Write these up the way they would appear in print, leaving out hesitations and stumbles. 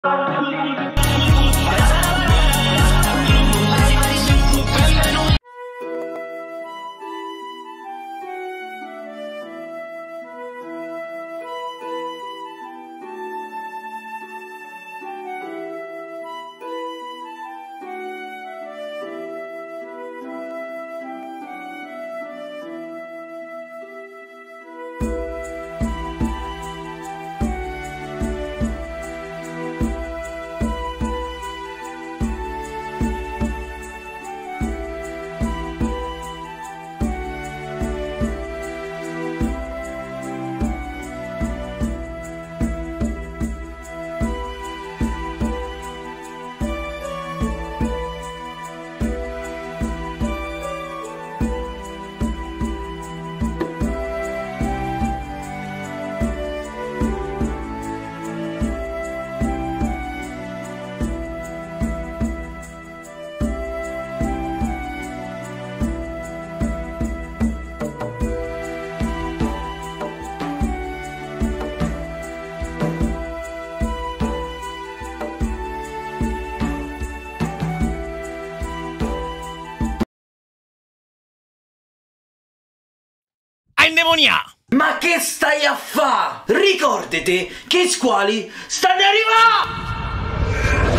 Indemonia! Ma che stai a fa? Ricordati che i squali stanno arrivando!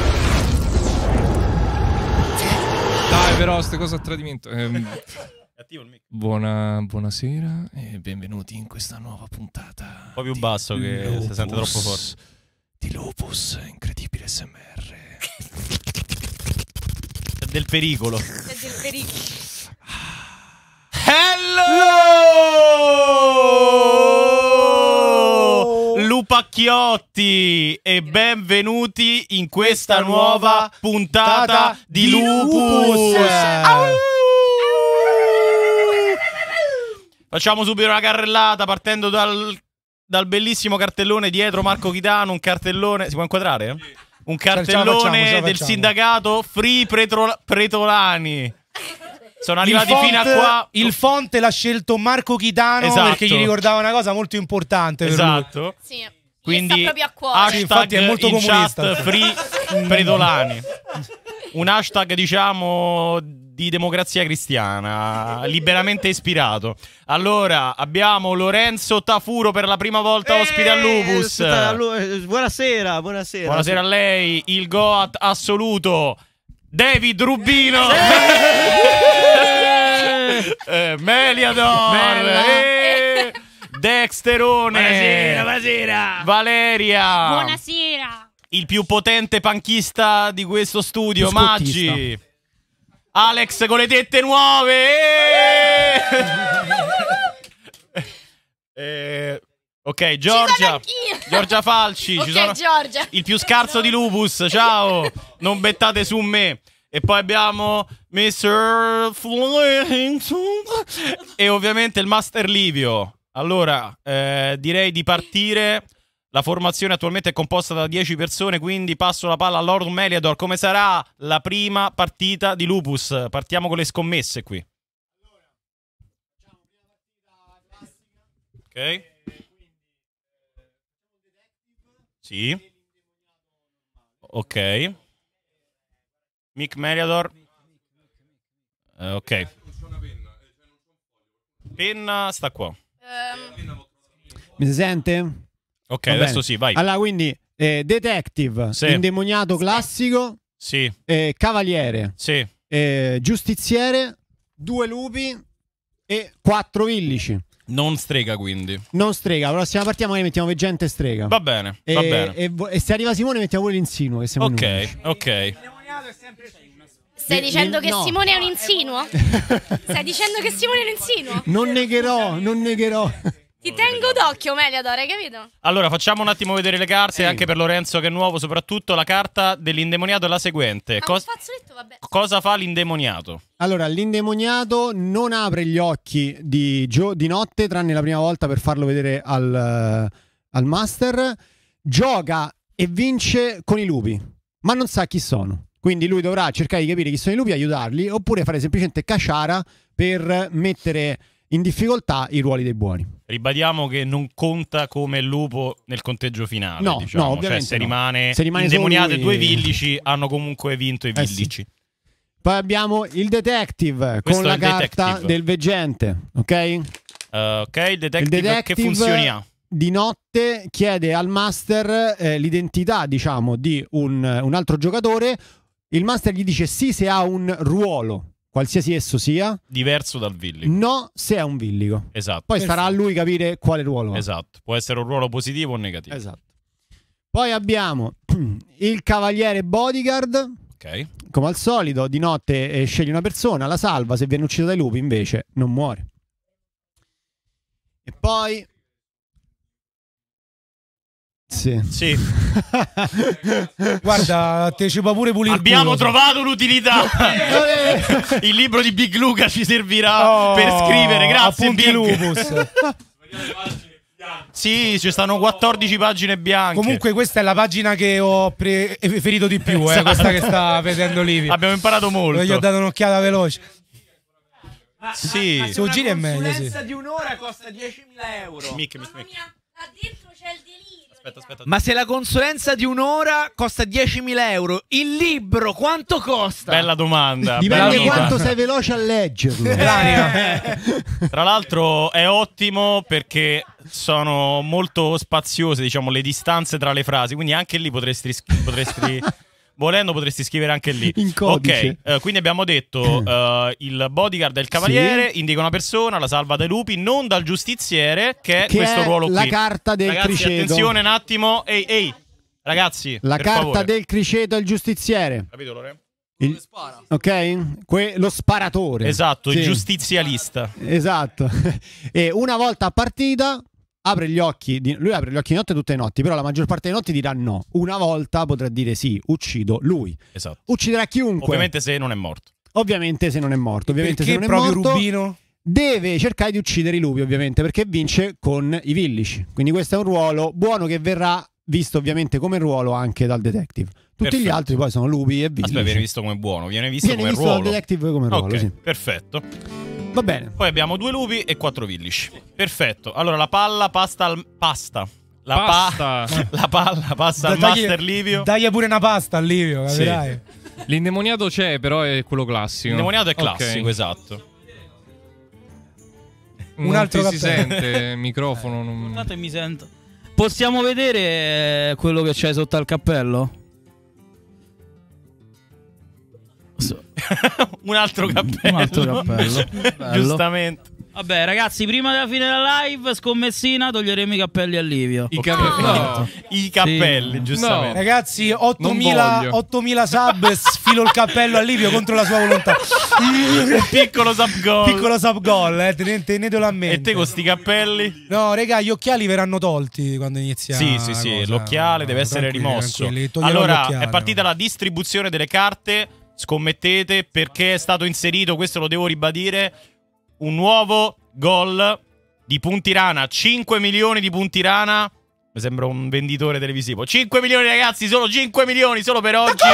Dai però, ste cose a tradimento. Buonasera e benvenuti in questa nuova puntata. Un po' più basso che si sente troppo forte. Di Lupus, incredibile SMR. È del pericolo. È del pericolo. Hello! Lupacchiotti e benvenuti in questa nuova puntata di Lupus. Facciamo subito una carrellata partendo dal bellissimo cartellone dietro Marco Chitano, un cartellone, si può inquadrare? Un cartellone del sindacato Free Pretolani. Sono arrivati fino a qua. Il font l'ha scelto Marco Chitano, esatto, perché gli ricordava una cosa molto importante per esatto. Sì. Quindi sta proprio a cuore. hashtag è molto in comunista. chat Free Pretolani. Un hashtag, diciamo, di democrazia cristiana, liberamente ispirato. Allora, abbiamo Lorenzo Tafuro per la prima volta ospite al Lupus. Buonasera, buonasera. Buonasera a lei, il Goat assoluto David Rubino. Meliador. Dexterone. Buonasera. Valeria. Buonasera. Il più potente panchista di questo studio, Maggi. Alex con le tette nuove. Ok, Giorgia Falci. Ok, ci sono Giorgia. il più scarso di Lupus. Ciao. Non bettate su me. E poi abbiamo Mr. e ovviamente il Master Livio. Allora, direi di partire. La formazione attualmente è composta da 10 persone, quindi passo la palla a Lord Meliador. Come sarà la prima partita di Lupus? Partiamo con le scommesse qui. Ok. Sì. Ok. Mick Meliador. Ok. Penna sta qua. Mi si sente? Ok, Va adesso bene. sì, vai. Allora, quindi Detective, Sì. Indemoniato classico, Sì, Cavaliere, sì. Giustiziere, 2 lupi e 4 villici. Non strega, quindi. Non strega, la prossima partita magari mettiamo veggente strega. Va bene, va bene. E se arriva Simone mettiamo pure l'insinuo, che siamo in Ok, 11. ok. Stai dicendo che no. Simone è un insinuo? Stai dicendo che Simone è un insinuo? Non negherò. Ti tengo d'occhio, Meliador, hai capito? Allora, facciamo un attimo vedere le carte, anche per Lorenzo che è nuovo, soprattutto la carta dell'indemoniato è la seguente. Ma un fazzoletto, vabbè. Cosa fa l'indemoniato? Allora, l'indemoniato non apre gli occhi di notte, tranne la prima volta per farlo vedere al master. Gioca e vince con i lupi, ma non sa chi sono. Quindi lui dovrà cercare di capire chi sono i lupi e aiutarli, oppure fare semplicemente caciara per mettere in difficoltà i ruoli dei buoni. Ribadiamo che non conta come il lupo nel conteggio finale. No, diciamo. no, ovviamente cioè, se no. rimane, Se rimane indemoniato solo e lui- 2 villici, hanno comunque vinto i Sì. villici. Poi abbiamo il detective Questo con è la il carta detective. del veggente, ok? Ok, il detective, che funzioni ha? di notte chiede al master l'identità, diciamo, di un altro giocatore. Il master gli dice sì se ha un ruolo, qualsiasi esso sia, Diverso dal villico. no se è un villico. Esatto. Poi starà a lui capire quale ruolo ha. Esatto. Può essere un ruolo positivo o negativo. Esatto. Poi abbiamo il cavaliere bodyguard. Ok. Come al solito, di notte sceglie una persona, la salva, se viene ucciso dai lupi invece non muore. E poi... Sì. Guarda, te ci può pure pulire il Abbiamo culo. trovato l'utilità. Il libro di Big Luca ci servirà per scrivere. Grazie, appunti Big. Lupus. Sì, ci stanno 14 pagine bianche. Comunque questa è la pagina che ho preferito di più, Esatto. questa che sta vedendo Livio. Abbiamo imparato molto. Gli ho dato un'occhiata veloce. Sì. Su Giri è meglio, sì. consulenza di un'ora costa 10.000 euro. Mic. Mamma mia, là dentro c'è il delirio. Aspetta. Ma se la consulenza di un'ora costa 10.000 euro, il libro quanto costa? Bella domanda. Dipende bella quanto domanda. sei veloce a leggerlo. Tra l'altro è ottimo perché sono molto spaziose, diciamo, le distanze tra le frasi, quindi anche lì potresti volendo potresti scrivere anche lì. In codice. Ok, quindi abbiamo detto il bodyguard e il cavaliere indica una persona, la salva dai lupi, non dal giustiziere, che è Che questo è ruolo qui. la carta del Ragazzi, criceto. attenzione un attimo. Ehi, ragazzi, La per carta favore. del criceto e il giustiziere. Capito, Lore? Ok? Lo sparatore. Esatto, il Sì. giustizialista. Esatto. E una volta a partita apre gli occhi. Lui apre gli occhi di notte tutte le notti, però la maggior parte delle notti dirà no. Una volta potrà dire sì, uccido lui. Esatto. Ucciderà chiunque. Ovviamente se non è morto. Ovviamente se non è morto. Ovviamente Perché se non è proprio morto. Rubino? Deve cercare di uccidere i lupi, ovviamente, perché vince con i villici. Quindi questo è un ruolo buono che verrà visto ovviamente come ruolo anche dal detective. Tutti Perfetto. gli altri poi sono lupi e villici. Aspetta, viene visto come buono, viene visto Viene come visto ruolo. dal detective come ruolo, Ok, sì. perfetto. Va bene. Poi abbiamo 2 lupi e 4 villici. Perfetto. Allora la palla pasta. La palla passa al master Livio. Dagli pure una pasta a Livio, Sì. capirai? L'indemoniato c'è, però è quello classico. Il demoniato è Ok. classico, esatto. Un altro altro si cappello. sente il microfono. non- Guardate, mi sento. Possiamo vedere quello che c'è sotto al cappello? Un altro cappello. Un altro cappello. Bello. Giustamente. Vabbè, ragazzi, prima della fine della live, scommessina, toglieremo i cappelli a Livio. I cappelli. No. I cappelli, Sì. giustamente. Ragazzi, Non 8.000 voglio. 8.000 sub, sfilo il cappello a Livio contro la sua volontà. Un piccolo sub goal. Piccolo sub goal, tenetelo a mente. E te con sti cappelli? No, raga, gli occhiali verranno tolti quando inizia. Sì, la sì, cosa. l'occhiale deve essere Tranquilli, rimosso. tranquilli, toglierò Allora, l'occhiale. è partita la distribuzione delle carte. Scommettete perché è stato inserito, questo lo devo ribadire, un nuovo gol di Puntirana. 5 milioni di Puntirana. Mi sembra un venditore televisivo. 5 milioni, ragazzi, solo 5 milioni, solo per oggi.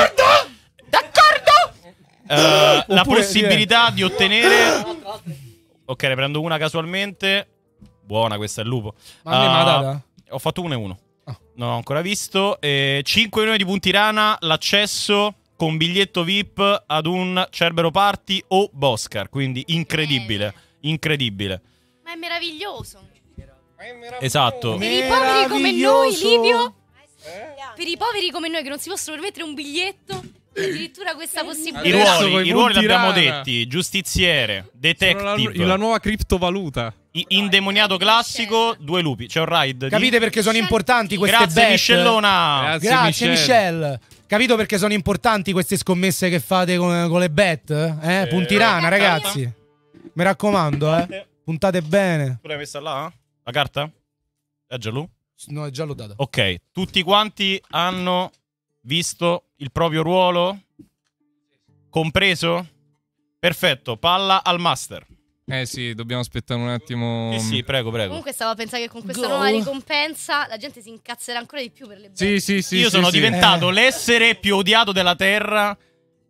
D'accordo! La Oppure, possibilità di ottenere... Ok, ne prendo una casualmente. Buona, questa è il lupo. Ma a me me l'ha data? Ho fatto 1 e 1. Ah. Non ho ancora visto. 5 milioni di Puntirana, l'accesso con biglietto VIP ad un Cerbero Party o Boscar. Quindi incredibile. Incredibile. Ma è meraviglioso. Esatto. Per i poveri come noi, Meraviglioso. Livio. Per i poveri come noi che non si possono permettere un biglietto, addirittura questa I possibilità. Adesso ruoli, coi i ruoli l'abbiamo Puntirana. detti. Giustiziere, Sono detective, la nuova criptovaluta. indemoniato classico, 2 lupi. C'è un ride. di- Capite perché sono importanti queste Grazie bet? Miscellona. Grazie Michelle. Capito perché sono importanti queste scommesse che fate con le bet? Puntirana, ragazzi. Mi raccomando, puntate bene. Tu l'hai messa là? La carta? È già lui? No, già l'ho data. Ok, tutti quanti hanno visto il proprio ruolo? Compreso? Perfetto, palla al master. Sì, dobbiamo aspettare un attimo. Sì, prego. Comunque stavo a pensare che con questa Go. nuova ricompensa la gente si incazzerà ancora di più per le bet. Sì, sì, sì. Io sì, sono sì. diventato l'essere più odiato della terra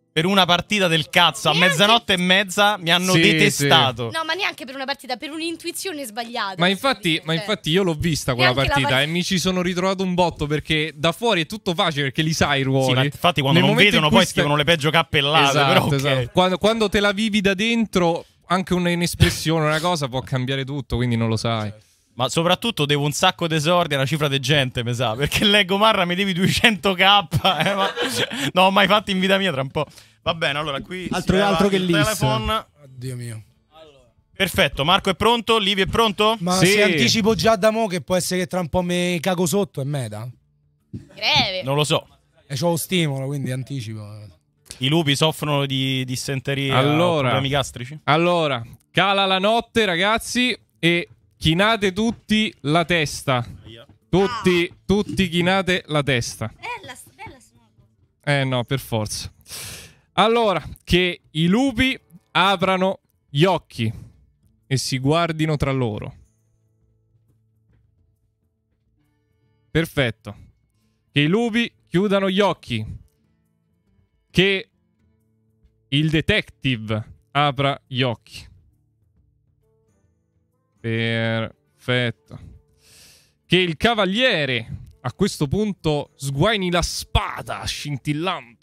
Per una partita del cazzo, a mezzanotte e mezza mi hanno detestato. No, ma neanche per una partita, per un'intuizione sbagliata. Ma infatti io l'ho vista quella partita e mi ci sono ritrovato un botto, perché da fuori è tutto facile perché li sai i ruoli. Sì, ma infatti quando non vedono poi scrivono le peggio cappellate. Esatto, però, okay. esatto. Quando te la vivi da dentro, anche un'espressione, una cosa può cambiare tutto, quindi non lo sai. Ma soprattutto devo un sacco d'esordi, una cifra di gente, mi sa, perché leggo Marra mi devi 200k. Ma non ho mai fatto in vita mia, tra un po'. Va bene, allora qui altro che il l'IS. telephone. Oddio mio. Perfetto, Marco è pronto? Livio è pronto? Ma Sì. se anticipo già da mo' che può essere che tra un po' mi cago sotto è meta. Greve. Non lo so. E c'ho lo stimolo, quindi anticipo. I lupi soffrono di dissenteria, problemi gastrici? Allora, cala la notte, ragazzi, e chinate tutti la testa. Tutti chinate la testa. Bella. No, per forza. Allora, che i lupi aprano gli occhi e si guardino tra loro. Perfetto. Che i lupi chiudano gli occhi. Che il detective apra gli occhi. Perfetto. Che il cavaliere a questo punto sguaini la spada scintillante.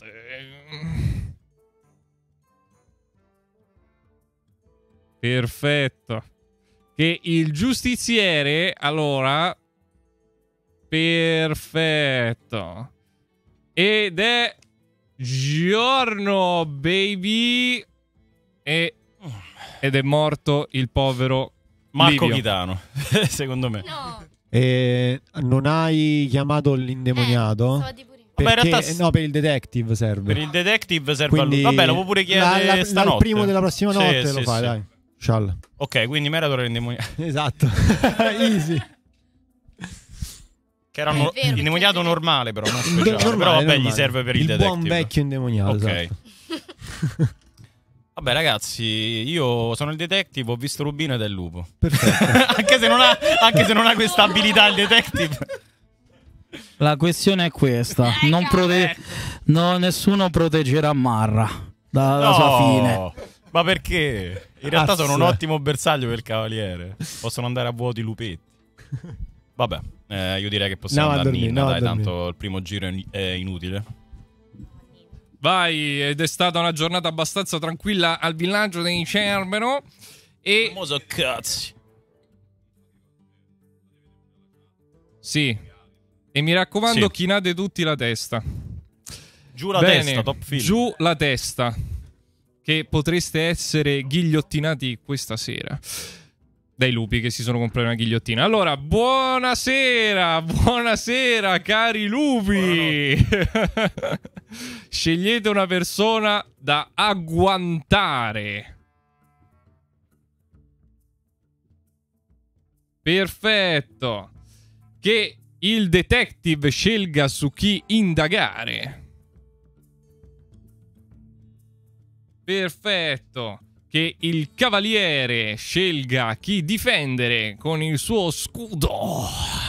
Perfetto. Che il giustiziere, allora, perfetto. Ed è giorno, baby. Ed è morto il povero Marco Livio. Chitano, secondo me. No. Non hai chiamato l'indemoniato? Stavo di pure. Vabbè, in Perché, realtà no, per il detective serve. Per il detective serve Quindi a lui. Vabbè, lo può pure chiedere dal stanotte. primo della prossima Sì, notte sì, lo fai, sì. dai. Scialla. Ok, quindi Merador è indemoniato. Esatto. Easy. Che era È vero, indemoniato perché- normale, però non speciale. Normale, Però vabbè, gli normale. serve per il il detective. buon vecchio indemoniato. Ok. Esatto. Vabbè, ragazzi, io sono il detective, ho visto Rubino ed è il lupo. Perfetto. anche se non ha questa abilità il detective. La questione è questa: no, nessuno proteggerà Marra dalla sua fine. Ma perché? In realtà sono un Azza. ottimo bersaglio per il cavaliere. Possono andare a vuoti i lupetti. Vabbè, io direi che possiamo Andiamo a andare a dormire, Ninna, andiamo dai, a dormire. tanto il primo giro è inutile. Vai, ed è stata una giornata abbastanza tranquilla al villaggio dei Cerbero. E Famoso cazzi. sì, e mi raccomando, Sì. chinate tutti la testa. Giù la Bene, testa, top film. giù la testa, che potreste essere ghigliottinati questa sera dai lupi che si sono comprati una ghigliottina. Allora, buonasera, cari lupi. Scegliete una persona da agguantare. Perfetto. Che il detective scelga su chi indagare. Perfetto. Che il cavaliere scelga chi difendere con il suo scudo.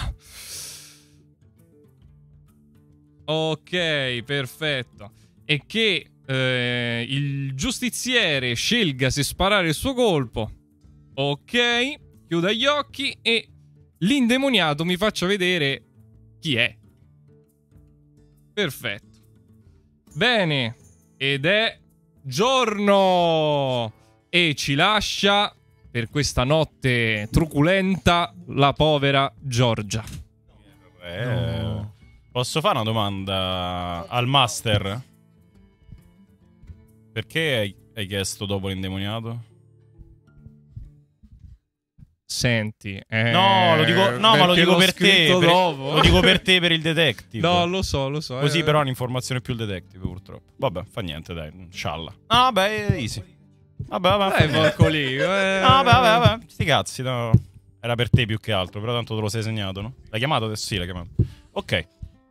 Ok, perfetto. E che il giustiziere scelga se sparare il suo colpo. Ok, chiuda gli occhi e l'indemoniato mi faccia vedere chi è. Perfetto. Bene, ed è giorno. E ci lascia per questa notte truculenta la povera Giorgia. Posso fare una domanda al master? Perché hai chiesto dopo l'indemoniato? Senti, No, lo dico, no, ma lo perché dico l'ho per te. scritto dopo. Lo dico per te, per il detective. No, lo so. Così però è un'informazione più il detective, purtroppo. Vabbè, fa niente, dai, scialla. Ah, vabbè, easy. Vabbè. porco lì. No, vabbè. Sti cazzi, no. Era per te più che altro, però tanto te lo sei segnato, no? L'hai chiamato adesso? Sì, l'hai chiamato. Ok.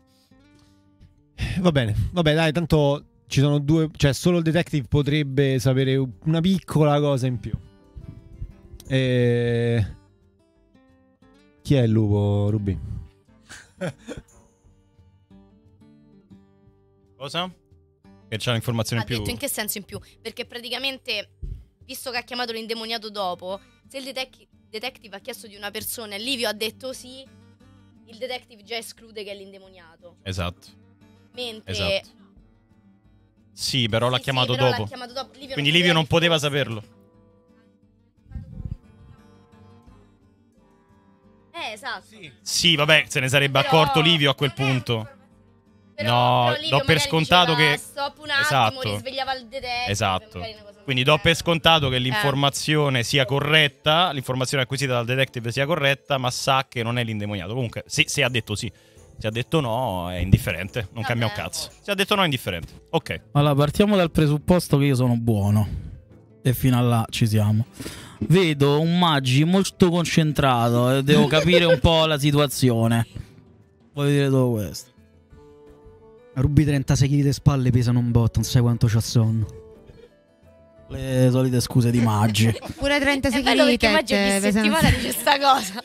Va bene. Vabbè, dai, tanto ci sono due. Cioè, solo il detective potrebbe sapere una piccola cosa in più. Chi è il lupo, Ruby? Cosa? Che c'ha l'informazione Ha in più. detto in che senso in più? Perché praticamente, visto che ha chiamato l'indemoniato dopo, se il detective ha chiesto di una persona e Livio ha detto sì, il detective già esclude che è l'indemoniato. Esatto. Mentre Esatto. Sì, però l'ha chiamato però dopo. l'ha chiamato dopo. Quindi Livio non poteva saperlo. Esatto. Sì, vabbè, se ne sarebbe Però- accorto Livio a quel punto. Però No, Livio do per magari scontato diceva, che... stop un attimo, Esatto. risvegliava il detective. Esatto. magari una cosa Quindi del do per genere. scontato che l'informazione sia corretta, l'informazione acquisita dal detective sia corretta, ma sa che non è l'indemoniato. Comunque, se ha detto sì, se ha detto no, è indifferente, non cambia un cazzo. Se ha detto no, è indifferente. Ok. Allora, partiamo dal presupposto che io sono buono. E fino a là ci siamo. Vedo un Maggi molto concentrato e devo capire un po' la situazione. Voglio dire tutto questo. Rubi 36 kg di spalle, pesano un botto, non sai quanto c'ha sonno. Le solite scuse di Maggi. Pure 36 È bello kg di perché Maggi ogni tette, settimana dice sta cosa.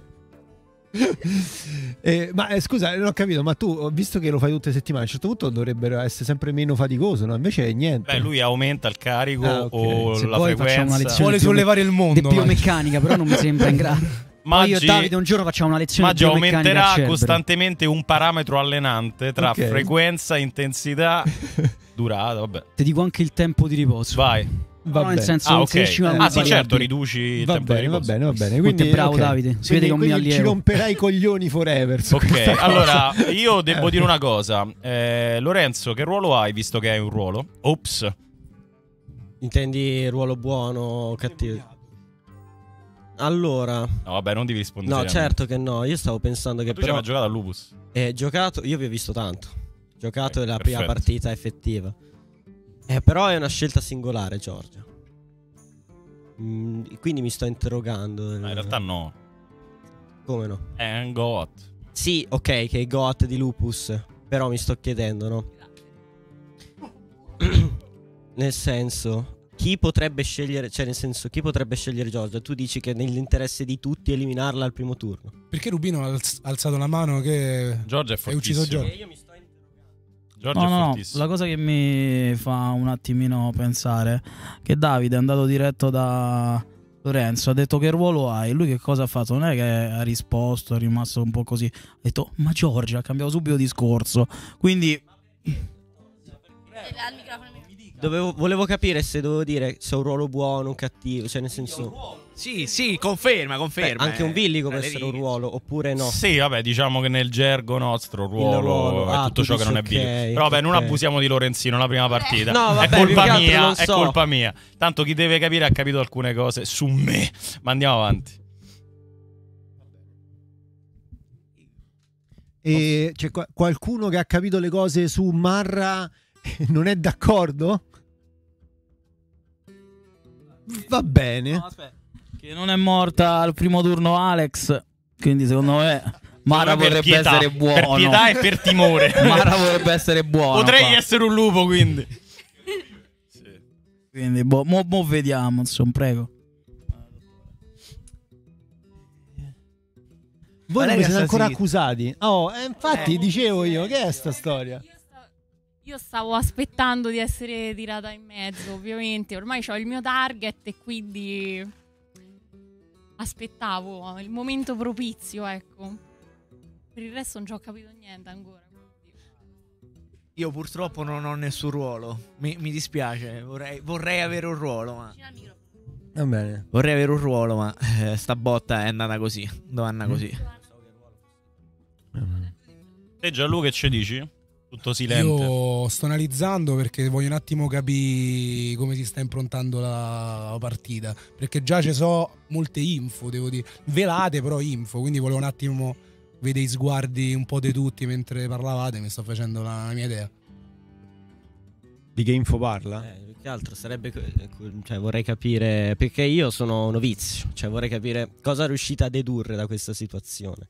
Ma scusa, non ho capito, ma tu, visto che lo fai tutte le settimane, a un certo punto dovrebbero essere sempre meno faticoso, no? Invece niente. Beh, lui aumenta il carico Ah, ok. o Se la poi facciamo una frequenza. lezione Vuole sollevare il mondo. di biomeccanica, però non mi sembra in grado. Poi io e Davide un giorno facciamo una lezione Maggi di biomeccanica al aumenterà cerbero. costantemente un parametro allenante tra Ok. frequenza, intensità, durata, vabbè. Ti dico anche il tempo di riposo. Vai. No, nel senso Ah, non ok. cresci una Ah, sì, variabile. certo, riduci il Va tempo di bene, va riposo. bene, va bene. Molto Quindi, bravo, ok. Davide. Si vede che è un mio quindi ci allievo. romperai i coglioni forever. su Ok, questa cosa. allora io devo dire una cosa. Lorenzo, che ruolo hai visto che hai un ruolo? Ops. Intendi ruolo buono o cattivo? Allora, No, vabbè, non devi rispondere. no, certo che no. Io stavo pensando che Tu ci hai però mai giocato a Lupus? giocato, io vi ho visto tanto. Giocato Ok, è la prima perfetto. partita effettiva. Però è una scelta singolare, Giorgia. Quindi mi sto interrogando. No, in realtà no. Come no? È un GOAT. Sì, ok, che è il Goat di Lupus. Però mi sto chiedendo, no? Nel senso, chi potrebbe scegliere, cioè nel senso, chi potrebbe scegliere Giorgia? Tu dici che è nell'interesse di tutti eliminarla al primo turno. Perché Rubino ha alzato la mano che Giorgia è hai ucciso fortissimo. Giorgio? Io mi sto Giorgia No, è no, fortissimo. la cosa che mi fa un attimino pensare che Davide è andato diretto da Lorenzo, ha detto che ruolo hai, lui che cosa ha fatto? Non è che ha risposto, è rimasto un po' così, ha detto ma Giorgia, ha cambiato subito discorso, quindi Al microfono. volevo capire se dovevo dire se è un ruolo buono o cattivo, cioè nel senso, Sì, conferma. anche un villico può essere un ruolo oppure no. Sì, vabbè, diciamo che nel gergo nostro ruolo, ruolo. è Ah, tutto tu ciò che dici non è ok, bilico. Però vabbè, non ok. abusiamo di Lorenzino la prima partita. No, vabbè, è colpa più che altro mia, non è so. colpa mia. Tanto chi deve capire ha capito alcune cose su me. Ma andiamo avanti. E c'è qualcuno che ha capito le cose su Marra e non è d'accordo? Va bene. no, aspetta, che non è morta al primo turno Alex, quindi secondo me Mara Per vorrebbe pietà, essere buono. Per pietà e per timore. Mara vorrebbe essere buono. Potrei qua. essere un lupo, quindi. Quindi mo vediamo, insomma, prego. Voi non Valeria mi siete sta ancora zitta. accusati. Infatti dicevo io, che è sta storia? Io stavo aspettando di essere tirata in mezzo, ovviamente. Ormai ho il mio target e quindi aspettavo il momento propizio, ecco. Per il resto non ci ho capito niente ancora. Io purtroppo non ho nessun ruolo. Mi dispiace, vorrei avere un ruolo, ma Va bene. vorrei avere un ruolo, ma sta botta è andata così. Dove è andata così? Te Gianluca che ci dici? Tutto silente. Io sto analizzando perché voglio un attimo capire come si sta improntando la partita. Perché già ci so molte info, devo dire. Velate, però info. Quindi volevo un attimo vedere i sguardi un po' di tutti mentre parlavate. Mi sto facendo la mia idea. Di che info parla? Più che altro sarebbe, cioè vorrei capire, perché io sono novizio, cioè vorrei capire cosa riuscite a dedurre da questa situazione.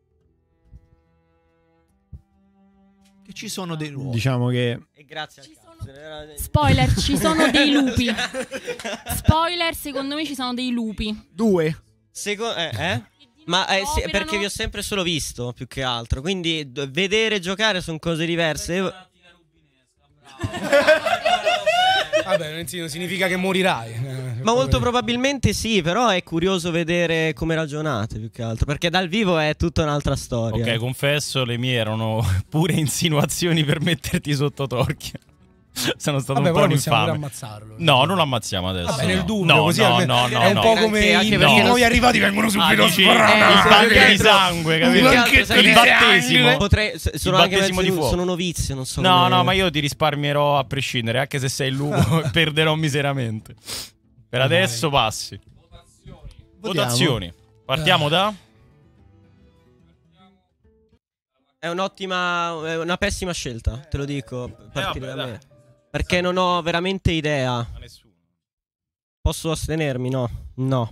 Che ci sono dei ruoli. Diciamo che E grazie al cazzo. Spoiler, ci sono dei lupi. Spoiler, secondo me ci sono dei lupi. 2. Ma sì, Operano- perché vi ho sempre solo visto, più che altro. Quindi vedere e giocare sono cose diverse. Vabbè, Lorenzino, significa che morirai. Ma molto probabilmente sì, però è curioso vedere come ragionate più che altro, perché dal vivo è tutta un'altra storia. Ok, confesso, le mie erano pure insinuazioni per metterti sotto torchio. Sono stato un po' un infame. Ammazzarlo. No, non lo ammazziamo adesso. Vabbè, nel dubbio, no, così no, almeno no, è un po' come i nuovi arrivati vengono subito il bagno di sangue, capito? Il battesimo. Sono il anche battesimo di fuoco. sono novizio, non so. No, no, ma io ti risparmierò a prescindere, anche se sei il lupo, perderò miseramente. Per adesso passi. Votazioni. Partiamo da... È una pessima scelta, te lo dico, partire vabbè, da me. dai. Perché non ho veramente idea. A nessuno. Posso astenermi? No.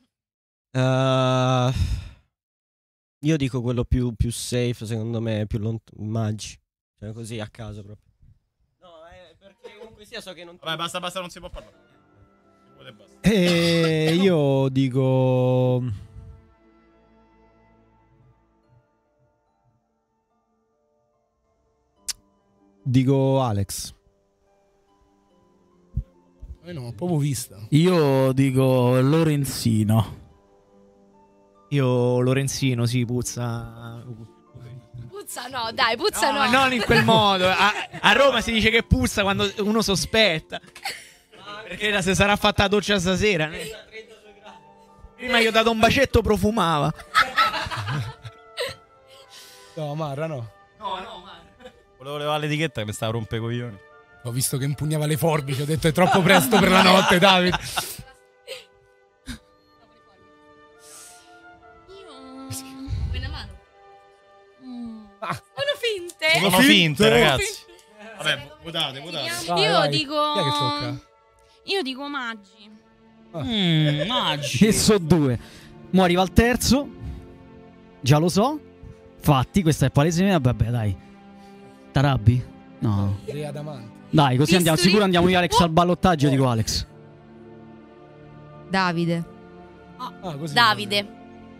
Io dico quello più safe, secondo me, più lontano. Maggi. Cioè così a caso proprio. No, perché comunque sia so che non... Vabbè, basta, non si può parlare. Io dico... Dico Alex. Non ho proprio vista. Io dico Lorenzino. Io Lorenzino, sì, puzza. Puzza no, dai, puzza no. Non in quel modo. A Roma si dice che puzza quando uno sospetta. Perché se sarà fatta la doccia stasera. Prima gli ho dato un bacetto, profumava. No, Marra, no. Volevo levare l'etichetta che mi stava a rompere i coglioni. Ho visto che impugnava le forbici, ho detto è troppo presto per la notte, Davide. Buona mano. Sono finte. Sono finte, ragazzi. Vabbè, votate. Io dico... Chi è che tocca? Io dico Maggi. Maggi. E so due. Mo' arriva il terzo. Già lo so. Fatti, questa è palese. Vabbè, dai. Tarabbi? No. Dai, così andiamo. Sicuro andiamo io Alex al ballottaggio. Io dico Alex. Davide. Così. Davide.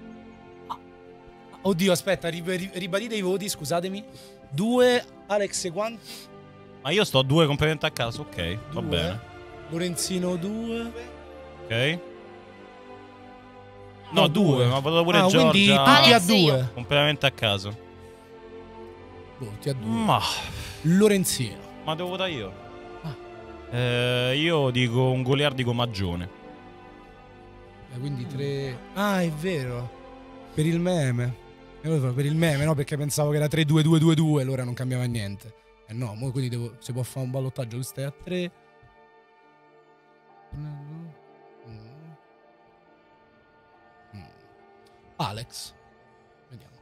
Oddio, aspetta, ribadite i voti, scusatemi. 2, Alex e quanti? Ma io sto a 2 completamente a caso, ok, va bene. Lorenzino 2. Ok. No, 2, ma ho votato pure quindi Giorgia. tutti a 2. Completamente a caso. Tutti a 2. Ma Lorenzino. Ma devo votare io? Io dico un goliardico Maggione. Quindi 3. Ah, è vero. Per il meme. Per il meme, no? Perché pensavo che era 3-2-2-2-2, allora non cambiava niente. No, quindi si può fare un ballottaggio. Questo è a 3. Alex. Vediamo.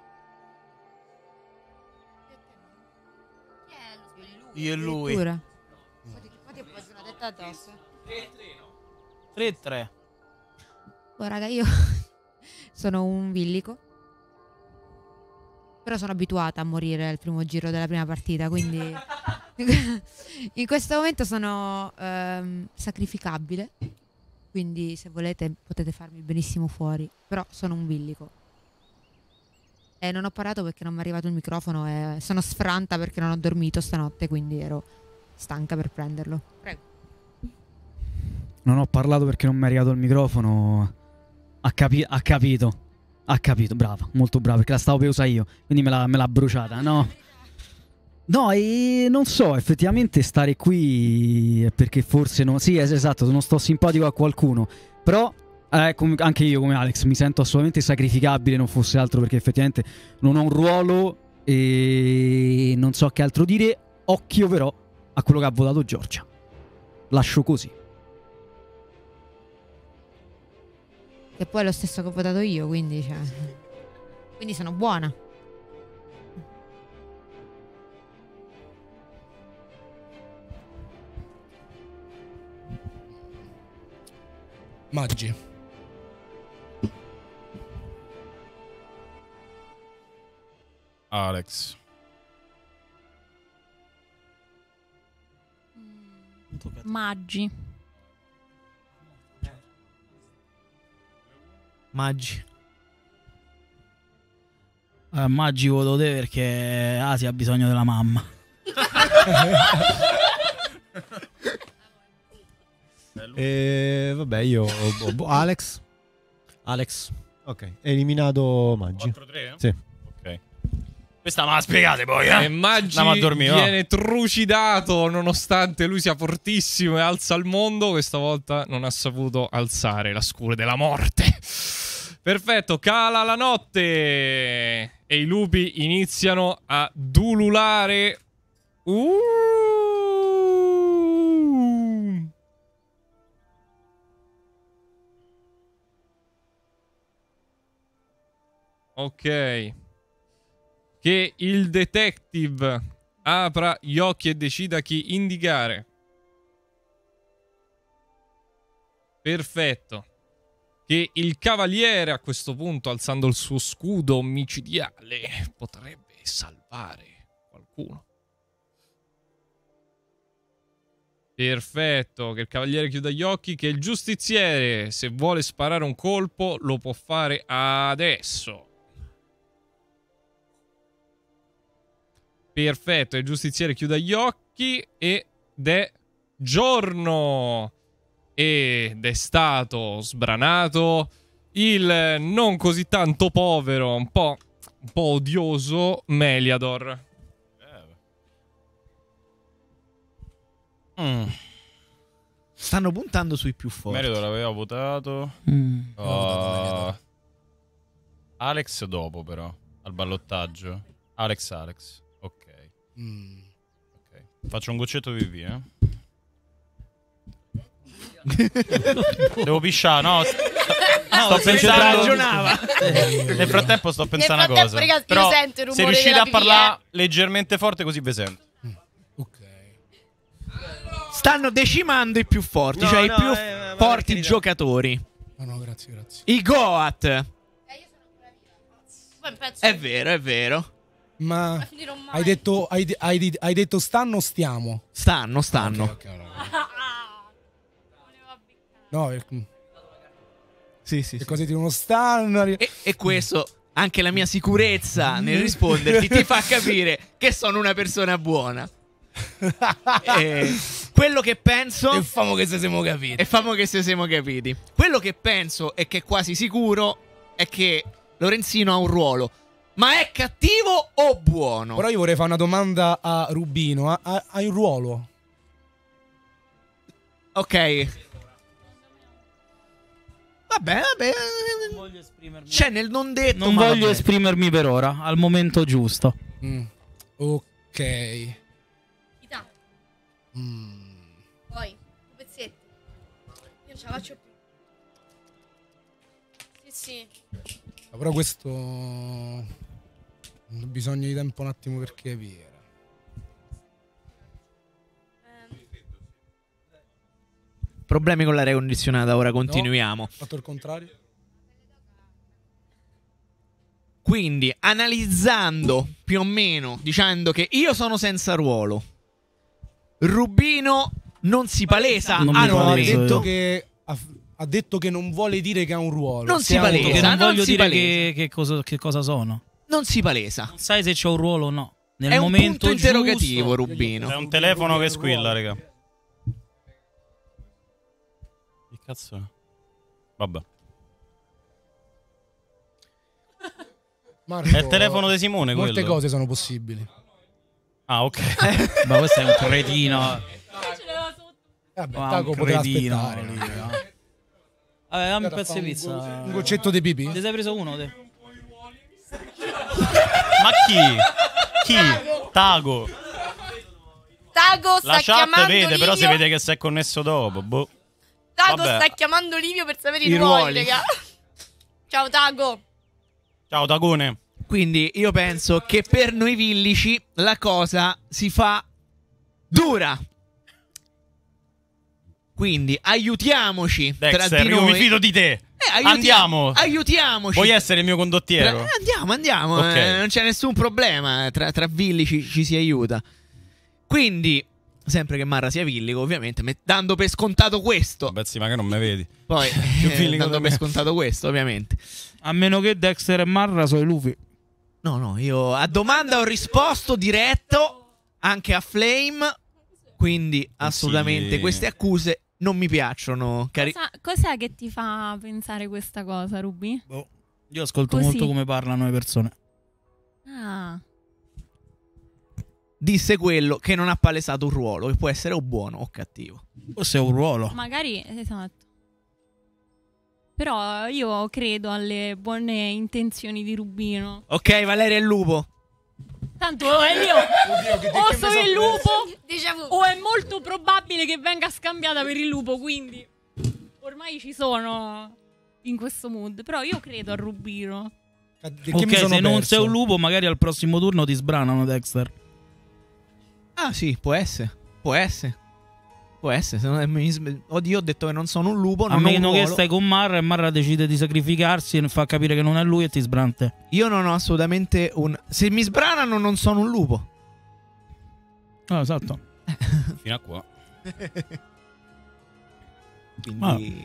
Io e lui. Pure. 3-3. Oh, raga, io sono un villico. Però sono abituata a morire al primo giro della prima partita, quindi in questo momento sono sacrificabile. Quindi se volete potete farmi benissimo fuori. Però sono un villico. E non ho parlato perché non mi è arrivato il microfono e sono sfranta perché non ho dormito stanotte, quindi ero stanca per prenderlo. Prego. Non ho parlato perché non mi è arrivato il microfono. Ha capito, brava, molto brava, perché la stavo per usare io, quindi me l'ha bruciata, no? No, e non so, effettivamente stare qui è perché forse non... Sì, esatto, non sto simpatico a qualcuno, però anche io come Alex mi sento assolutamente sacrificabile, non fosse altro perché effettivamente non ho un ruolo e non so che altro dire. Occhio però a quello che ha votato Giorgia. Lascio così. Che poi è lo stesso che ho votato io, quindi sono buona. Maggi. Alex. Maggi. Maggi voto te perché Asia ha bisogno della mamma. Vabbè, io Alex. Ok, è eliminato Maggi. 4-3? Sì. Ok. Questa me la spiegate poi, eh? E Maggi Andiamo a dormire, viene trucidato nonostante lui sia fortissimo e alza il mondo. Questa volta non ha saputo alzare la scure della morte. Perfetto, cala la notte e i lupi iniziano a ululare. Ok. Che il detective apra gli occhi e decida chi indicare. Perfetto. Che il cavaliere a questo punto, alzando il suo scudo omicidiale, potrebbe salvare qualcuno. Perfetto, che il cavaliere chiuda gli occhi, che il giustiziere, se vuole sparare un colpo, lo può fare adesso. Perfetto, il giustiziere chiude gli occhi ed è giorno. Ed è stato sbranato il non così tanto povero, un po' odioso Meliador. Stanno puntando sui più forti. Meliador aveva votato. Alex dopo, però. Al ballottaggio. Alex. Ok. Ok. Faccio un goccetto di pipì, eh. Devo pisciare, no? Sto pensando. Ragionava. Nel frattempo sto pensando una cosa. Ragazzi, Però io sento il rumore se riuscite della a pipì, parlare leggermente forte così vi sento. Stanno decimando i più forti, cioè i più forti giocatori. No, grazie. I Goat. Poi un pezzo È vero. Ma finirò mai. hai detto stanno o stiamo? Stanno. Ok. No, Sì. le cose di uno stanno. E questo, anche la mia sicurezza nel risponderti, ti fa capire che sono una persona buona. Quello che penso. E famo che se siamo capiti. Quello che penso e che è quasi sicuro è che Lorenzino ha un ruolo. Ma è cattivo o buono? Però io vorrei fare una domanda a Rubino. Hai un ruolo? Ok. Vabbè. Voglio esprimermi. C'è nel non detto. Non ma voglio vabbè. esprimermi per ora, al momento giusto. Ok. Ita. Poi, due pezzetti. Io non ce la faccio più. Sì. Però questo ho bisogno di tempo un attimo per capire. Problemi con l'aria condizionata, ora continuiamo. No, fatto il contrario. Quindi, analizzando più o meno, dicendo che io sono senza ruolo, Rubino non si palesa. Non mi paleso io. Ha detto che non vuole dire che ha un ruolo. Non si palesa. Che non non voglio si dire palesa. che cosa sono. Non si palesa. Non sai se c'ho un ruolo o no. Nel È un momento punto interrogativo, giusto. Rubino. È un telefono che squilla, raga. Che cazzo è? Vabbè. Marco, È il telefono di Simone, molte quello. cose sono possibili. Ah, ok. Ma questo è un cretino. Vabbè, Ah, Taco un poteva cretino aspettare. lì, no? Vabbè, dammi un pezzo di pizza. Un goccetto di pipì? Ti sei preso uno? Te? Ma chi? Tago. Tago sta La chat chiamando vede, Livio. però si vede che si è connesso dopo. Boh. Tago Vabbè. sta chiamando Livio per sapere I i ruoli, ruoli. raga. Ciao Tago. Ciao, Tagone. Quindi io penso che per noi villici la cosa si fa dura. Quindi aiutiamoci tra Dexter, di io noi. mi fido di te. Andiamo. Aiutiamoci. Vuoi essere il mio condottiero? Andiamo. Ok. Non c'è nessun problema. Tra villici ci si aiuta. Quindi, sempre che Marra sia villico, ovviamente, dando per scontato questo. Vabbè, sì, ma che non mi vedi. Poi, Più villico dando di per me. scontato questo, ovviamente. A meno che Dexter e Marra sono i lupi. No, io a domanda ho risposto diretto anche a Flame. Quindi, assolutamente, queste accuse non mi piacciono. Cos'è che ti fa pensare questa cosa, Ruby? Io ascolto Così. molto come parlano le persone. Ah, Disse quello che non ha palesato un ruolo, che può essere o buono o cattivo. Forse è un ruolo. magari, esatto. Però io credo alle buone intenzioni di Rubino. Ok, Valeria è il lupo. Tanto io o sono il lupo Diciamo, o è molto probabile che venga scambiata per il lupo, quindi ormai ci sono in questo mood. Però io credo a Rubino. Ok, se non sei un lupo, magari al prossimo turno ti sbranano, Dexter. Ah sì, può essere. Può essere. Può essere. Se non Oddio, ho detto che non sono un lupo. A Non ho un meno che ruolo. stai con Marra e Marra decide di sacrificarsi e fa capire che non è lui e ti sbrante. Io non ho assolutamente un... Se mi sbranano non sono un lupo. Ah, esatto. Fino a qua. Quindi...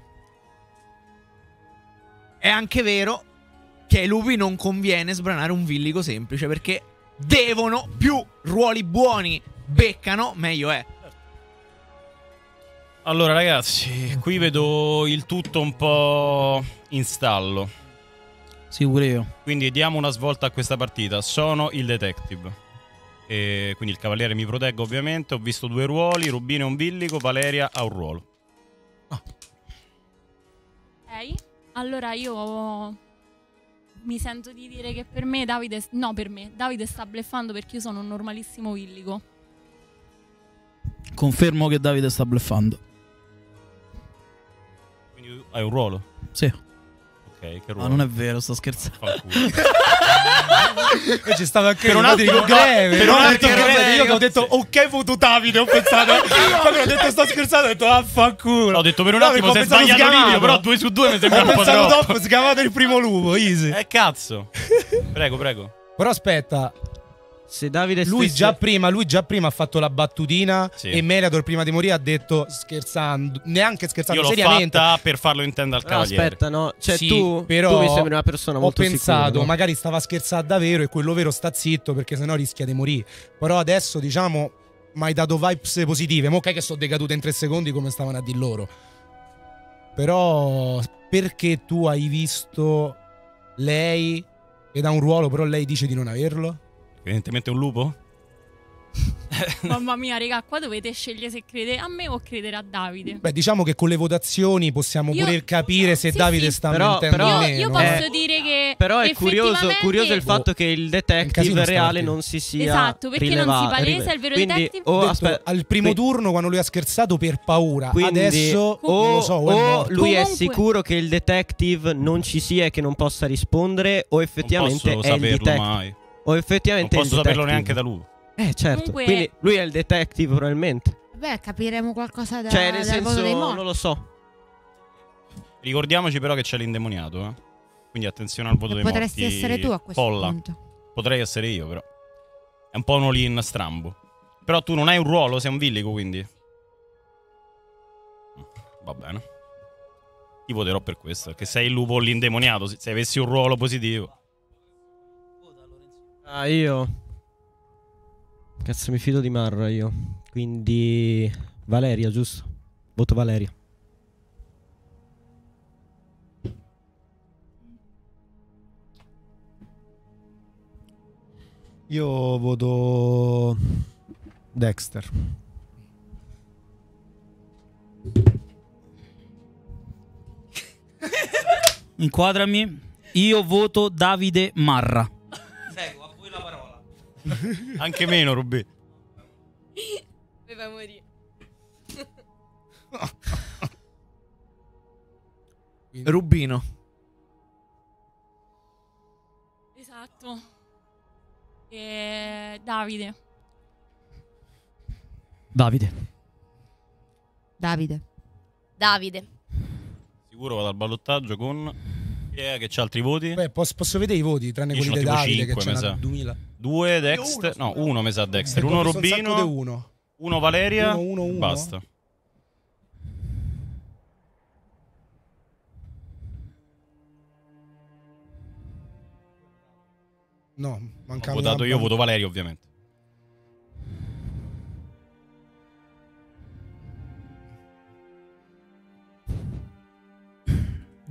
È anche vero che ai lupi non conviene sbranare un villico semplice, perché devono, più ruoli buoni beccano, meglio è. Allora ragazzi, qui vedo il tutto un po' in stallo. Sì, pure io. Quindi diamo una svolta a questa partita. Sono il detective e quindi il cavaliere mi protegge ovviamente. Ho visto 2 ruoli, Rubino è un villico, Valeria ha un ruolo. Ok, allora io mi sento di dire che per me Davide... No, per me Davide sta bluffando perché io sono un normalissimo villico. Confermo che Davide sta bluffando. Quindi hai un ruolo? Sì. Ok, che ruolo? Ma non è vero, sto scherzando. E ci stava anche Per un attimo greve. per un attimo Io che ho detto ok voto Davide, ho pensato. Quando ho detto sto scherzando ho detto affanculo. Ho detto per un No, attimo perché se ho è pensato sbagliato sgamato. Livio, però 2 su 2 mi sembra Ho un po' pensato troppo. dopo, sgamato il primo lupo, easy. Cazzo. Prego, prego. Però aspetta, Se Davide lui stesse- già prima ha fatto la battutina Sì. e Meriador prima di morire ha detto scherzando, neanche scherzando, Io l'ho seriamente. fatta per farlo intendere al No, cavaliere. aspetta, no. Cioè, Sì, tu però mi sembri una persona molto ho pensato, sicura, no? magari stava scherzando davvero e quello vero sta zitto perché sennò rischia di morire. Però adesso, diciamo, mi hai dato vibes positive. Mo' ok che sono decadute in 3 secondi come stavano a dir loro. Però perché tu hai visto lei ed ha un ruolo, però lei dice di non averlo? Evidentemente è un lupo? Mamma mia, raga, qua dovete scegliere se credere a me o credere a Davide. Beh, diciamo che con le votazioni possiamo Io- pure capire se sì, Davide sì. sta Però- mentendo però- o Io meno. posso dire che Però è curioso effettivamente- il fatto che il un detective casino reale stamattina. non si sia Esatto, perché non si palesa il vero Quindi, detective? o Detto, aspetta, al primo turno quando lui ha scherzato per paura, quindi adesso non o, lo so, o è o morto. lui è Comunque- sicuro che il detective non ci sia e che non possa rispondere, o effettivamente non posso è il saperlo detective. mai. O Non effettivamente è il posso saperlo detective. neanche da lui. Certo. Comunque- Quindi lui è il detective probabilmente. Beh, capiremo qualcosa Cioè, nel dal senso, voto dei morti. non lo so. Ricordiamoci però che c'è l'indemoniato, eh. Quindi attenzione al voto E dei potresti morti. essere tu a questo Polla. punto. Potrei essere io, però. È un po' un all-in strambo. Però tu non hai un ruolo, sei un villico, quindi. Va bene. Ti voterò per questo, perché sei il lupo l'indemoniato. Se avessi un ruolo positivo. Ah, io. Cazzo, mi fido di Marra io. Quindi. Valeria, giusto? Voto Valeria. Io voto Dexter. Inquadrami. Io voto Davide Marra. Seguo, a voi la parola. Anche meno, Rubi. Mi fai morire. Rubino. Esatto. Davide. Davide. Davide. Davide. Sicuro vado al ballottaggio con. Chi è che c'ha altri voti? Beh, posso vedere i voti, tranne Io quelli c'ho di tipo Davide 5, che mi c'è sa. 2000. 2 Dexter. No, uno mi sa Dexter. Ecco, Uno mi son sacco Rubino. de uno. Uno Valeria. Uno. Basta. No, Ho mancava votato una io, voto Valeria, ovviamente.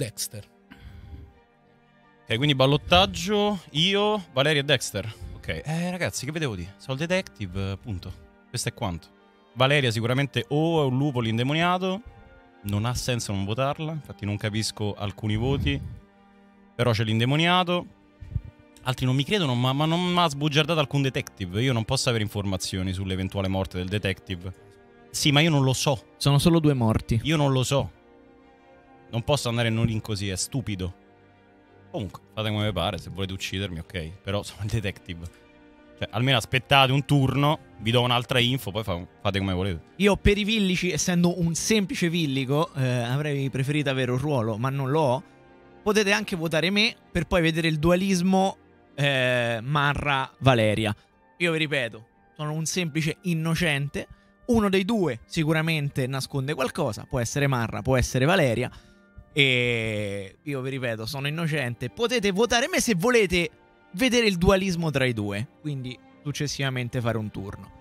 Dexter. Ok, quindi ballottaggio io, Valeria e Dexter. Ok, ragazzi, che vedevo dire? Soul Detective, punto. Questo è quanto. Valeria sicuramente o è un lupo l'indemoniato, non ha senso non votarla, infatti non capisco alcuni voti, però c'è l'indemoniato. Altri non mi credono, ma non mi ha sbugiardato alcun detective. Io non posso avere informazioni sull'eventuale morte del detective. Sì, ma io non lo so. Sono solo 2 morti. Io non lo so. Non posso andare in così, è stupido. Comunque, fate come vi pare, se volete uccidermi, ok. Però sono il detective. Cioè, almeno aspettate un turno, vi do un'altra info, poi fate come volete. Io per i villici, essendo un semplice villico, avrei preferito avere un ruolo, ma non lo ho. Potete anche votare me per poi vedere il dualismo Marra-Valeria. Io vi ripeto, sono un semplice innocente. Uno dei due sicuramente nasconde qualcosa. Può essere Marra, può essere Valeria. E io vi ripeto, sono innocente. Potete votare me se volete vedere il dualismo tra i due. Quindi successivamente fare un turno.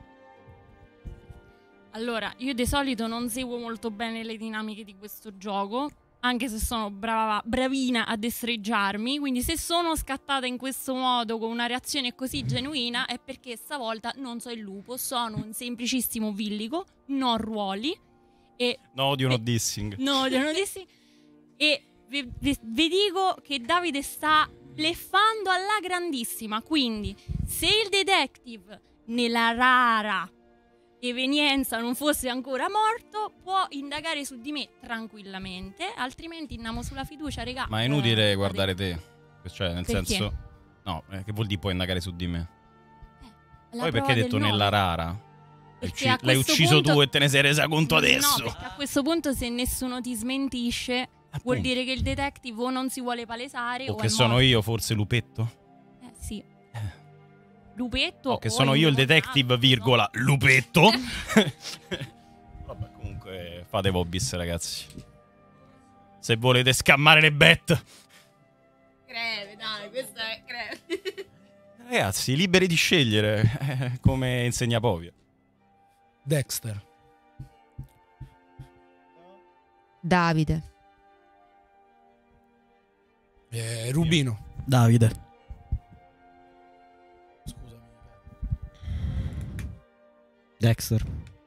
Allora, io di solito non seguo molto bene le dinamiche di questo gioco, anche se sono bravina a destreggiarmi, quindi se sono scattata in questo modo con una reazione così genuina è perché stavolta non so il lupo, sono un semplicissimo villico, non ruoli e... No odio, no dissing. No odio, no dissing. E vi dico che Davide sta bleffando alla grandissima, quindi se il detective nella rara evenienza non fosse ancora morto, può indagare su di me tranquillamente, altrimenti andiamo sulla fiducia, regà. Ma è inutile guardare te. Cioè, nel Perché? senso... No, che vuol dire puoi indagare su di me? La Poi prova perché hai detto del nella nove. rara? Perché a L'hai questo ucciso punto- tu e te ne sei resa conto adesso? No, perché a questo punto se nessuno ti smentisce vuol dire che il detective o non si vuole palesare O o che è sono morto. io, forse Lupetto? Sì. Lupetto O che sono io il detective, virgola, Lupetto? Vabbè, comunque fate Vobis, ragazzi. Se volete scammare le bet. Creve, dai, questa è creve. Ragazzi, liberi di scegliere, come insegna Povia. Dexter. Davide. Rubino. Davide. Dexter.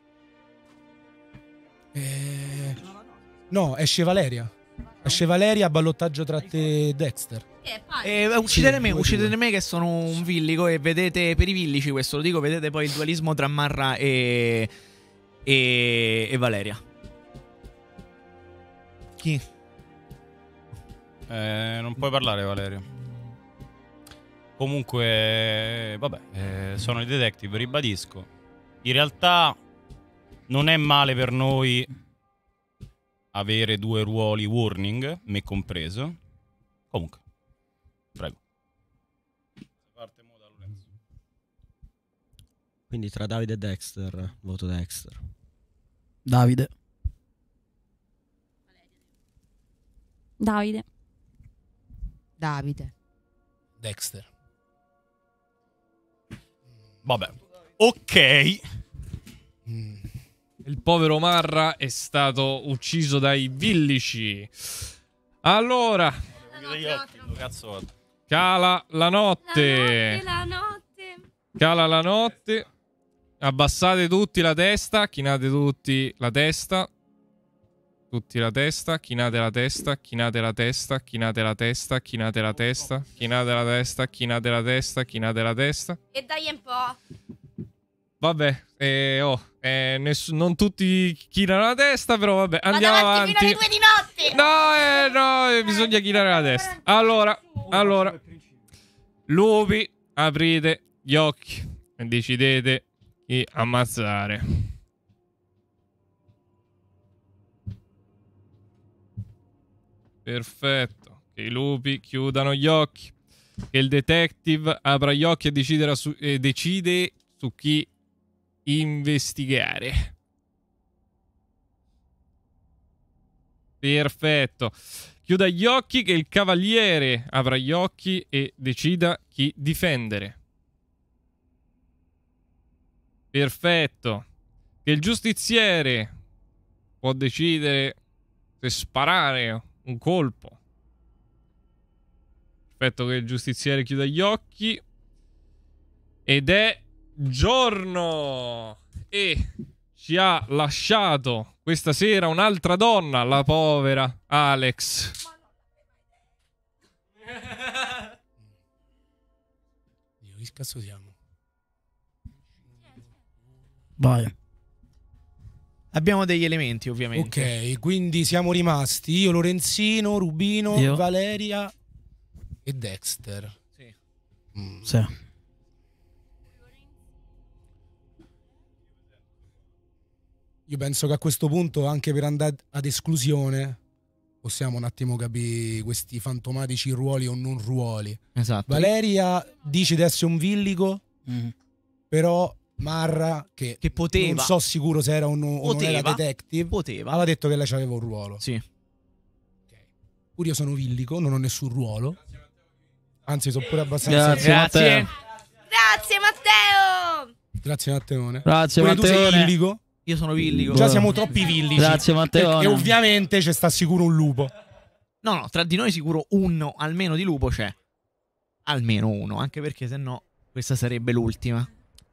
No, esce Valeria. Esce Valeria, ballottaggio tra te e Dexter. Uccidete me, Sì, uccidete me che sono un villico e vedete per i villici, questo lo dico, vedete poi il dualismo tra Marra e Valeria. Chi? Non puoi parlare, Valerio. Comunque, vabbè, sono il detective, ribadisco. In realtà non è male per noi avere 2 ruoli warning, me compreso. Comunque, prego. Quindi tra Davide e Dexter, voto Dexter. Davide. Davide. Davide. Dexter. Vabbè. Ok. Il povero Marra è stato ucciso dai villici. Allora, Cazzo. cala la notte. La notte. Cala la notte. Abbassate tutti la testa. Chinate tutti la testa. Tutti la testa. Chinate la testa. Chinate la testa. Chinate la testa. Chinate la testa. Chinate la testa. Chinate la testa. Chinate la testa. E dai un po'. Vabbè, non tutti chinano la testa, però vabbè, andiamo Vado avanti. fino alle 2 di notte. No, bisogna chinare la testa. Allora, lupi, aprite gli occhi e decidete chi ammazzare. Perfetto, che i lupi chiudano gli occhi, che il detective apra gli occhi e decide su chi investigare. Perfetto. Chiuda gli occhi, che il cavaliere apra gli occhi e decida chi difendere. Perfetto. Che il giustiziere può decidere se sparare un colpo Aspetto che il giustiziere chiuda gli occhi. Ed è giorno. E ci ha lasciato questa sera un'altra donna, la povera Alex. Dio, che cazzo siamo? Vai. Abbiamo degli elementi, ovviamente. Ok, quindi siamo rimasti io, Lorenzino, Rubino, Io. Valeria e Dexter. Sì. Sì. Io penso che a questo punto, anche per andare ad esclusione, possiamo un attimo capire questi fantomatici ruoli o non ruoli. Esatto. Valeria dice di essere un villico, però Marra, che poteva. non so sicuro se era o non era Poteva. detective, Poteva. aveva detto che lei aveva un ruolo. Sì. Pure io sono villico, non ho nessun ruolo. Anzi, sono pure abbastanza... Grazie Matteo. Grazie Matteone. Grazie, Pure tu Matteone. sei villico? Io sono villico. Già siamo troppi villici. Grazie, Matteone. E ovviamente c'è sta sicuro un lupo. No, tra di noi sicuro uno almeno di lupo c'è. Almeno uno, anche perché sennò questa sarebbe l'ultima.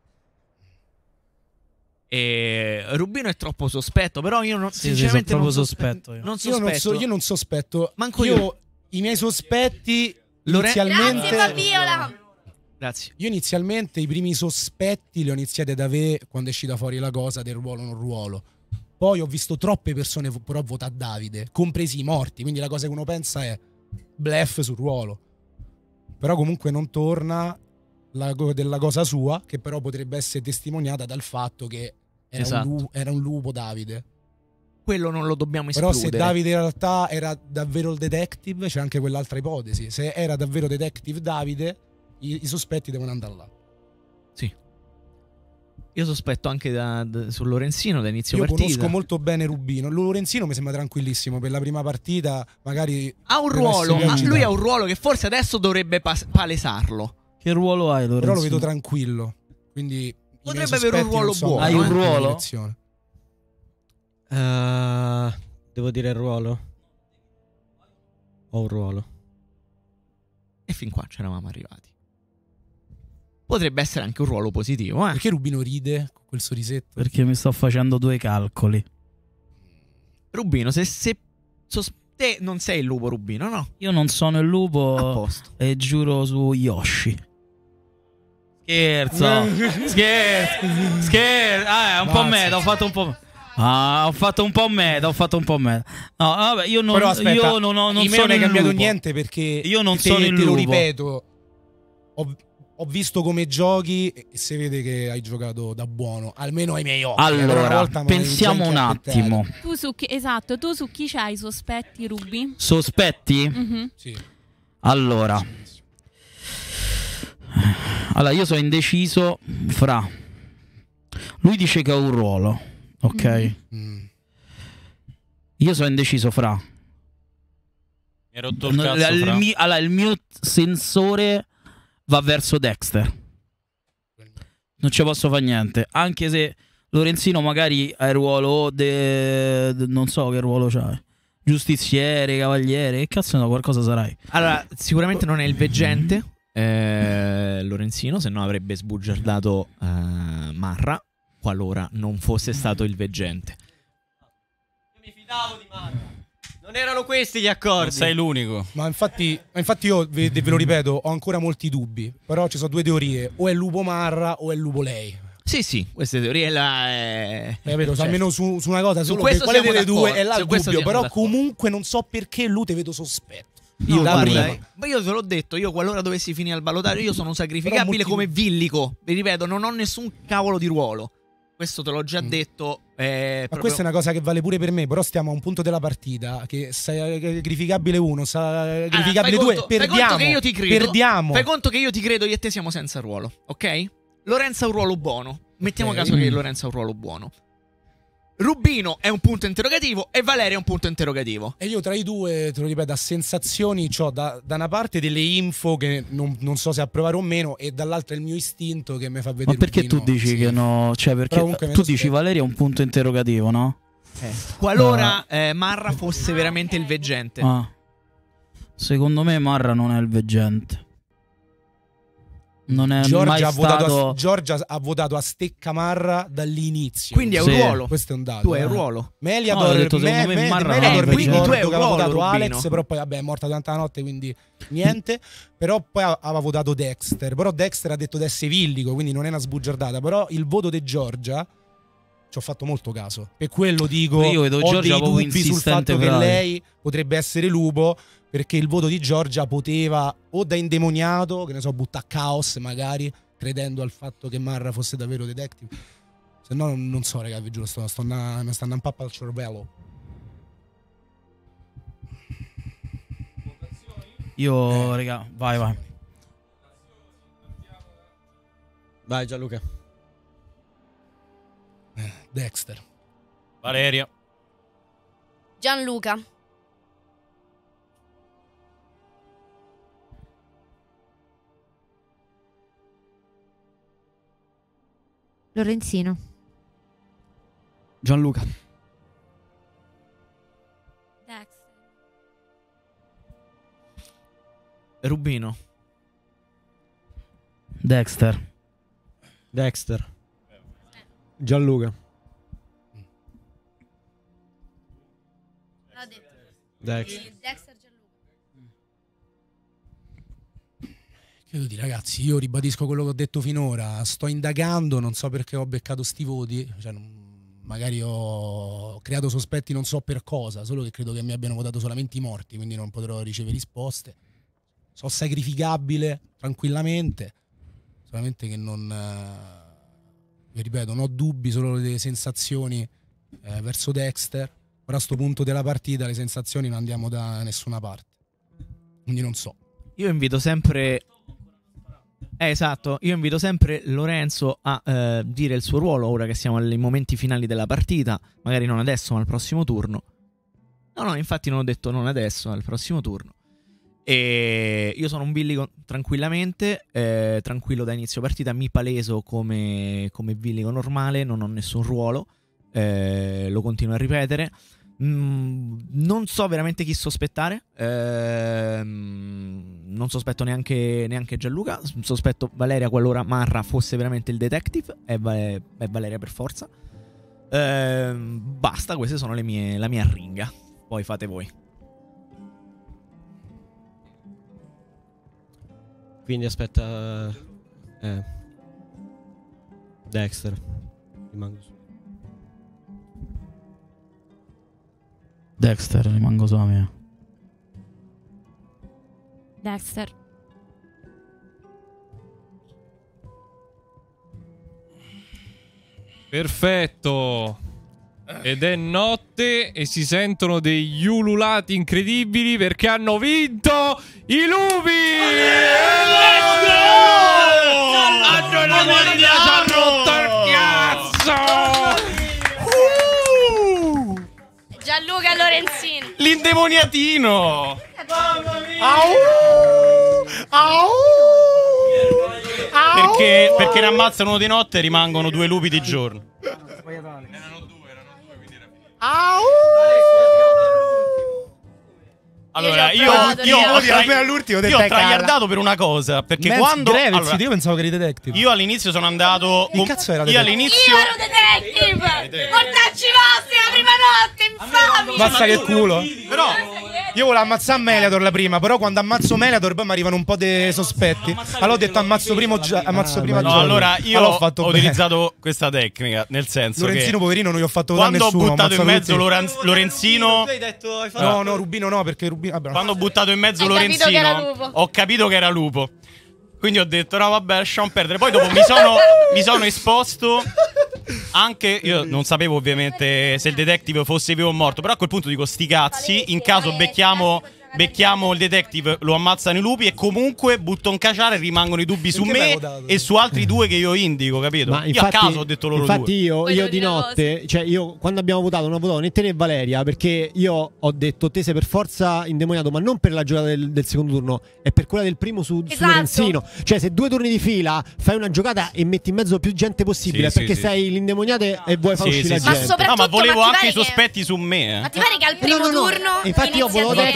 E Rubino è troppo sospetto, però io non, sinceramente sono non proprio sospetto io. Non sospetto. Io non sospetto. Manco io. I miei sospetti Grazie inizialmente... Fabiola. Grazie. Io inizialmente i primi sospetti li ho iniziati ad avere quando è uscita fuori la cosa del ruolo o non ruolo. Poi ho visto troppe persone però votare Davide, compresi i morti, quindi la cosa che uno pensa è bluff sul ruolo. Però comunque non torna della cosa sua, che però potrebbe essere testimoniata dal fatto che era, Esatto. era un lupo Davide. Quello non lo dobbiamo Però escludere. se Davide in realtà era davvero il detective, c'è anche quell'altra ipotesi. Se era davvero detective Davide, i sospetti devono andare là. Sì. Io sospetto anche su Lorenzino da inizio Io partita. conosco molto bene Rubino. Lorenzino mi sembra tranquillissimo. Per la prima partita magari Ha un deve ruolo, essere agitato. lui ha un ruolo che forse adesso dovrebbe palesarlo. Che ruolo hai, Lorenzo? Però lo vedo tranquillo. Quindi i miei Potrebbe avere un sospetti ruolo non sono buono, Hai un in quella ruolo? direzione. Devo dire il ruolo? Ho un ruolo. E fin qua c'eravamo arrivati. Potrebbe essere anche un ruolo positivo, Perché Rubino ride con quel sorrisetto? Perché mi sto facendo due calcoli. Rubino, se te non sei il lupo, Rubino, no? Io non sono il A lupo posto. e giuro su Yoshi. Scherzo. Scherzo. Un po' Mazza. meta, ho fatto un po'. Ho fatto un po' meta, No, vabbè, io non, Però aspetta, io non in me sono non è il cambiato lupo. niente perché Io non te, sono il te lo lupo. ripeto. Ho visto come giochi e si vede che hai giocato da buono, almeno ai miei occhi. Però una Allora, volta me l'hai pensiamo già un inchiappettato. attimo. Tu su chi c'hai i sospetti, Rubi? Sospetti? Mhm. Sì. Allora, io sono indeciso fra. Lui dice che ha un ruolo, ok? Io sono indeciso fra. Mi hai rotto il cazzo, fra. Il mio sensore va verso Dexter. Non ci posso fare niente. Anche se Lorenzino magari ha il ruolo non so che ruolo c'hai. Giustiziere, cavaliere, che cazzo no, qualcosa sarai. Allora, sicuramente non è il veggente Lorenzino, se no avrebbe sbugiardato Marra, qualora non fosse stato il veggente. Io mi fidavo di Marra. Non erano questi gli accordi. Non sei l'unico. Ma infatti io ve lo ripeto, ho ancora molti dubbi. Però ci sono due teorie: o è lupo Marra o è lupo lei. Sì, queste teorie là Vedo, cioè, almeno su una cosa su solo questo quale siamo delle due d'accordo, è là su il questo dubbio. siamo Però d'accordo. comunque non so perché lui te vedo sospetto. Io Da guarda, prima. Ma io te l'ho detto, io qualora dovessi finire al ballottaggio, io sono sacrificabile Però come villico. Vi ripeto, non ho nessun cavolo di ruolo. Questo te l'ho già detto. Ma questa è una cosa che vale pure per me. Però stiamo a un punto della partita che sacrificabile uno, sacrificabile due. Fai Perdiamo. conto che io ti credo. Perdiamo. Fai conto che io ti credo, io e te siamo senza ruolo, ok? Lorenzo ha un ruolo buono. Mettiamo Ok. caso che Lorenzo ha un ruolo buono. Rubino è un punto interrogativo e Valeria è un punto interrogativo. E io tra i due, te lo ripeto, a sensazioni c'ho da una parte delle info che non so se approvare o meno, e dall'altra il mio istinto che mi fa vedere. ma perché tu Rubino, dici sì. che no? Cioè, perché Però comunque me tu lo dici spiego. Valeria è un punto interrogativo, no? Qualora Marra fosse veramente il veggente. Ah. Secondo me Marra non è il veggente. Non è mai stato... Giorgia ha votato a stecca Marra dall'inizio. Quindi è un ruolo. Questo è un dato. Tu hai un ruolo. Meliador, No, ho detto, secondo me Marra Meliador non è mi il ricordo tu hai un che aveva ruolo, votato Rubino. Alex, però poi vabbè è morta durante la notte, quindi niente. Però poi aveva votato Dexter. Però Dexter ha detto di essere villico, quindi non è una sbugiardata. Però il voto di Giorgia ci ho fatto molto caso. Per quello dico, io vedo ho Giorgia dei proprio dubbi sul insistente fatto che per lei potrebbe essere lupo, perché il voto di Giorgia poteva o da indemoniato, che ne so, butta a caos magari, credendo al fatto che Marra fosse davvero detective. Se no non so, raga, vi giuro, mi sta andando un pappa al cervello. Io, raga, vai. Vai Gianluca. Dexter. Valeria. Gianluca. Lorenzino. Gianluca. Rubino. Dexter. Gianluca. Dexter. Dexter Gianluca. Che devo dire, ragazzi, io ribadisco quello che ho detto finora. Sto indagando, non so perché ho beccato sti voti. Cioè, magari ho creato sospetti, non so per cosa. Solo che credo che mi abbiano votato solamente i morti, quindi non potrò ricevere risposte. So sacrificabile tranquillamente. Solamente che non. Vi ripeto, non ho dubbi, solo delle sensazioni verso Dexter. Ora a sto punto della partita le sensazioni non andiamo da nessuna parte. Quindi non so. Io invito sempre... esatto, io invito sempre Lorenzo a dire il suo ruolo ora che siamo ai momenti finali della partita. Magari non adesso, ma al prossimo turno. No, infatti non ho detto non adesso, al prossimo turno. E io sono un villico tranquillamente, tranquillo da inizio partita, mi paleso come villico normale, non ho nessun ruolo, lo continuo a ripetere. Non so veramente chi sospettare, non sospetto neanche Gianluca, sospetto Valeria qualora Marra fosse veramente il detective, è Valeria per forza. Basta, queste sono la mia ringa, poi fate voi. Quindi aspetta. Dexter. Rimango su. Dexter, rimango sulla mia. Dexter. Perfetto. Ed è notte e si sentono degli ululati incredibili perché hanno vinto i lupi! Hanno la maglia, ci ha rotto il cazzo! Gianluca Lorenzini. L'indemoniatino! Perché ne ammazzano uno di notte e rimangono 2 lupi di giorno. Allora, io ho tragliardato per una cosa. Perché quando. Allora, io pensavo che eri detective. Io all'inizio sono andato. Che cazzo era Io all'inizio. Io ero detective! Mortacci vostri la prima notte, infami! Mazza che culo. Però. Io volevo ammazzare Meliador la prima, però quando ammazzo Meliador poi mi arrivano un po' dei sospetti. Allora ho detto ammazzo prima No, Giorgio. allora io allora ho utilizzato questa tecnica, nel senso Lorenzino che poverino non gli ho fatto votare quando nessuno. ho buttato in mezzo Lorenzino. No, Rubino no, perché Rubino Quando ho buttato in mezzo Hai capito che era Lorenzino, lupo. ho capito che era lupo. Quindi ho detto no vabbè, lasciamo perdere. Poi dopo mi sono esposto. Anche io non sapevo ovviamente se il detective fosse vivo o morto. Però a quel punto dico sti cazzi. In caso becchiamo il detective, lo ammazzano i lupi. E comunque butto un caciare e rimangono i dubbi su me e su altri 2 che io indico, capito? Ma Io a caso ho detto loro infatti 2. io di notte, cioè io quando abbiamo votato non ho votato né te né Valeria, perché io ho detto te sei per forza indemoniato, ma non per la giocata del secondo turno, è per quella del primo su Lorenzino. Cioè se 2 turni di fila fai una giocata e metti in mezzo più gente possibile, Sì, perché sì, sei l'indemoniato e vuoi far uscire la sì. gente. No, ma volevo ma ti anche i pare che- sospetti su me. Ma ti pare che al primo turno Infatti io ho inizi a votato dire- Dexter perché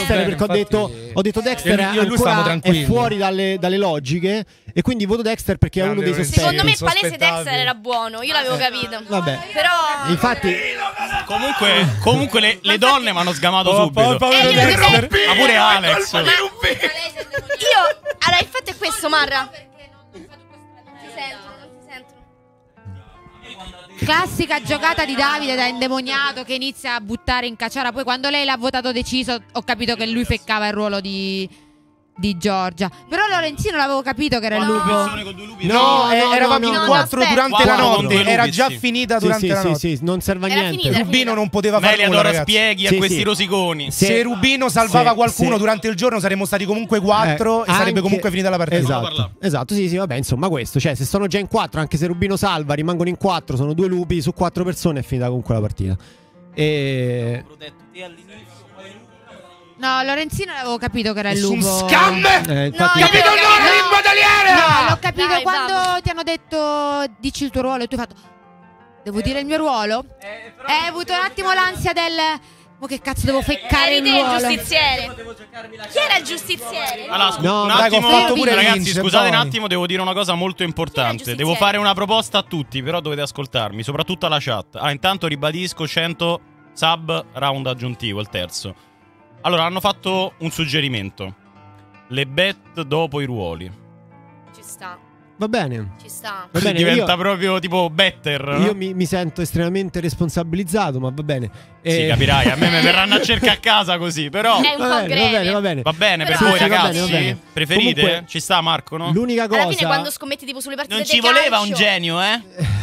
ho detto Dexter io e lui stavamo ancora è tranquilli. fuori dalle logiche e quindi voto Dexter perché è uno dei sospetti. Secondo me palese Dexter era buono, io l'avevo capito. Vabbè. Però Infatti Comunque le donne mi hanno sgamato subito. Dexter. Ma pure Alex. Io allora il fatto è questo, Marra. Non si sentono. Classica giocata di Davide da indemoniato che inizia a buttare in cacciara. Poi quando lei l'ha votato deciso ho capito che lui feccava il ruolo di Giorgia. Però Lorenzino l'avevo capito che era il lupo. No, eravamo in 4 aspetta. durante la Quattro con notte. due Era lupi, già sì. finita durante la notte. Sì, non serve a Era niente. finita. Rubino non poteva fare nulla, Meliador ragazzi. spieghi a Sì, questi sì. rosiconi. Se Rubino salvava se- qualcuno se- durante il giorno saremmo stati comunque 4 e sarebbe anche- comunque finita la partita. Esatto, sì, vabbè, insomma questo, cioè se sono già in 4, anche se Rubino salva, rimangono in 4, sono 2 lupi su 4 persone, è finita comunque la partita. E No, Lorenzino l'avevo capito che era il Nessun lupo. scam! infatti, No, capito No, l'ho capito Dai, quando vamos. ti hanno detto dici il tuo ruolo e tu hai fatto devo dire il mio ruolo? Hai avuto un attimo l'ansia del ma che cazzo devo feccare Eri il te il ruolo? giustiziere. Chi era il giustiziere? Allora, No, un raga, ho attimo, fatto pure ragazzi, Lynch, scusate un Boni. attimo, devo dire una cosa molto importante. giustiziere? Devo fare una proposta a tutti, però dovete ascoltarmi, soprattutto alla chat. Intanto ribadisco 100 sub round aggiuntivo, il terzo. Allora, hanno fatto un suggerimento. Le bet dopo i ruoli. Ci sta, va bene. ci sta. Va bene, Diventa proprio tipo better. io mi sento estremamente responsabilizzato, ma va bene. Sì, capirai, a me mi verranno a cercare a casa così, però È un po' Va bene, greve. va bene. va bene per Però- voi Sì, sì, va ragazzi. bene, va bene. Preferite? Comunque, Ci sta Marco, no? L'unica cosa Alla fine quando scommetti tipo sulle partite Non di ci voleva un calcio- genio, eh?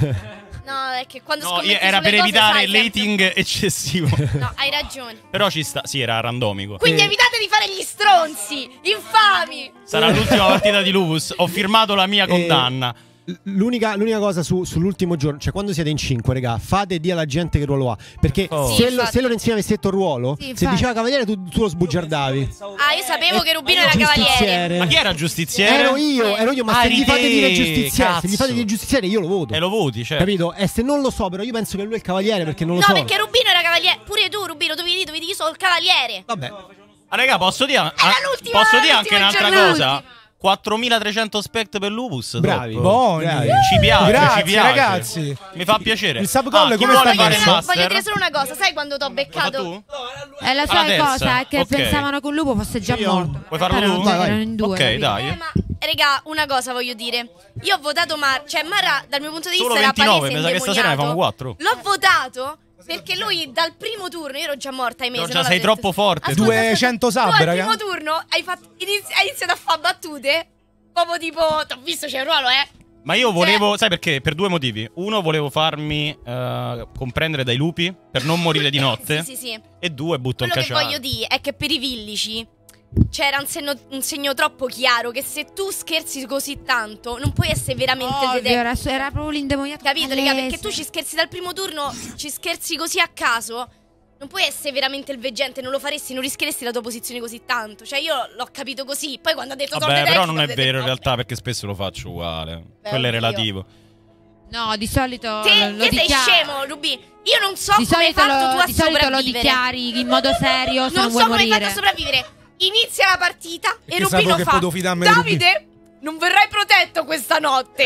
No, è che quando No, scommetti era sulle per cose evitare sai il sempre- rating eccessivo. No, hai ragione. Però ci sta, sì, era randomico. Quindi evitate di fare gli stronzi, infami. Sarà l'ultima partita di Lupus. Ho firmato la mia condanna. L'unica cosa sull'ultimo giorno, cioè quando siete in 5, regà, fate dire alla gente che ruolo ha. Perché Oh. Sì, se infatti. Lorenzino avesse detto il ruolo, Sì, se infatti. diceva cavaliere, tu lo sbugiardavi. Ah, io sapevo che Rubino era cavaliere. Giustiziere. Ma chi era giustiziere? Ero io, ma Ah, se gli eri fate te, dire giustiziere, se gli cazzo. fate dire giustiziere, io lo voto. E lo voti, cioè. Capito? E se non lo so, però io penso che lui è il cavaliere perché non lo No, so. perché Rubino era cavaliere. Pure tu, Rubino, dovevi dire io sono il cavaliere. Vabbè. Ah, raga, posso dire l'ultima- posso dire anche l'ultima un'altra giornata. cosa? 4300 spect per Lupus. Bravi. top. Buoni. Ci piace, Grazie, ci piace. ragazzi. Mi fa piacere. Il subgoal chi come vuole sta fare il messo? master? Voglio dire solo una cosa, sai quando t'ho Vuoi fare beccato? tu? La sua Alla terza? cosa è che Ok. pensavano che un lupo fosse già morto. Vuoi farlo Erano tu? due, erano in due, Ok, capito? dai. Ma, regà, una cosa voglio dire. Io ho votato Cioè, Mara, dal mio punto di vista, Solo era 29, palese mi sa che stasera ne famo indemoniato. 4. L'ho votato perché lui dal primo turno, io ero già morta ai mesi. Giorgia, sei troppo forte. 200 sub, Tu al raga. primo turno hai iniziato a fare battute. Proprio tipo, t'ho visto c'è il ruolo, Ma io volevo, sai perché? Per due motivi. Uno, volevo farmi comprendere dai lupi per non morire di notte. Sì, sì. E due, butto Quello il che cacciare. voglio dire è che per i villici c'era un segno troppo chiaro che se tu scherzi così tanto non puoi essere veramente il Ovvio, detective. era proprio l'indemoniato. Capito, raga? palese. Perché tu ci scherzi dal primo turno, ci scherzi così a caso. Non puoi essere veramente il veggente, non lo faresti, non rischieresti la tua posizione così tanto. Cioè, io l'ho capito così. Poi quando ha detto sono Vabbè, però detective, non è ho detto, vero in no. realtà perché spesso lo faccio uguale. Beh, Quello è oddio. relativo. No, di solito Te lo sei dichiari. scemo, Ruby. Io non so Di come hai solito, fatto tu a di solito lo sopravvivere. dichiari in modo serio se non Non vuoi so come hai morire. fatto a sopravvivere. Inizia la partita e Perché Rubino sapevo che fa potevo fidarmi di Rubino. Davide, non verrai protetto questa notte.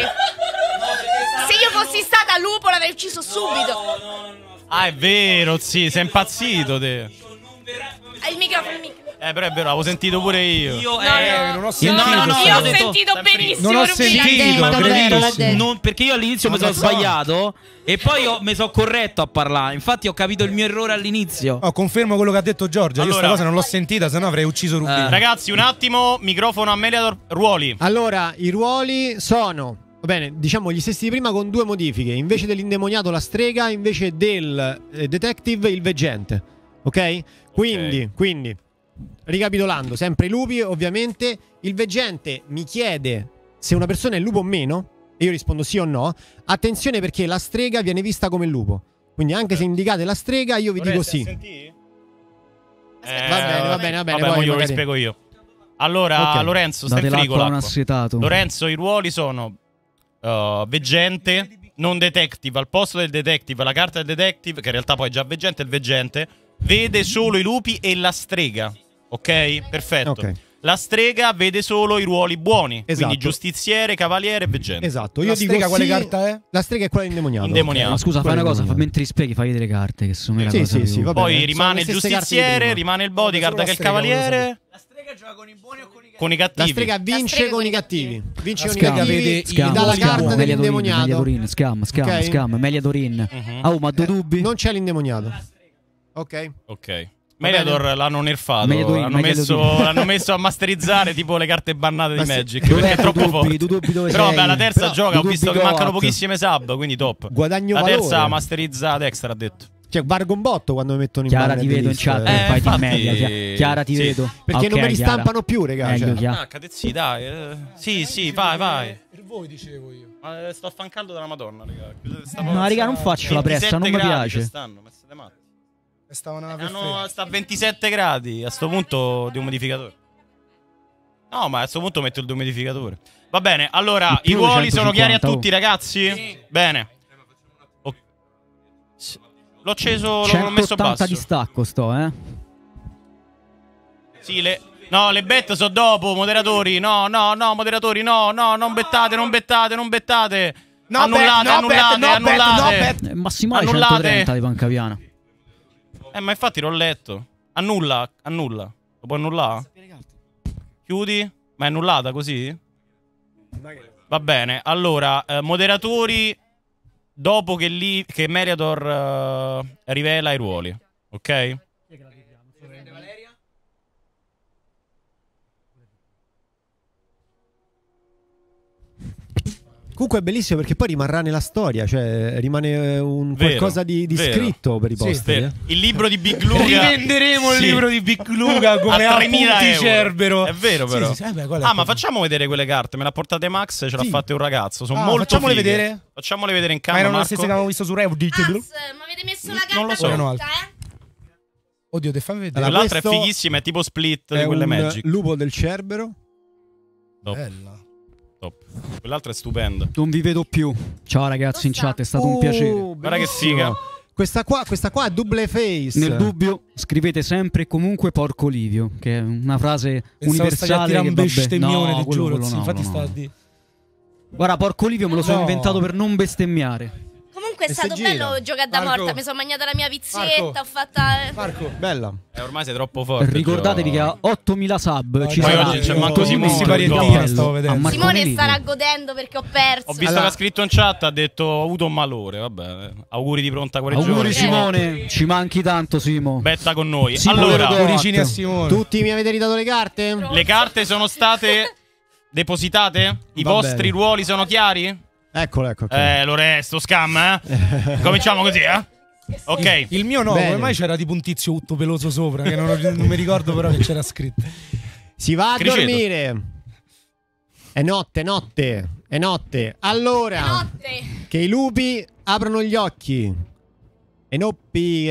Se io fossi stata lupo l'avrei ucciso subito. Ah, è vero, sì, sei impazzito te. Il microfono. Però è vero, l'avevo sentito pure io. Io non ho sentito. Io ho sentito benissimo. Non ho Rubino. sentito, L'ha detto, bellissimo. l'ha detto. perché io all'inizio mi sono sbagliato e poi mi sono corretto a parlare. Infatti ho capito il mio errore all'inizio. Oh, confermo quello che ha detto Giorgia. Io Allora- sta cosa non l'ho sentita, sennò avrei ucciso Rubino. Ragazzi, un attimo, microfono a Meliador, ruoli. Allora, i ruoli sono, va bene, diciamo gli stessi di prima con due modifiche. Invece dell'indemoniato la strega, invece del detective il veggente. Ok? Quindi, ricapitolando, sempre i lupi, ovviamente. Il veggente mi chiede se una persona è lupo o meno, e io rispondo sì o no. Attenzione perché la strega viene vista come il lupo. Quindi anche se indicate la strega, io vi dico sì. Va Va bene, Vabbè, poi mo glielo magari- rispiego io. Allora, Ok. Lorenzo, stai Date in frigo l'acqua a un l'acqua. assetato. Lorenzo, i ruoli sono veggente, non detective. Al posto del detective, la carta del detective, che in realtà poi è già veggente, il veggente vede solo i lupi e la strega. Ok? Perfetto. Ok. La strega vede solo i ruoli buoni, Esatto. quindi giustiziere, cavaliere e veggente. Esatto. La Io dico strega quale sì, carta è? La strega è quella indemoniata. Indemoniato. Ma scusa, fai Quello una cosa, indemoniato. mentre spieghi, fai vedere le carte, che sono la Sì, cosa sì, più- sì, va bene. Poi Sono rimane le il stesse carte di giustiziere, prima. rimane il bodyguard Solo la che è il strega, cavaliere. La strega gioca con i buoni o con i cattivi? Con i La cattivi. strega vince strega con i cattivi. Vince La con i strega cattivi. vede Gli dà la ruoli carta buoni. dell'indemoniato. Scam, Ok? scam, Meliadorin. Mhm. Ma due dubbi? Non c'è l'indemoniato. Ok. Ok. Meliador l'hanno nerfato. Meliador, L'hanno messo a masterizzare tipo le carte bannate di Ma sì. Magic. Dov'è Perché è tu troppo dubbi? forte. Tu dubbi dove Però sei? vabbè, la terza Però gioca. Ho tu visto dubbi che mancano tot. pochissime sub, quindi top. Guadagno La valore. terza masterizza Dexter, ha detto. Cioè, vargo un botto quando mi mettono in Chiara banner ti di vedo in lista. chat per fai di infatti- media. Chiara ti sì. vedo. Perché Ok, non me li Chiara. stampano più, raga. Meglio, Cioè. Chiara. Ah, sì, dai. Sì, vai. Per voi dicevo io. Ma sto fancando della Madonna, raga. Chiudete sta No, porta. raga, non faccio la pressa, non mi 27 gradi piace. quest'anno, ma siete matti. Stavano Sta a 27 gradi. A sto punto dehumidificatore. No, ma a sto punto metto il dehumidificatore. Va bene, allora, Di i più, ruoli sono chiari a 150, tutti, ragazzi? Sì. Bene. L'ho acceso, l'ho messo 180 basso. di stacco sto, Sì, no, le bet sono dopo, moderatori. No, moderatori, no, non bettate. No, annullate. Massimale Annullate. 130 di Pancapiana. Ma infatti l'ho letto. Annulla. Lo puoi annullare? Chiudi? Ma è annullata così? Va bene. Allora, moderatori, dopo che Meriador rivela i ruoli. Ok? Comunque è bellissimo perché poi rimarrà nella storia, cioè rimane un Vero, qualcosa di vero. scritto per i posteri. Vero. Il libro di Big Luga. Rivenderemo il libro di Big Luga come a 3.000 appunti euro. Cerbero. È vero, però. Sì, beh, quella è Ma proprio- facciamo vedere quelle carte. Me l'ha portate Max, ce l'ha Sì. fatte un ragazzo. Sono Ah, molto facciamole fighe. vedere? Facciamole vedere in Ma camera. erano le Marco. stesse che avevamo visto su Reddit. Ma avete messo la carta Non lo so. tutta, Erano altre. Oddio, te fammi vedere. Allora, Quell'altra è questo fighissima, è tipo split È di quelle un Magic. lupo del Cerbero. Top. Bella. Top. Quell'altra è stupenda. Non vi vedo più. Ciao ragazzi in chat, è stato un piacere. Guarda che bellissimo. figa. Questa qua è double face. Nel dubbio scrivete sempre e comunque porco Livio, che è una frase Pensavo stai a universale tirare che un vabbè. bestemmione, No, ti quello giuro. no, sì, infatti quello sta a no. dire. Guarda, porco Livio me lo sono No. inventato per non bestemmiare. Comunque è E stato se gira? bello giocare da Marco. morta. Mi sono mangiata la mia pizzetta. Marco. Ho fatta. Marco. Bella. Ormai sei troppo forte. Ricordatevi che Gio. a 8000 sub No, ci poi sarà oggi c'è un Marco torneo Simone, di Pariettina, cappello stavo vedendo. a Marco Simone Livio. starà godendo perché ho perso. Ho visto Allora- che ha scritto in chat, ha detto ho avuto un malore. Vabbè, auguri di pronta guarigione. Auguri Simone, ci manchi tanto Simo. Betta con noi. Simone Allora, Rodotto. Cuoricini a Simone. Tutti mi avete ridato le carte? le carte sono state depositate? I Va vostri bene. ruoli sono chiari? Eccolo, ecco. Loresto, scam, Cominciamo così, Ok. Il mio no, Bene. come mai c'era tipo un tizio tutto peloso sopra, che non mi ricordo però che c'era scritto. Si va a Criceto. dormire. È notte. Allora, Notte. che i lupi aprano gli occhi. Enoppi.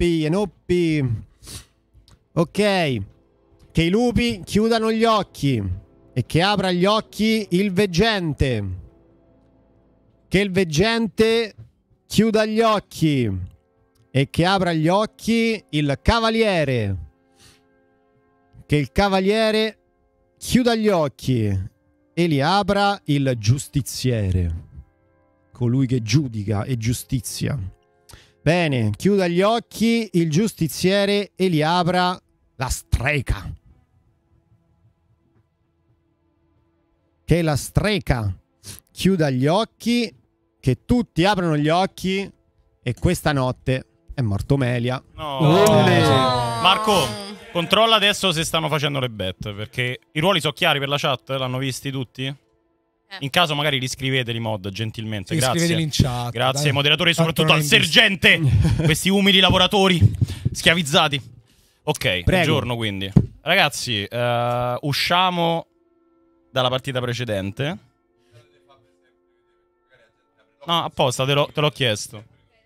Ok. Che i lupi chiudano gli occhi. E che apra gli occhi il veggente. Che il veggente chiuda gli occhi. E che apra gli occhi il cavaliere. Che il cavaliere chiuda gli occhi e li apra il giustiziere, colui che giudica e giustizia. Bene, chiuda gli occhi il giustiziere e li apra la strega. Che la strega chiuda gli occhi, che tutti aprano gli occhi e questa notte è morto Melia. No. Olle. Marco, controlla adesso se stanno facendo le bet, perché i ruoli sono chiari per la chat? L'hanno visti tutti? In caso magari riscriveteli mod gentilmente. Sì, Grazie. scriveteli in chat, Grazie dai. moderatori, Tanto soprattutto non al è in vista. sergente. Questi umili lavoratori schiavizzati. Ok, Prego. buongiorno quindi. Ragazzi, usciamo dalla partita precedente. No, apposta, te l'ho chiesto.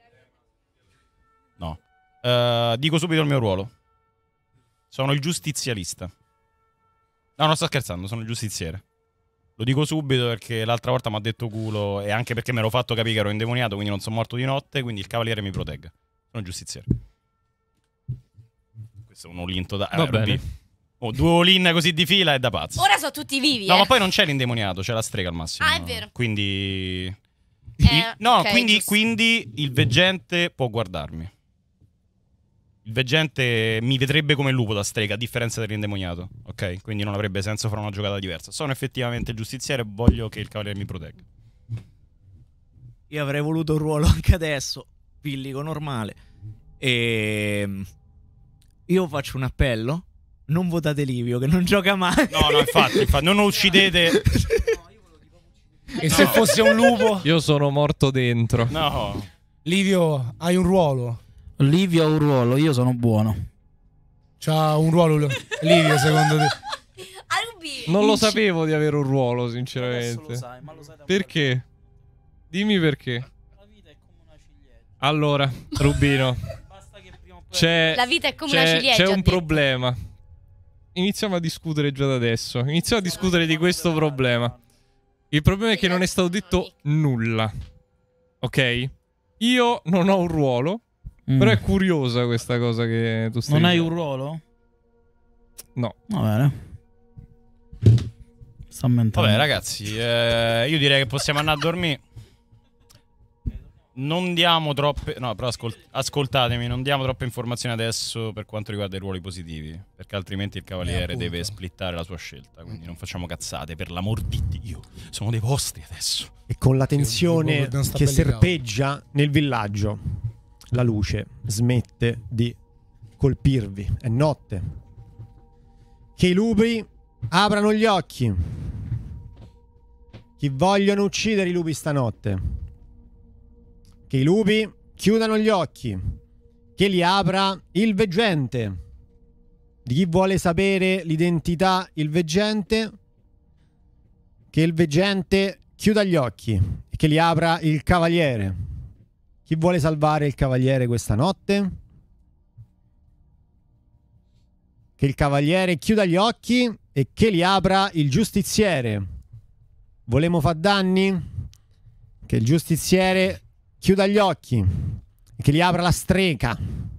No. Dico subito il mio ruolo. Sono il giustizialista. No, non sto scherzando, sono il giustiziere. Lo dico subito perché l'altra volta mi ha detto culo e anche perché me l'ho fatto capire che ero indemoniato, quindi non sono morto di notte, quindi il cavaliere mi protegga. Sono il giustiziere. Questo è un all-in totale. Va bene. 2 all-in così di fila è da pazzo. Ora sono tutti vivi. No, ma poi non c'è l'indemoniato, c'è la strega al massimo. Ah, è vero. Quindi. No, ok, quindi il veggente può guardarmi. Il veggente mi vedrebbe come lupo da strega, a differenza dell'indemoniato. Ok? Quindi non avrebbe senso fare una giocata diversa. Sono effettivamente il giustiziere e voglio che il cavaliere mi protegga. Io avrei voluto un ruolo anche adesso, pillico normale. Io faccio un appello. Non votate Livio, che non gioca mai. No, infatti non lo uccidete. E se fosse un lupo? Io sono morto dentro. No. Livio, hai un ruolo? Livio ha un ruolo, io sono buono. C'ha un ruolo Livio, secondo te? Non lo sapevo di avere un ruolo, sinceramente. Perché? Dimmi perché. Allora, Rubino, La vita è come una ciliegia. c'è un problema. Iniziamo a discutere già da adesso. Iniziamo a discutere di questo problema. Il problema è che non è stato detto nulla. Ok? Io non ho un ruolo. Però è curiosa questa cosa che tu stai Non hai dicendo. un ruolo? No. Va bene. Sta mentendo. Vabbè, ragazzi, io direi che possiamo andare a dormire. Non diamo troppe. No, però ascoltatemi, non diamo troppe informazioni adesso per quanto riguarda i ruoli positivi. Perché altrimenti il cavaliere deve splittare la sua scelta. Quindi non facciamo cazzate, per l'amor di Dio. Sono dei vostri adesso. E con la tensione non sta che belli serpeggia nel villaggio, la luce smette di colpirvi. È notte. Che i lupi aprano gli occhi. Chi vogliono uccidere i lupi stanotte? Che i lupi chiudano gli occhi. Che li apra il veggente. Di chi vuole sapere l'identità il veggente? Che il veggente chiuda gli occhi e che li apra il cavaliere. Chi vuole salvare il cavaliere questa notte? Che il cavaliere chiuda gli occhi e che li apra il giustiziere. Volemo far danni? Che il giustiziere chiuda gli occhi e che li apra la strega.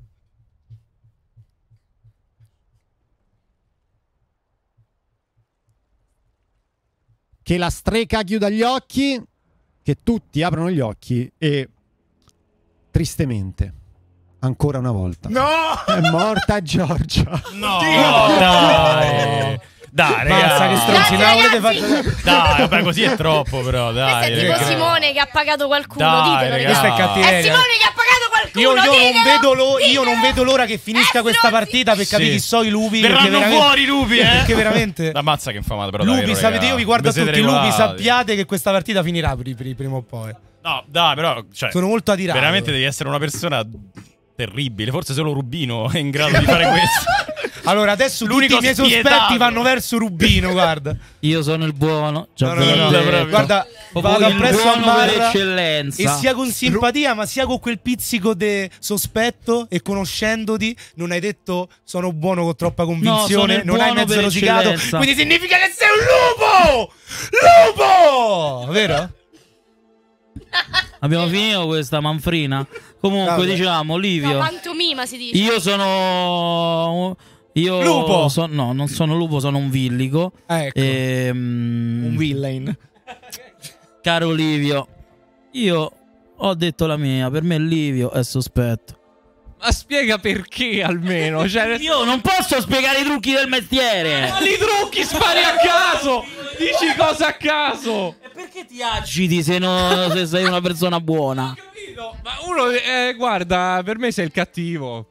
Che la strega chiuda gli occhi, che tutti aprano gli occhi e tristemente, ancora una volta, è morta Giorgia. No, dai. Dai, Basta, che stronzina volete fare? Dai, vabbè, così è troppo, però. Dai, Questo è tipo Simone che ha pagato qualcuno. Dai, ditelo, ragazzi. Questa è cattiveria. È Simone che ha pagato qualcuno. Io non vedo l'ora che finisca questa partita per capire chi so i lupi. Verranno fuori i lupi, Perché veramente. La mazza che infamata, però. Lupi, davvero, sapete, raga. io vi guardo a Vi siete tutti. Lupi, regolati. sappiate che questa partita finirà prima o poi. No, dai, però. Cioè, Sono molto adirato. veramente devi essere una persona terribile. Forse solo Rubino è in grado di fare questo. Allora, adesso L'unico tutti i miei spietato. sospetti vanno verso Rubino, guarda. Io sono il buono. No, guarda, vado il appresso a buono per Marra eccellenza. e sia con simpatia, ma sia con quel pizzico di sospetto, e conoscendoti non hai detto sono buono con troppa convinzione, sono il non hai buono mezzo per rosicato, eccellenza. quindi significa che sei un lupo! Lupo! Vero? Abbiamo finito questa manfrina. Comunque, Vabbè. diciamo, Livio. No, pantomima si dice. Io sono. Io Lupo. No, non sono lupo, sono un villico. Ecco. Un villain. Caro Livio, io ho detto la mia. Per me Livio è sospetto. Ma spiega perché almeno. Cioè, Io non posso spiegare i trucchi del mestiere. Ma li trucchi, spari a caso. Dici cosa a caso. E perché ti agiti se sei una persona buona? Ma uno, guarda, per me sei il cattivo.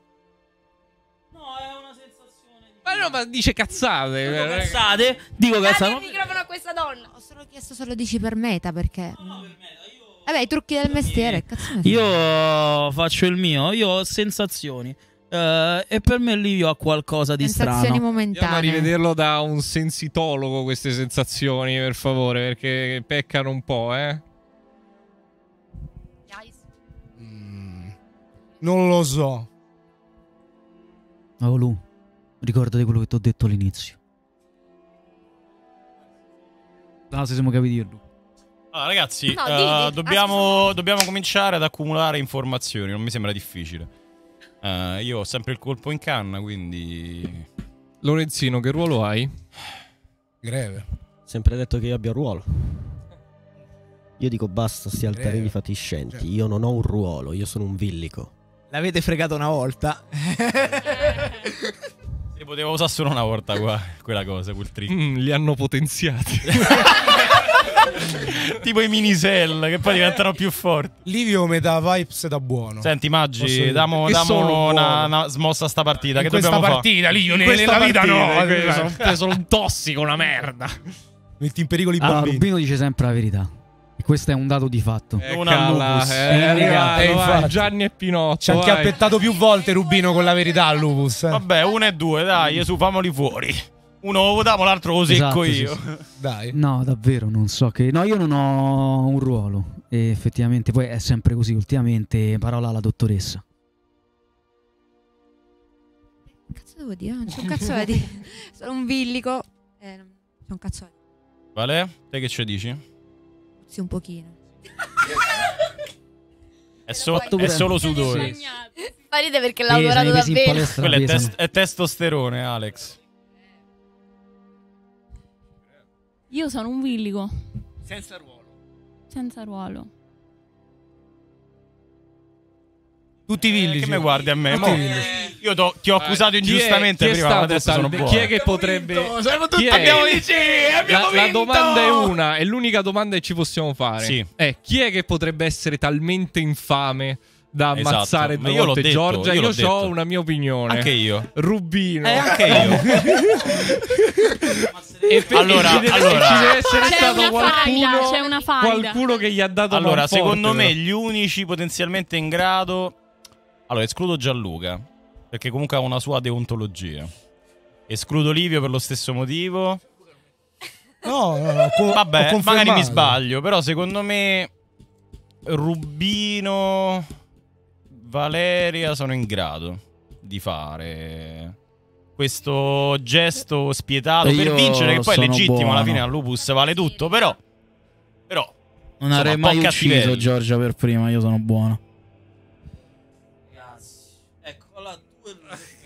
Ma no, ma dice cazzate. Cazzate? Dico Date cazzate. il microfono a questa donna. Ho solo chiesto solo dici per meta perché. Vabbè, i trucchi del mestiere. Cazzo ne so. Io faccio il mio, io ho sensazioni. E per me Livio ha qualcosa di Sensazioni strano. momentanee. Andiamo a rivederlo da un sensitologo queste sensazioni, per favore, perché peccano un po', Non lo so. Oh Lu, ricordati quello che ti ho detto all'inizio. Ah, se siamo capiti io e Lu. Allora, ragazzi, No, di. dobbiamo cominciare ad accumulare informazioni. Non mi sembra difficile. Io ho sempre il colpo in canna, quindi Lorenzino, che ruolo hai? Greve. Sempre detto che io abbia un ruolo. Io dico basta sti altarini fatiscenti. Io non ho un ruolo, io sono un villico. L'avete fregato una volta. Si poteva usare solo una volta qua, quella cosa, quel trick. Li hanno potenziati. Tipo i mini cell che poi diventano più forti. Livio mi dà vibes da buono. Senti, Maggi, Posso damo dire? Che sono una smossa a sta partita. In Che questa dobbiamo partita, fare? Livio, In questa nella vita partita, no. Sono un tossico, una merda. Metti in pericolo i Allora, bambini. Rubino dice sempre la verità. E questo è un dato di fatto. Cala, Lupus. è arrivato, infatti. vai, Gianni e Pinotto. Ci ha vai. chiappettato più volte Rubino con la verità, Lupus. Vabbè, 1 e 2, dai, su, famoli fuori. Uno lo votiamo, l'altro lo secco Esatto, io. sì, sì. Dai. No, davvero, non so che... No, io non ho un ruolo. E effettivamente, poi è sempre così. Ultimamente, parola alla dottoressa. Cazzo devo dire? Non c'è un cazzo da dire. Sono un villico. Non c'è un cazzo da dire. Vale? Te che ci dici? Sì, un pochino. È solo sudore. Fa ridere perché l'ha lavorato davvero. Quello è testosterone, Alex. Io sono un villico. Senza ruolo. Senza ruolo. Tutti i villici. Che mi guardi a me? Tutti Mo? i villici. Io ti ho accusato ingiustamente chi è prima, stato adesso sono talmente- buono. Chi è che potrebbe... Siamo Chi tutti è? abbiamo La vinto! domanda è una, è l'unica domanda che ci possiamo fare. Sì. È chi è che potrebbe essere talmente infame da Esatto. ammazzare Ma due io l'ho volte detto, Giorgia? io l'ho Io detto. ho una mia opinione. Anche io. Rubino. Anche io. Allora, ci deve essere C'è stato una qualcuno, faida, c'è una faida. qualcuno che gli ha dato Allora, manforte, secondo me però. gli unici potenzialmente in grado... Allora, escludo Gianluca, perché comunque ha una sua deontologia. Escludo Livio per lo stesso motivo. No, Vabbè, ho magari mi confermato. sbaglio, però secondo me Rubino, Valeria sono in grado di fare questo gesto spietato per Io vincere, che poi è sono legittimo, alla buono. fine al Lupus vale tutto, però Non insomma, avrei un po' mai ucciso cattivelli. Giorgia per prima, io sono buono. Eccola tu.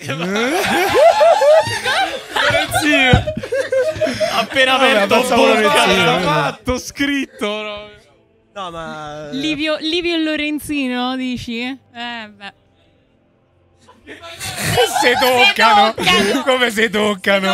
Appena Vabbè, aperto pensavo bocca, Lorenzino. l'ha fatto scritto. No, ma... Livio e Lorenzino, dici? Beh. Se toccano. Come si toccano?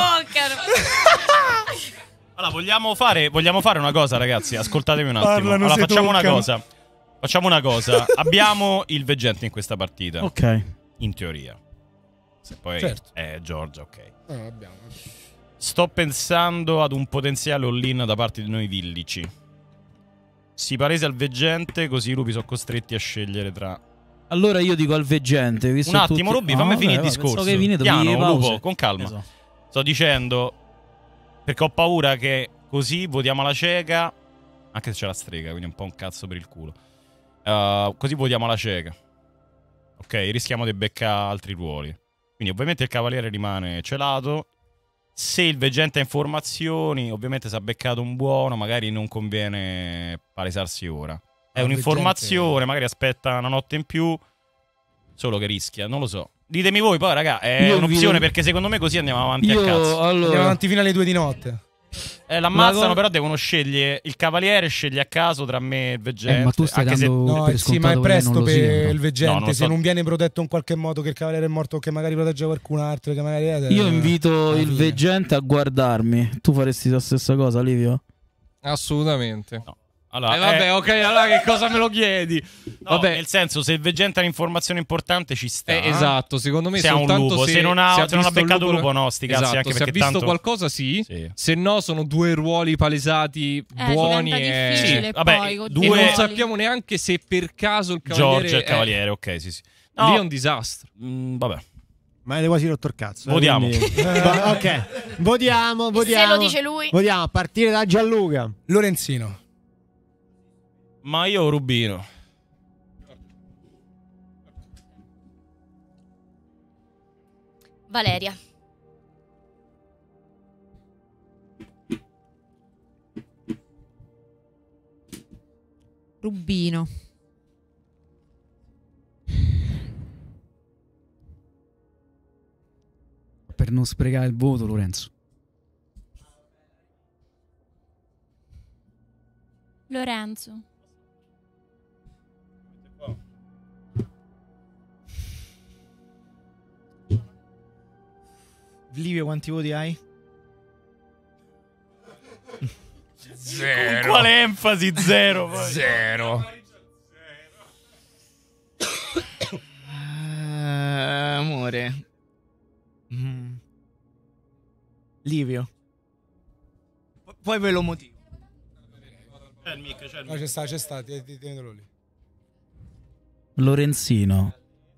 Allora, vogliamo fare una cosa, ragazzi? Ascoltatemi un attimo. Parlano, Allora, se facciamo una toccano. cosa. Facciamo una cosa. Abbiamo il veggente in questa partita. Ok. In teoria. Se poi Certo. è Giorgia, ok. No, abbiamo. Sto pensando ad un potenziale all-in da parte di noi villici. Si palesa al veggente, così i lupi sono costretti a scegliere tra... Allora io dico al veggente. Visto Un attimo, tutti... Rubi, Ah, fammi vabbè, finire il vabbè, discorso. pensavo che finito, Piano, pigli pause. Lupo, con calma. Esatto. Sto dicendo... Perché ho paura che così votiamo la cieca. Anche se c'è la strega, quindi è un po' un cazzo per il culo. Così votiamo la cieca. Ok, rischiamo di beccare altri ruoli. Quindi ovviamente il cavaliere rimane celato. Se il veggente ha informazioni, ovviamente se ha beccato un buono, magari non conviene palesarsi ora. È il un'informazione, veggente- magari aspetta una notte in più. Solo che rischia, non lo so. Ditemi voi poi, raga, è Io un'opzione vi- perché secondo me così andiamo avanti a Io cazzo. Andiamo allora avanti fino alle 2 di notte. L'ammazzano, Ma- però devono scegliere. Il cavaliere sceglie a caso tra me e il veggente. Ma tu stai anche se- dando No, per sì, ma è scontato che lei presto non lo per sia, no? il veggente. No, non se so. non viene protetto in qualche modo, che il cavaliere è morto, che magari protegge qualcun altro, che magari Io invito alla il fine. veggente a guardarmi. Tu faresti la stessa cosa, Livio? Assolutamente. No. Allora, Vabbè, ok, allora che cosa me lo chiedi? no, Vabbè, nel senso, se il veggente ha un'informazione importante, ci sta. esatto, secondo me Se ha un soltanto lupo, se non ha visto beccato il lupo, no, sti cazzi, Esatto, anche se ha perché visto tanto... qualcosa, sì. Sì. Se no, sono due ruoli palesati buoni diventa e... difficile Sì, vabbè, poi con due- E non ruoli. sappiamo neanche se per caso il cavaliere Giorgia, il cavaliere, ok, sì, sì. Lì No, è un disastro. vabbè. Ma avete quasi rotto il cazzo. Votiamo. Ok. Votiamo. Se lo dice lui. Votiamo a partire da Gianluca. Lorenzino. Ma io Rubino. Valeria. Rubino. per non sprecare il voto, Lorenzo. Lorenzo. Livio, quanti voti hai? Con quale enfasi? Zero. Poi. Zero. Amore. Livio. Poi ve lo motivo. C'è il mic, c'è il No, mic. c'è sta, tenetelo lì. Lorenzino.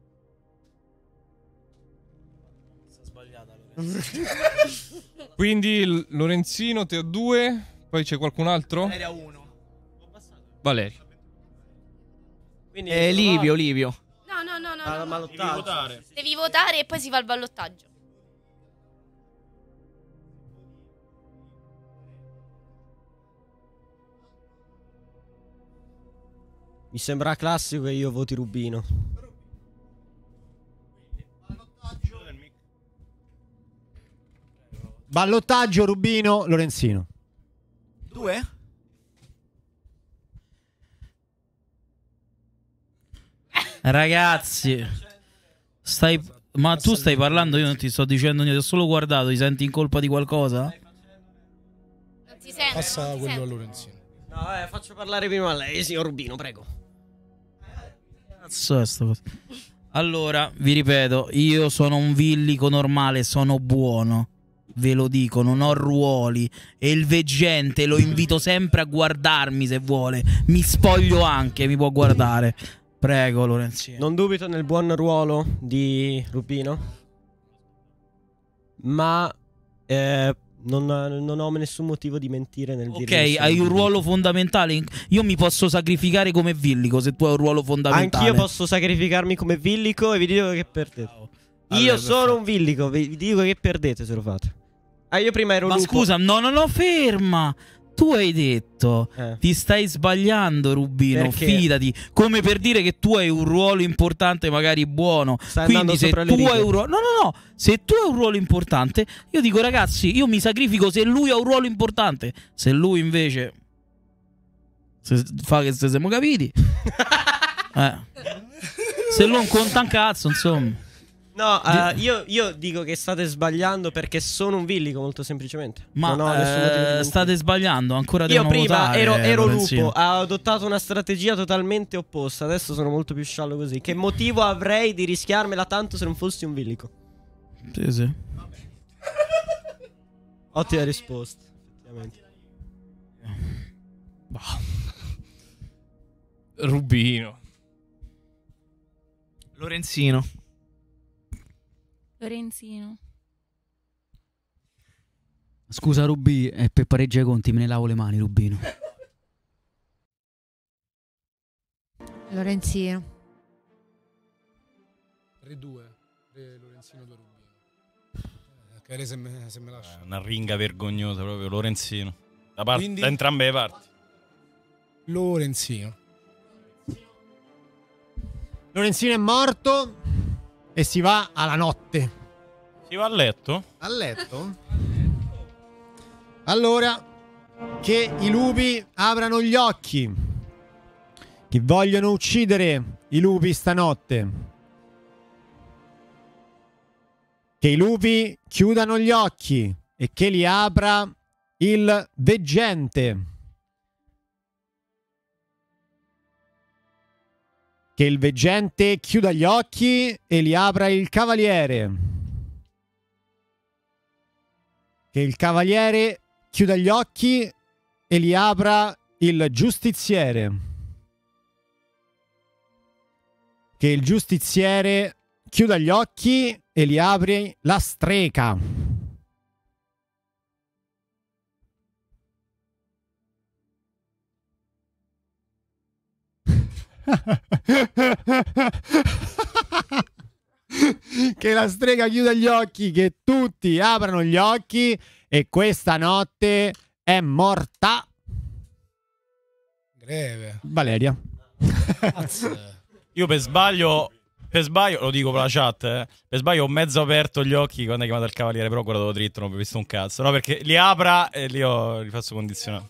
Quindi Lorenzino, te a 2. Poi c'è qualcun altro? Era uno. Valerio. Quindi Livio. No. Ballottaggio. Votare. Devi votare e poi si fa il ballottaggio. Mi sembra classico che io voti Rubino. Ballottaggio Rubino Lorenzino. 2? Ragazzi, ma tu stai parlando, io non ti sto dicendo niente, ho solo guardato, ti senti in colpa di qualcosa? Non si sente. Passa non si quello a sente. Lorenzino. No, faccio parlare prima a lei, signor Rubino, prego. Cazzo è sta cosa? Allora, vi ripeto, io sono un villico normale, sono buono. Ve lo dico, non ho ruoli. E il veggente lo invito sempre a guardarmi se vuole. Mi spoglio anche, mi può guardare. Prego, Lorenzino. Non dubito nel buon ruolo di Rubino, ma non ho nessun motivo di mentire nel dire che Ok, sono hai un villico. ruolo fondamentale. Io mi posso sacrificare come villico se tu hai un ruolo fondamentale. Anch'io posso sacrificarmi come villico e vi dico che perdete. Allora, Io sono un villico, vi dico che perdete se lo fate. Io prima ero Ma lupo. scusa, no, ferma. Tu hai detto, ti stai sbagliando, Rubino, Perché? fidati. Come per dire che tu hai un ruolo importante, magari buono. Stai Quindi andando se sopra le tu righe. hai un ruolo... No, se tu hai un ruolo importante, io dico ragazzi, io mi sacrifico se lui ha un ruolo importante. Se lui invece fa che se siamo capiti. Se lui non conta un cazzo, insomma. No, io dico che state sbagliando perché sono un villico, molto semplicemente. Ma non ho nessun motivo di mentire. state sbagliando, ancora Io devono prima votare, ero Lorenzino. lupo, ho adottato una strategia totalmente opposta. Adesso sono molto più sciallo così. Che motivo avrei di rischiarmela tanto se non fossi un villico? Sì. Ottima risposta, effettivamente. Rubino. Lorenzino. Scusa Rubi, per pareggiare i conti me ne lavo le mani, Rubino. Lorenzino. 3-2. Lorenzino 2 Rubino. Che se me lascia. Una ringa vergognosa proprio, Lorenzino. Da Quindi? da entrambe le parti. Lorenzino. Lorenzino è morto e si va alla notte. Si va a letto? A letto? Allora, che i lupi aprano gli occhi. Chi vogliono uccidere i lupi stanotte? Che i lupi chiudano gli occhi e che li apra il veggente. Che il veggente chiuda gli occhi e li apra il cavaliere. Che il cavaliere chiuda gli occhi e li apra il giustiziere. Che il giustiziere chiuda gli occhi e li apri la strega. Che la strega chiuda gli occhi, che tutti aprano gli occhi e questa notte è morta Greve. Valeria. Io per sbaglio Per sbaglio, lo dico per la chat, per sbaglio ho mezzo aperto gli occhi quando hai chiamato il cavaliere, però guardavo dritto, non ho visto un cazzo. No, perché li apra e li faccio condizionare.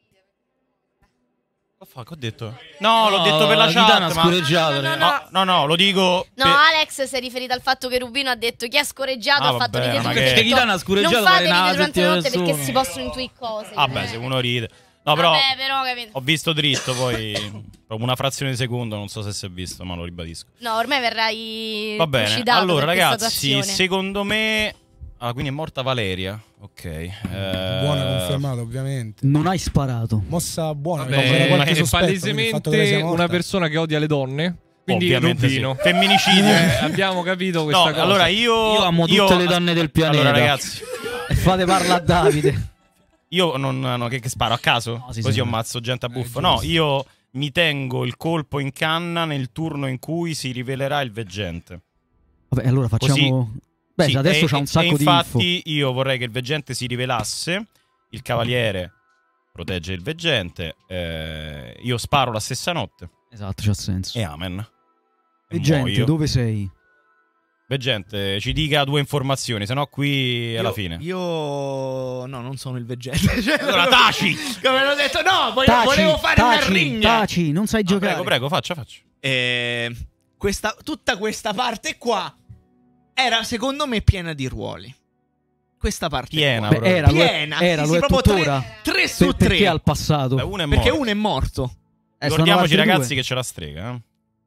Che ho detto? No, l'ho detto per la chat, no, lo dico. No, Alex si è riferito al fatto che Rubino ha detto chi ha scoreggiato ha fatto ridere tutti. Perché Chitana ha scoreggiato, non fate ridere durante la notte perché si possono intuire cose. Vabbè, se uno ride. No, però, capito. ho visto dritto, poi proprio una frazione di secondo, non so se si è visto, ma lo ribadisco. No, ormai verrai Va bene, trucidato allora per questa ragazzi, situazione. secondo me... Ah, quindi è morta Valeria, ok. Buona, confermato ovviamente. Non hai sparato. Mossa buona. Vabbè, qualche è sospetto, quindi il fatto che lei sia palesemente morta. una persona che odia le donne. Quindi Ovviamente Rubino. sì. Femminicidio. Abbiamo capito questa cosa. Allora io amo tutte le donne del pianeta. Allora ragazzi, E fate parla a Davide. io non che sparo a caso, No, sì, così sì. io ammazzo gente a buffo. No, io mi tengo il colpo in canna nel turno in cui si rivelerà il veggente. Vabbè, allora facciamo... Beh, Sì, adesso e- c'ha un sacco e di info. infatti io vorrei che il veggente si rivelasse, il cavaliere protegge il veggente, io sparo la stessa notte Esatto, c'ha senso. e amen. E Veggente, muoio. dove sei? Veggente, ci dica 2 informazioni, sennò qui è la fine. Io no, non sono il veggente. Cioè, Allora taci! come l'ho detto, no, volevo fare una ringna. Taci, non sai giocare. Prego, faccia. Tutta questa parte qua era secondo me piena di ruoli. Questa parte Piena, qua. proprio. Era, piena, lo è proprio tuttora. 3 su 3. Perché al passato? Beh, uno è Perché morto. uno è morto. Ricordiamoci sono altri ragazzi due. che c'è la strega.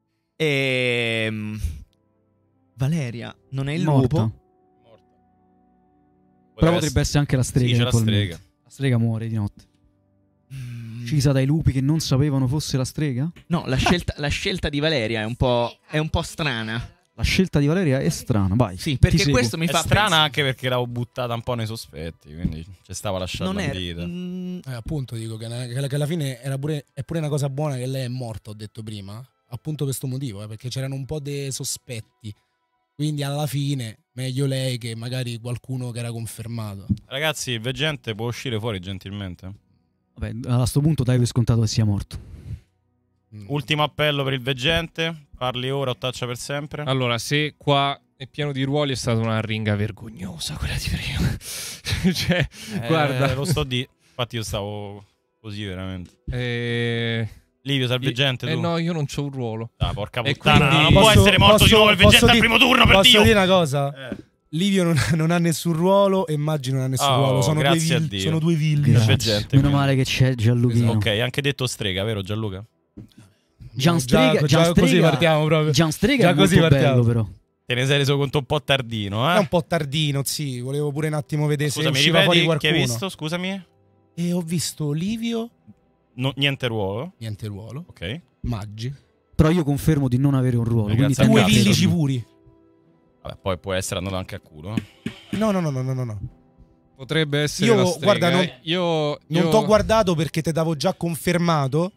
Valeria non è il Morta. lupo. Però potrebbe essere anche la strega. Sì, c'è la eventualmente. strega. La strega muore di notte. Uccisa dai lupi che non sapevano fosse la strega? No, la scelta di Valeria è un po' strana. La scelta di Valeria è strana, vai. Sì, ti perché seguo. questo mi È fa strana pensare- anche perché l'avevo buttata un po' nei sospetti, quindi ci stava lasciando non in era vita. Appunto dico che alla fine è pure una cosa buona che lei è morta, ho detto prima. Appunto per questo motivo, perché c'erano un po' dei sospetti. Quindi alla fine meglio lei che magari qualcuno che era confermato. Ragazzi, il veggente può uscire fuori gentilmente? Vabbè, a sto punto dai per scontato che sia morto. Ultimo appello per il veggente. Parli ora o taccia per sempre. Allora, se qua è pieno di ruoli, è stata una ringa vergognosa quella di prima. Cioè, guarda. Lo sto di. Infatti io stavo così veramente. Livio, sei il veggente tu? No, io non c'ho un ruolo. Ah, porca E puttana, quindi- non può essere morto di nuovo il veggente al primo turno, per Posso Dio! dire una cosa? Livio non ha nessun ruolo e Maggio non ha nessun Oh, ruolo. Sono grazie a Dio. sono due villi. Il Grazie. veggente, Meno quindi. male che c'è Gianluchino. Ok, anche detto strega, vero Gianluca? Gian Strega, già così partiamo proprio. Gian Strega Già è così molto partiamo. bello però. Te ne sei reso conto un po' tardino, È un po' tardino, sì. Volevo pure un attimo vedere Scusami, se usciva fuori ripeti, qualcuno. che hai visto? Scusami? E ho visto Livio, Niente ruolo. niente ruolo. Ok. Maggi. Però io confermo di non avere un ruolo. Grazie Quindi al Due cazzo. villici puri. Vabbè, poi può essere andato anche a culo. No. Potrebbe essere Io, la strega. guarda, non- Io Non t'ho guardato perché te t'avevo già confermato.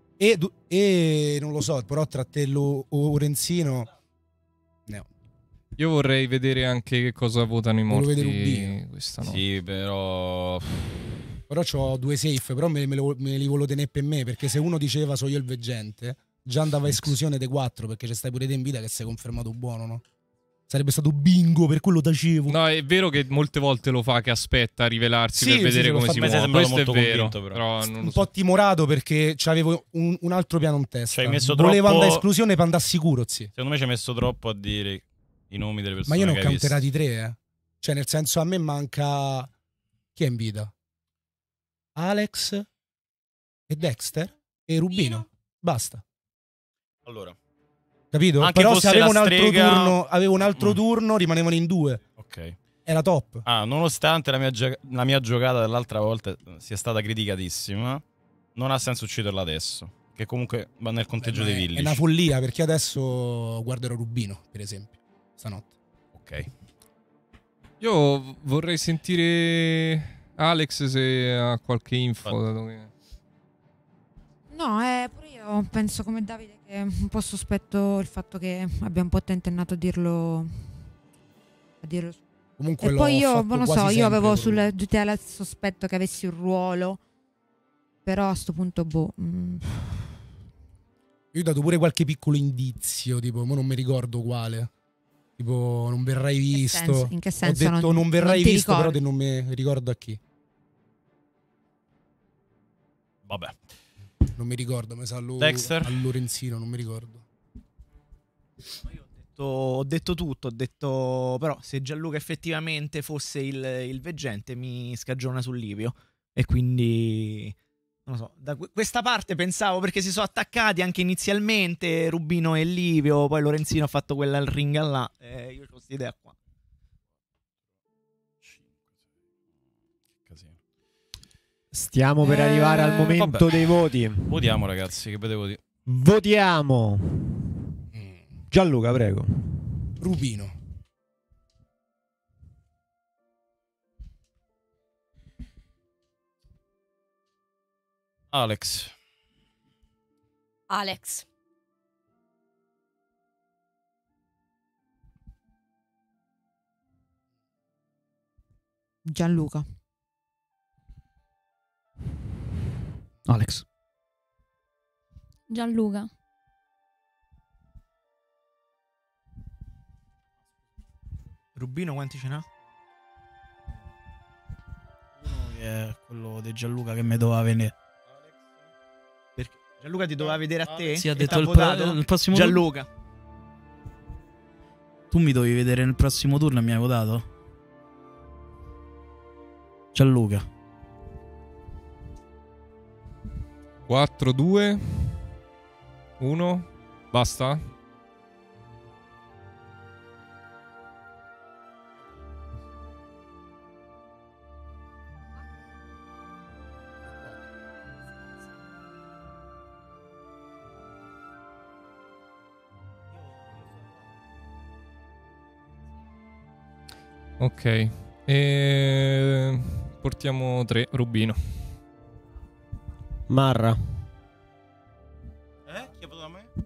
E non lo so, però tra te e Lorenzino. No. Io vorrei vedere anche che cosa votano i Volevo morti vedere Rubino. questa notte. Sì, però. Però c'ho due safe, però me li volevo tenere per me, perché se uno diceva so io il veggente, già andava a esclusione dei 4, perché c'è stai pure te in vita che sei confermato buono, no? Sarebbe stato bingo, per quello tacevo. No, è vero che molte volte lo fa che aspetta a rivelarsi Sì, per sì, vedere ce l'ho come fatto. si Mi sei muove. sembrato Questo è molto vero, convinto, però. non Un lo so. po' timorato perché c'avevo un altro piano in testa. Ci hai messo Volevo troppo- andare a esclusione per andare sicuro, sì. Secondo me ci hai messo troppo a dire i nomi delle Ma persone. io ne ho che hai visto. counterati 3, Cioè, nel senso, a me manca. Chi è in vita? Alex e Dexter e Rubino. Basta. Allora, Capito? Anche Però se fosse avevo la strega- avevo un altro turno, rimanevano in 2. ok. Era top. Ah, nonostante la mia giocata dell'altra volta sia stata criticatissima, non ha senso ucciderla adesso. Che comunque va nel conteggio dei È villi. una follia perché adesso guarderò Rubino, per esempio, stanotte. Ok. Io vorrei sentire Alex se ha qualche info da dove... No, pure io penso come Davide che è un po' sospetto il fatto che abbia un po' tentennato a dirlo. Comunque E l'ho poi io, fatto non lo quasi so, io sempre avevo con sul lui. GTL il sospetto che avessi un ruolo. Però a sto punto, boh. Io ho dato pure qualche piccolo indizio, tipo, ma non mi ricordo quale. Tipo, non verrai visto. In che senso? Ho detto non verrai ti visto, ricordi? però non mi ricordo a chi. Vabbè. Non mi ricordo, mi sa Dexter? a Lorenzino, non mi ricordo. Ho detto tutto, ho detto però se Gianluca effettivamente fosse il veggente mi scagiona sul Livio e quindi non lo so, da questa parte pensavo perché si sono attaccati anche inizialmente Rubino e Livio, poi Lorenzino ha fatto quella al ring là, io ho questa idea qua. Stiamo per arrivare al momento vabbè. dei voti. Votiamo, ragazzi, che vedevo di... Votiamo. Gianluca, prego. Rubino. Alex. Alex. Gianluca. Alex. Gianluca. Rubino quanti ce n'ha? Uno che è quello di Gianluca che mi doveva venire. Perché Gianluca ti doveva vedere a te? Sì, ha E detto t'ha votato? il prossimo Gianluca. turno. Tu mi dovevi vedere nel prossimo turno e mi hai votato? Gianluca. 4, 2, 1, basta? Ok, e portiamo 3, Rubino. Marra. Chi ha votato a me?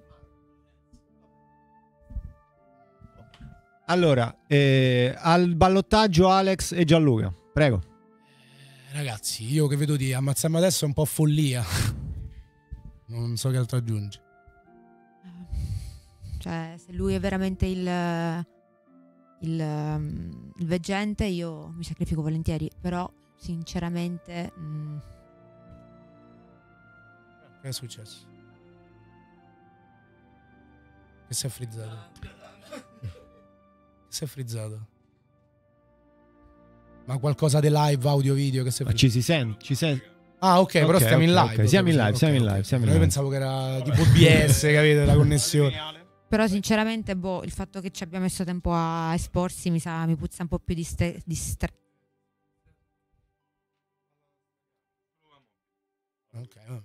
Allora, al ballottaggio Alex e Gianluca. Prego. Ragazzi, io che vedo di ammazzarmi adesso è un po' follia. Non so che altro aggiunge. Cioè, se lui è veramente il veggente, io mi sacrifico volentieri. Però, sinceramente, Che è successo? Che si è frizzato? Che si è frizzato? Ma qualcosa di live, audio, video che si è Ma ci si sente, ci sente. Ah, ok, però stiamo in live. ok. Siamo in live, Ok, siamo in ok. live, siamo in Io live. pensavo che era tipo OBS, capite, la connessione. però sinceramente, il fatto che ci abbia messo tempo a esporsi mi puzza un po' più Ok, vabbè.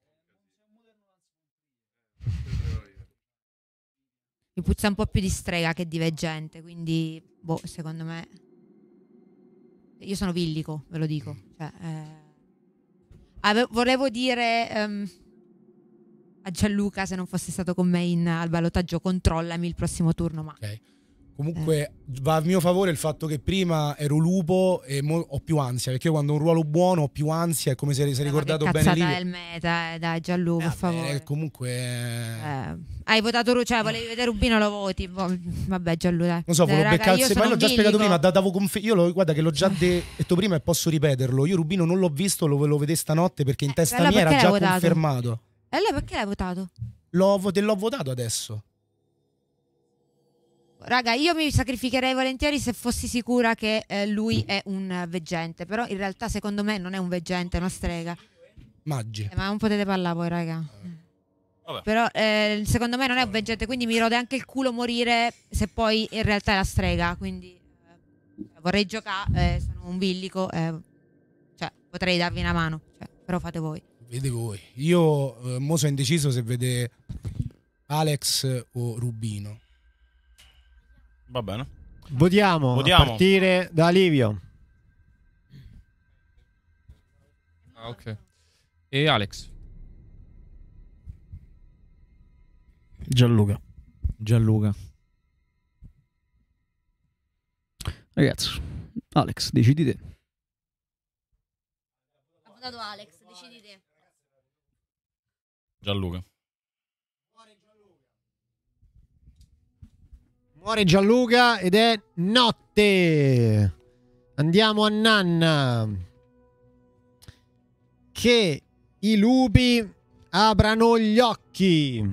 mi puzza un po' più di strega che di veggente, quindi secondo me io sono villico, ve lo dico. Cioè, volevo dire a Gianluca, se non fosse stato con me al ballottaggio, controllami il prossimo turno, ma Comunque va a mio favore il fatto che prima ero lupo e ho più ansia, perché io quando ho un ruolo buono ho più ansia, è come se si è ricordato che bene cazzata lì. è il meta, dai Gianluca, per favore. Comunque Hai votato, cioè volevi vedere Rubino, lo voti. Vabbè Gianluca. non so, volevo raga, beccare io ma sono l'ho già spiegato bilico. prima, io guarda che l'ho già detto prima e posso ripeterlo. Io Rubino non l'ho visto, lo volevo vedere stanotte perché in testa allora mia era perché già l'hai votato? confermato. E allora perché l'hai votato? L'ho votato adesso. Raga, io mi sacrificherei volentieri se fossi sicura che lui è un veggente. Però in realtà secondo me non è un veggente, è una strega. Maggi. Ma non potete parlare voi, raga. Vabbè. Però secondo me non è un veggente, quindi mi rode anche il culo morire se poi in realtà è la strega. Quindi vorrei giocare, sono un villico, cioè potrei darvi una mano, però fate voi. Vede voi. Io mo sono indeciso se vede Alex o Rubino. Va bene. Votiamo. Votiamo. A partire da Livio. Ah, ok. E Alex? Gianluca. Ragazzi, Alex, decidi te. Ha votato Alex, decidi te. Gianluca. Muore Gianluca ed è notte. Andiamo a Nanna. Che i lupi aprano gli occhi.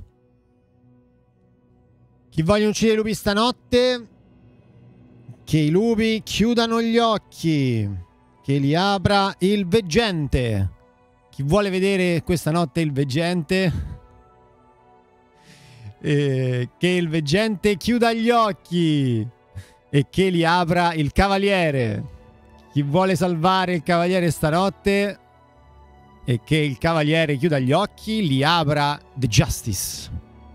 Chi vogliono uccidere i lupi stanotte? Che i lupi chiudano gli occhi. Che li apra il veggente. Chi vuole vedere questa notte il veggente? Che il veggente chiuda gli occhi e che li apra il cavaliere. Chi vuole salvare il cavaliere stanotte e che il cavaliere chiuda gli occhi, li apra The Justice.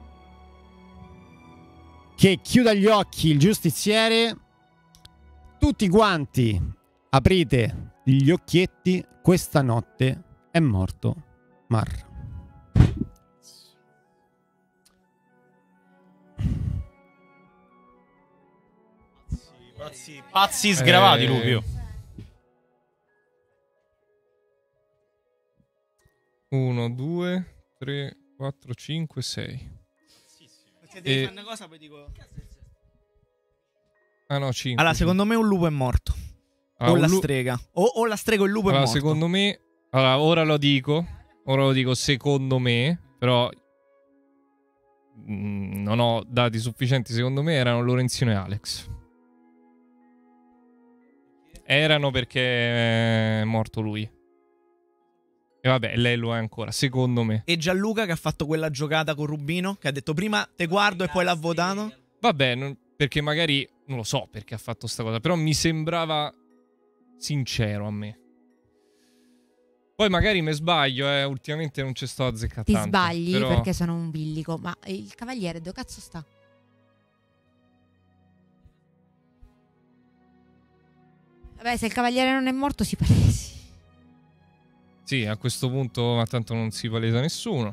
Che chiuda gli occhi il giustiziere. Tutti quanti aprite gli occhietti, questa notte è morto Marra. Pazzi sgravati, Lupio. 1, 2, 3, 4, 5, 6. Se devi fare una cosa, poi dico. Ah no, 5. Allora, secondo me un lupo è morto. Ah, o la strega. O la strega o il lupo è morto. Secondo me. Allora, ora lo dico secondo me. Però non ho dati sufficienti. Secondo me erano Lorenzino e Alex. Erano perché è morto lui. E vabbè, lei lo è ancora, secondo me. E Gianluca che ha fatto quella giocata con Rubino, che ha detto prima te guardo e poi l'ha votato. Vabbè, perché magari non lo so perché ha fatto sta cosa, però mi sembrava sincero a me. Poi magari mi sbaglio, ultimamente non ci sto azzeccando. Ti tanto, sbagli però... perché sono un billico. Ma il cavaliere dove cazzo sta? Vabbè, se il cavaliere non è morto si palesi. Sì, a questo punto ma tanto non si palesa nessuno.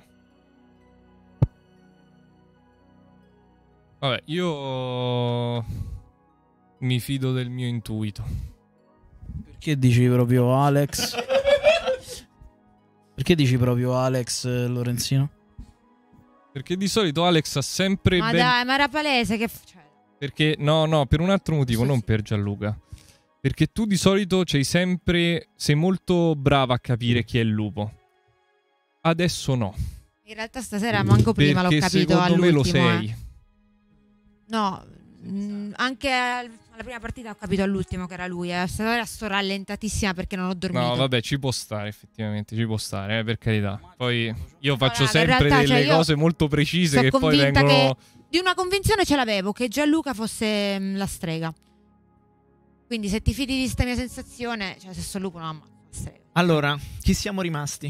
Vabbè, io mi fido del mio intuito. Perché dici proprio Alex? Perché dici proprio Alex Lorenzino? Perché di solito Alex ha sempre Ma dai, ma era palese che... Perché no, per un altro motivo, non per Gianluca. Perché tu di solito sei molto brava a capire chi è il lupo. Adesso no. In realtà stasera manco prima l'ho capito secondo me lo all'ultimo. sei. No, anche alla prima partita ho capito all'ultimo che era lui. Stasera sto rallentatissima perché non ho dormito. No, vabbè, ci può stare, effettivamente, ci può stare, per carità. Poi io faccio raga, in sempre realtà, delle cose molto precise che poi vengono... Che di una convinzione ce l'avevo, che Gianluca fosse la strega. Quindi se ti fidi di questa mia sensazione, cioè se sono lupo no, ma strega. Allora, chi siamo rimasti?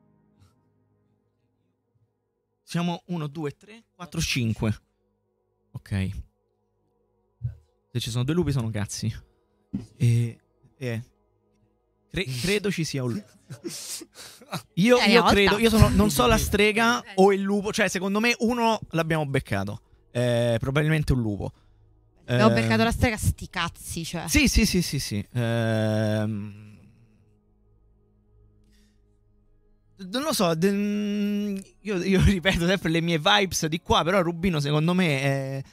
Siamo 1, 2, 3, 4, 5. Ok. Se ci sono due lupi sono cazzi. Credo ci sia un lupo. Io credo, non so la strega o il lupo. Cioè, secondo me uno l'abbiamo beccato. Probabilmente un lupo. Ho beccato la strega, sti cazzi, cioè. Sì. Non lo so, io ripeto sempre le mie vibes di qua, però Rubino secondo me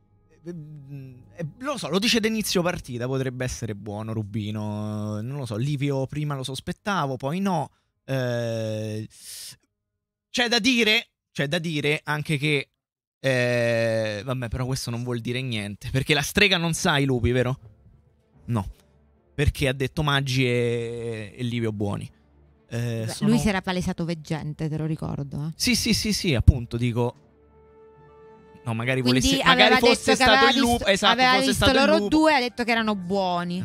lo so, lo dice d'inizio partita, potrebbe essere buono Rubino, non lo so, Livio prima lo sospettavo, poi no. C'è da dire anche che vabbè, però questo non vuol dire niente, perché la strega non sa i lupi, vero? No, perché ha detto Maggi e Livio buoni. Lui si era palesato veggente, te lo ricordo. Sì, appunto, dico. No, magari quindi volesse, magari fosse stato il lupo. Esatto, aveva fosse visto stato loro il lupo. due e ha detto che erano buoni.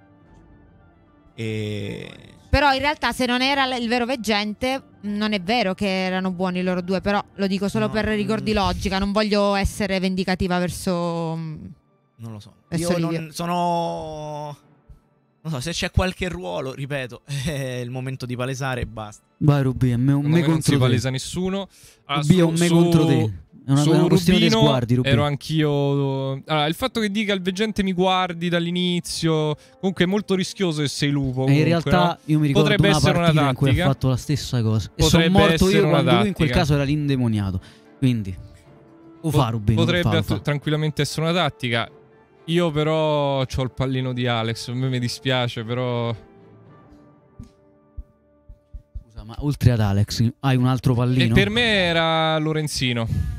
Però in realtà se non era il vero veggente, non è vero che erano buoni loro due. Però lo dico solo per rigor di logica. Non voglio essere vendicativa verso... Non lo so. Verso Io Livio. non sono... Non so, se c'è qualche ruolo, ripeto, è il momento di palesare e basta. Vai Rubi, un me non contro si te. palesa nessuno. Rubi è un me contro te. È una questione di sguardi, Rubi. Ero anch'io. Allora, il fatto che dica il veggente mi guardi dall'inizio, comunque è molto rischioso se sei lupo. Comunque, in realtà no? io mi ricordo potrebbe una essere partita una in cui ha fatto la stessa cosa. E sono morto io quando lui in quel caso era l'indemoniato. Quindi Rubino, potrebbe fa. tranquillamente essere una tattica. Io però ho il pallino di Alex. A me mi dispiace, però. Scusa, ma oltre ad Alex hai un altro pallino? E per me era Lorenzino.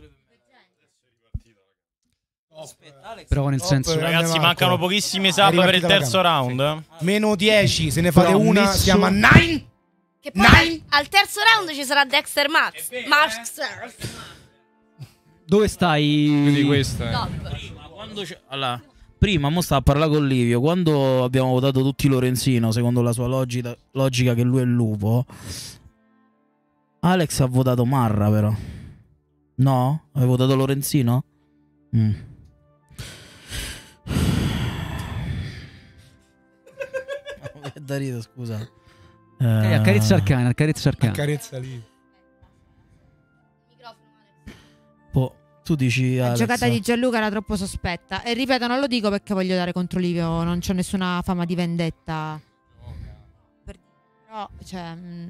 Però nel senso, ragazzi, mancano pochissimi sub per il terzo round. Meno 10, se ne fate Però una, messo- siamo a 9. Che poi al terzo round ci sarà Dexter Max. dove stai? Di questa. Allora, prima mo stava a parlare con Livio. Quando abbiamo votato tutti Lorenzino, secondo la sua logica che lui è il lupo, Alex ha votato Marra, però. No? Hai votato Lorenzino? È da ridere, scusa. Accarezza Arcana, accarezza Arcana. Accarezza lì. Tu dici La Alex. giocata di Gianluca era troppo sospetta. E ripeto, non lo dico perché voglio dare contro Livio, non c'ho nessuna fama di vendetta. Però, cioè,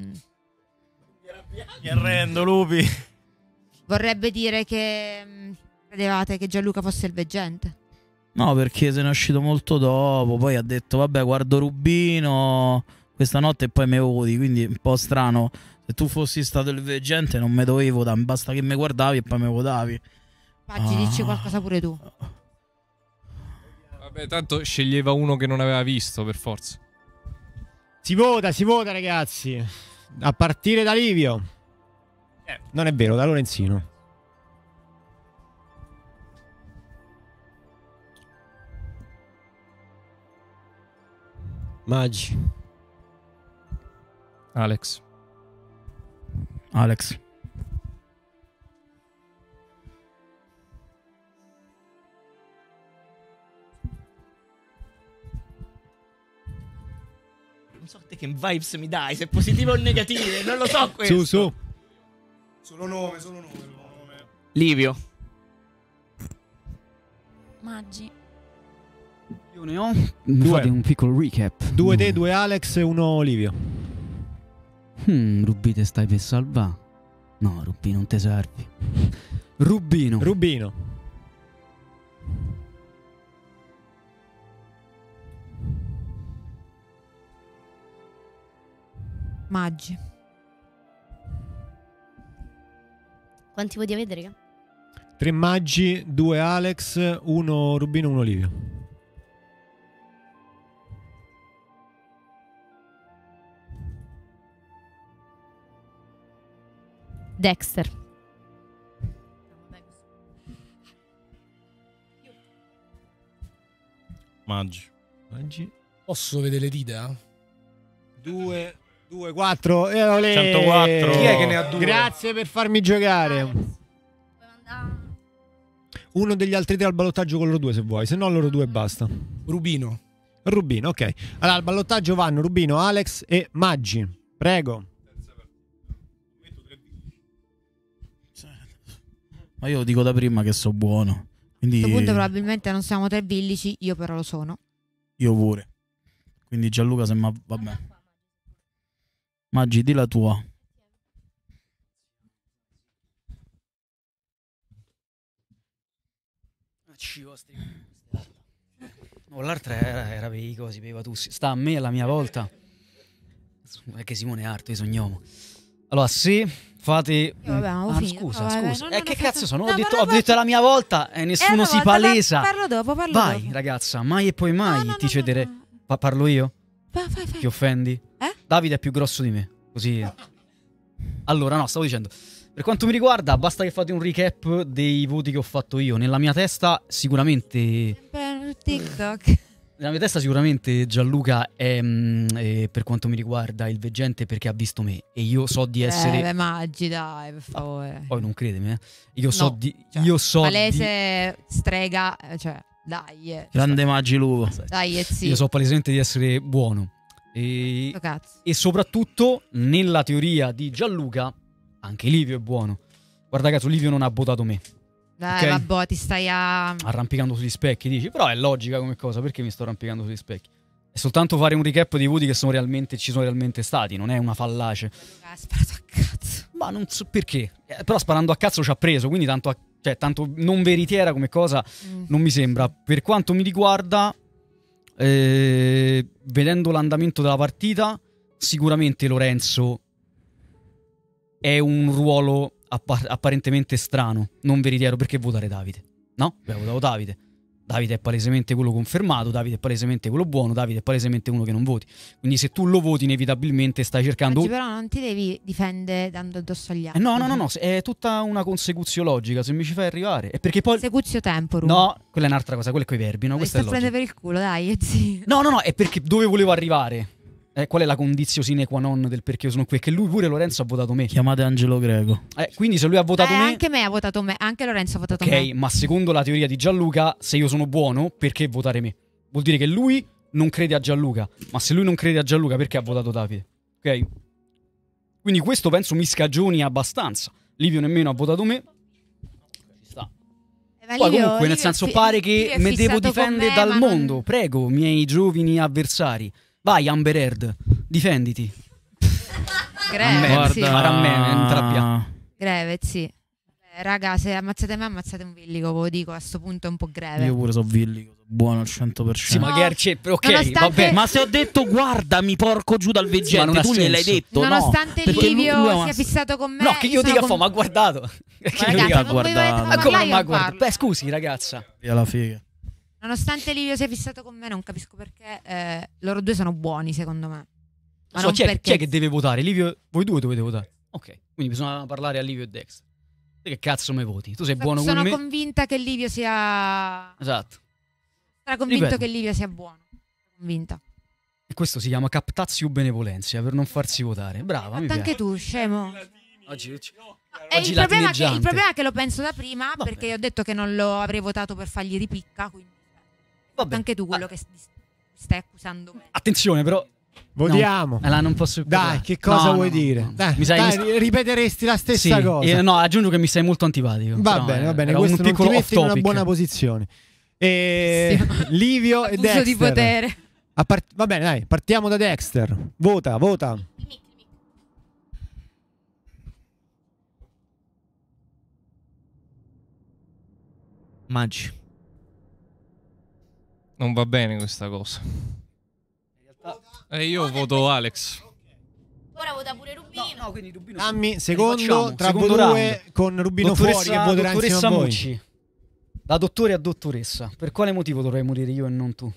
Mi arrendo, lupi. vorrebbe dire che credevate che Gianluca fosse il veggente. No, perché se ne è uscito molto dopo. Poi ha detto, vabbè, guardo Rubino questa notte e poi me voti. Quindi è un po' strano. Se tu fossi stato il veggente non me dovevi votare. Basta che mi guardavi e poi me votavi. Paggi, dici qualcosa pure tu. Vabbè, tanto sceglieva uno che non aveva visto, per forza. Si vota, ragazzi. A partire da Livio. Non è vero, da Lorenzino. Maggi. Alex. Non so te che vibes mi dai, se positive o negative, non lo so questo. Su. Solo nome. Livio. Maggi. Io ne ho. Mi fate un piccolo recap. 2 te, 2 Alex e 1 Livio. Rubi te stai per salvare? No, Rubi non te servi. Rubino. Maggi. Quanti voti avete, raga? 3 Maggi, 2 Alex, 1 Rubino, 1 Livio. Dexter. Maggi. Posso vedere le dita? 2, 4. 104. Chi è che ne ha 2? Grazie per farmi giocare. Uno degli altri 3 al ballottaggio con loro 2 se vuoi, se no loro 2 basta. Rubino, ok. Allora al ballottaggio vanno Rubino, Alex e Maggi. Prego. Ma io dico da prima che so buono. Quindi A questo punto probabilmente non siamo 3 villici, io però lo sono. io pure. Quindi Gianluca se vabbè. Maggi, di la tua. No, l'altra era per i cosi, per i Vatussi. Sta a me, alla mia volta. È che Simone è arte, io sono gnomo. Allora, se fate... vabbè, ma ho finito. scusa, Vabbè, scusa. no, che no, cazzo sono? no, Ho detto è la mia volta e nessuno si palesa. Parlo dopo. Vai, ragazza, mai e poi mai ti cederei. Parlo io? Vai. Ti offendi? Davide è più grosso di me, così... Allora, no, stavo dicendo... Per quanto mi riguarda, basta che fate un recap dei voti che ho fatto io. Nella mia testa, sicuramente... TikTok. Nella mia testa sicuramente Gianluca è, per quanto mi riguarda, il veggente perché ha visto me. E io so di essere... Maggi, dai, per favore. Poi non credemi, Io so No, di... cioè, io so palese strega, cioè, dai. Grande Maggi Lupo. Dai, sì. Io so palesemente di essere buono. E soprattutto, nella teoria di Gianluca, anche Livio è buono. Guarda caso, Livio non ha votato me. Dai, ok? vabbè, ti stai Arrampicando sugli specchi, dici. Però è logica come cosa, perché mi sto arrampicando sugli specchi? È soltanto fare un recap dei voti che ci sono realmente stati, non è una fallace. Ha sparato a cazzo. Ma non so perché. Però sparando a cazzo ci ha preso, quindi tanto Cioè, tanto non veritiera come cosa non mi sembra. Per quanto mi riguarda, vedendo l'andamento della partita, sicuramente Lorenzo è un ruolo apparentemente strano, non veritiero. Perché votare Davide? No? Abbiamo votato Davide. Davide è palesemente quello confermato, Davide è palesemente quello buono, Davide è palesemente uno che non voti. Quindi se tu lo voti inevitabilmente stai cercando... Oggi però non ti devi difendere dando addosso agli altri. No, è tutta una consecuzio logica, se mi ci fai arrivare. È perché poi... Consecuzio temporum. No, quella è un'altra cosa, quella è coi verbi, no? Mi Questa è sta logica. prendere per il culo, dai, zio. No, è perché dove volevo arrivare. Qual è la condizio sine qua non del perché io sono qui? È che lui pure Lorenzo ha votato me. Chiamate Angelo Greco. Quindi se lui ha votato me... Anche me ha votato me, anche Lorenzo ha votato me. Ok, ma secondo la teoria di Gianluca, se io sono buono, perché votare me? Vuol dire che lui non crede a Gianluca. Ma se lui non crede a Gianluca, perché ha votato Davide? Ok? Quindi questo penso mi scagioni abbastanza. Livio nemmeno ha votato me. Ci sta. Poi comunque, nel senso, pare che me devo difendere dal mondo. Prego, miei giovani avversari. Vai, Amber Heard, difenditi. Greve, sì. Greve, sì. Raga, se ammazzate me, ammazzate un villico, ve lo dico, a sto punto è un po' greve. Io pure so villico, buono al 100%. Sì, ma che ok, nonostante... vabbè. Ma se ho detto guardami porco giù dal veggente, tu gliel'hai detto, nonostante no? Livio sia fissato con me. No, che io dica ma ha guardato. Ma come mi ha guardato? Beh, scusi, ragazza. Via la figa. Nonostante Livio sia fissato con me, non capisco perché loro due sono buoni, secondo me. Ma so, chi è che deve votare? Livio, voi due dovete votare. Ok, quindi bisogna parlare a Livio e Dexter. Te che cazzo mi voti? Tu sei buono con me? Sono convinta che Livio sia... Esatto. Sarà convinto che Livio sia buono. Convinta. E questo si chiama captatio benevolentia, per non farsi votare. Brava, mi piace. Anche tu, scemo. Oggi il problema è che lo penso da prima, perché io ho detto che non lo avrei votato per fargli ripicca, quindi anche tu quello che stai accusando me. Attenzione però. Votiamo. No, non posso più dai, che cosa vuoi dire? No. Dai, ripeteresti la stessa cosa. No, aggiungo che mi sei molto antipatico. Va bene, questo non ti mette in una buona posizione. Livio e Dexter. Di potere. Va bene, dai, partiamo da Dexter. Vota. Maggi. Non va bene questa cosa. Io voto Alex. Ora vota pure Rubino. Quindi Rubino. Dammi secondo tra voi due con Rubino fuori che voterà insieme a voi. Mucci. Da dottore a dottoressa. Per quale motivo dovrei morire io e non tu?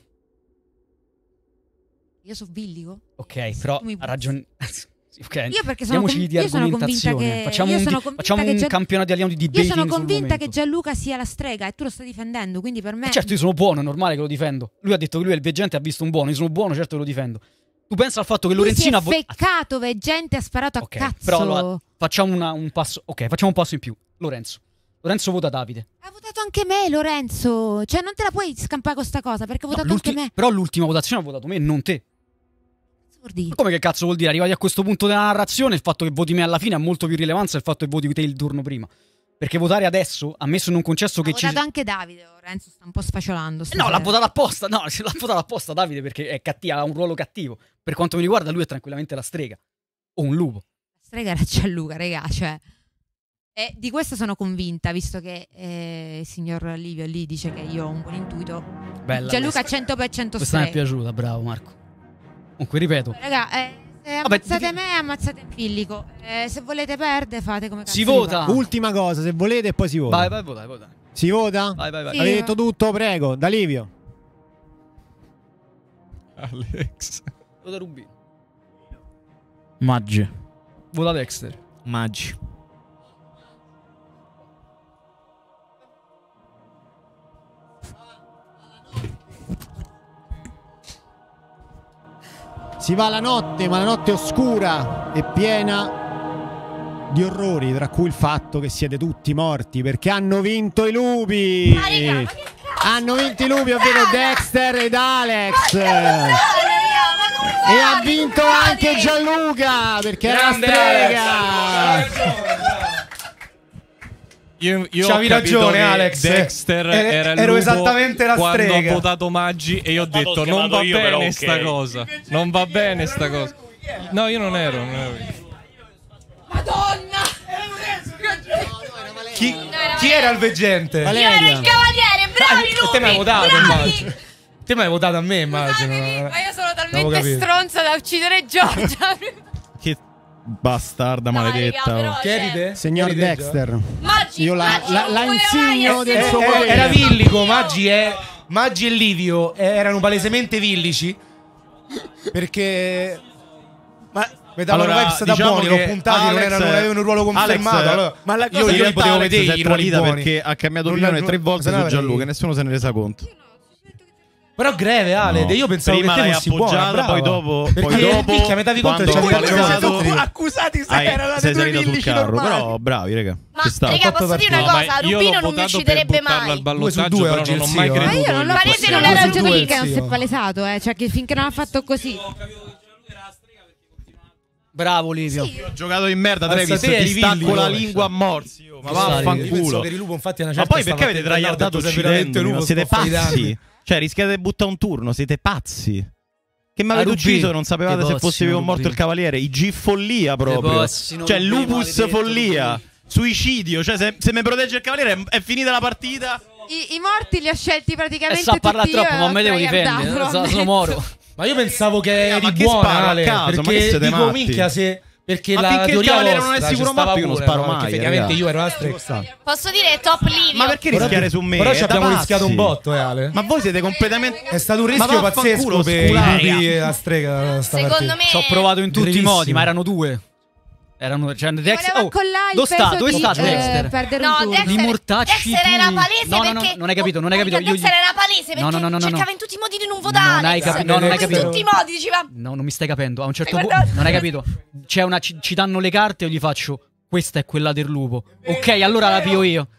Io so villico. Ok, però ha ragione. Okay. Io perché sono convinta che facciamo un campionato italiano di debating. Io sono convinta che Gianluca sia la strega e tu lo stai difendendo, quindi per me certo io sono buono, è normale che lo difendo. Lui ha detto che lui è il veggente, ha visto un buono, io sono buono, certo che lo difendo. Tu pensa al fatto che Lorenzino ha peccato veggente, ha sparato a cazzo. Però allora, facciamo un passo. Ok, facciamo un passo in più. Lorenzo vota Davide. Ha votato anche me, Lorenzo. Cioè non te la puoi scampare con sta cosa, perché ha votato anche me. Però l'ultima votazione ha votato me, non te. Ma come che cazzo vuol dire? Arrivati a questo punto della narrazione, il fatto che voti me alla fine ha molto più rilevanza del fatto che voti te il turno prima. Perché votare adesso, ammesso non concesso che ci... Ha votato anche Davide, Lorenzo sta un po' sfasciolando. No, l'ha votato apposta. No, l'ha votato apposta Davide perché è cattiva, ha un ruolo cattivo. Per quanto mi riguarda lui è tranquillamente la strega. O un lupo. La strega era Gianluca, regà, cioè... E di questo sono convinta, visto che il signor Livio lì dice che io ho un buon intuito. Bella, Gianluca 100% questa mi è piaciuta, bravo Marco. Comunque ripeto. Raga, se ammazzate me, ammazzate il Pillico. Se volete perdere, fate come cazzo. Si vota. Ultima cosa, se volete, e poi si vota. Vai, vota. Si vota? Vai. Avete detto tutto, prego. Da Livio. Alex. Vota Rubino. Maggi. Vota Dexter. Maggi. Si va la notte, ma la notte è oscura e piena di orrori, tra cui il fatto che siete tutti morti perché hanno vinto i lupi. Hanno vinto i lupi, ovvero Dexter ed Alex. E ha vinto anche Gianluca perché era la strega. Io c'avevi ragione, Alex. Dexter era il ero lupo esattamente la quando strega. ho votato Maggi e io ho detto non va bene sta cosa. Non va bene sta cosa. No, io non ero. Madonna! Chi era il veggente? Io ero il cavaliere, bravi lupi! Te mi hai votato, bravi! immagino. Te mi hai votato a me, immagino. Ma io sono Avevo talmente capito. stronza da uccidere Giorgia. Che bastarda maledetta. raga, però, oh. Che eri te? Signor Eri te, Dexter. Maggi, Io la Maggi, insigno del suo Era potere. villico, Maggi e Livio erano palesemente villici. Perché vedevano Allora, vibes da diciamo buoni, che l'ho puntati, non avevano un ruolo confermato. Alex, Allora, ma la io cosa li potevo Alex vedere si è i ruoli tradita buoni. perché ha cambiato Non opinione la- 3 volte se no su Gianluca avrei- e nessuno se ne è resa conto. Però greve, Ale, No. io pensavo Prima che te l'hai fossi buona, appoggiata, brava. poi dopo- Perché poi dopo, picchia, mi davi conto che quando c'avevi ho il palesato- giorno. accusati se erano sei due salito sul villici carro, normali. però bravi, raga. Ma Ci sta. raga, posso dire una No, cosa? ma io Rubino l'ho non mi votato ucciderebbe per buttarlo mai. al ballottaggio, due però oggi non ho il mai zio, Ma creduto. io non l'ho Palese fatto. non Io era ho il giocato lì che non zio. si è palesato, cioè che finché non ha fatto così. Bravo Livio. Ho giocato in merda, Alza Travis, te, eri ti stacco villico. la lingua a morsi. oh, Ma Io penso vaffanculo. che il lupo infatti a una Ma certa poi perché stava avete attento, tragliardato ha detto, se veramente uccidendo? lupo Siete sto fuori pazzi? danni. Cioè, rischiate di buttare un turno, siete pazzi. Che mi avete Rubi, ucciso e non sapevate te se fosse vivo o possino, morto il Rubi. cavaliere. IG follia proprio. possino, Cioè, Rubi, lupus maledetto, follia. Rubi. Suicidio. Cioè, se mi protegge il cavaliere è finita la partita. I morti li ho scelti E praticamente sa parlare tutti io troppo, e ma me devo ho difendere. tragliardato, Sono moro. Ma io pensavo che eri ma che buona, sparo a Ale, caso? Ma che perché siete dico matti? minchia se perché Ma la finché il teoria cavaliere non è vostra sicuro ci stava morto, io non pure, sparo però, mai, perché effettivamente raga. io ero la strega. Posso dire top Livio? Ma perché rischiare su me? Però È ci da abbiamo pazzi. rischiato un botto, Ale. Ma voi siete completamente. È stato un Ma rischio vaffanculo, pazzesco per i sculare. lupi e la strega Secondo stamattina. me Ci ho provato in tutti i Bellissimo. modi, ma erano due. Erano, cioè, Dexter, Volevo accollare il dove sta? peso Dove di, sta Dexter? perdere No, un turno. Dexter- Li mortacci Dexter era tu. palese No, no, no, perché non hai capito, non hai capito. Io Dexter era palese perché No, no, no, no, no. cercava in tutti i modi di non votare. Non hai capito, no, non hai In capito. tutti i modi diceva No, non mi stai capendo. A un certo Stai punto guardando? non hai capito. C'è una ci danno le carte e io gli faccio questa è quella del lupo. Ok, allora la pio io.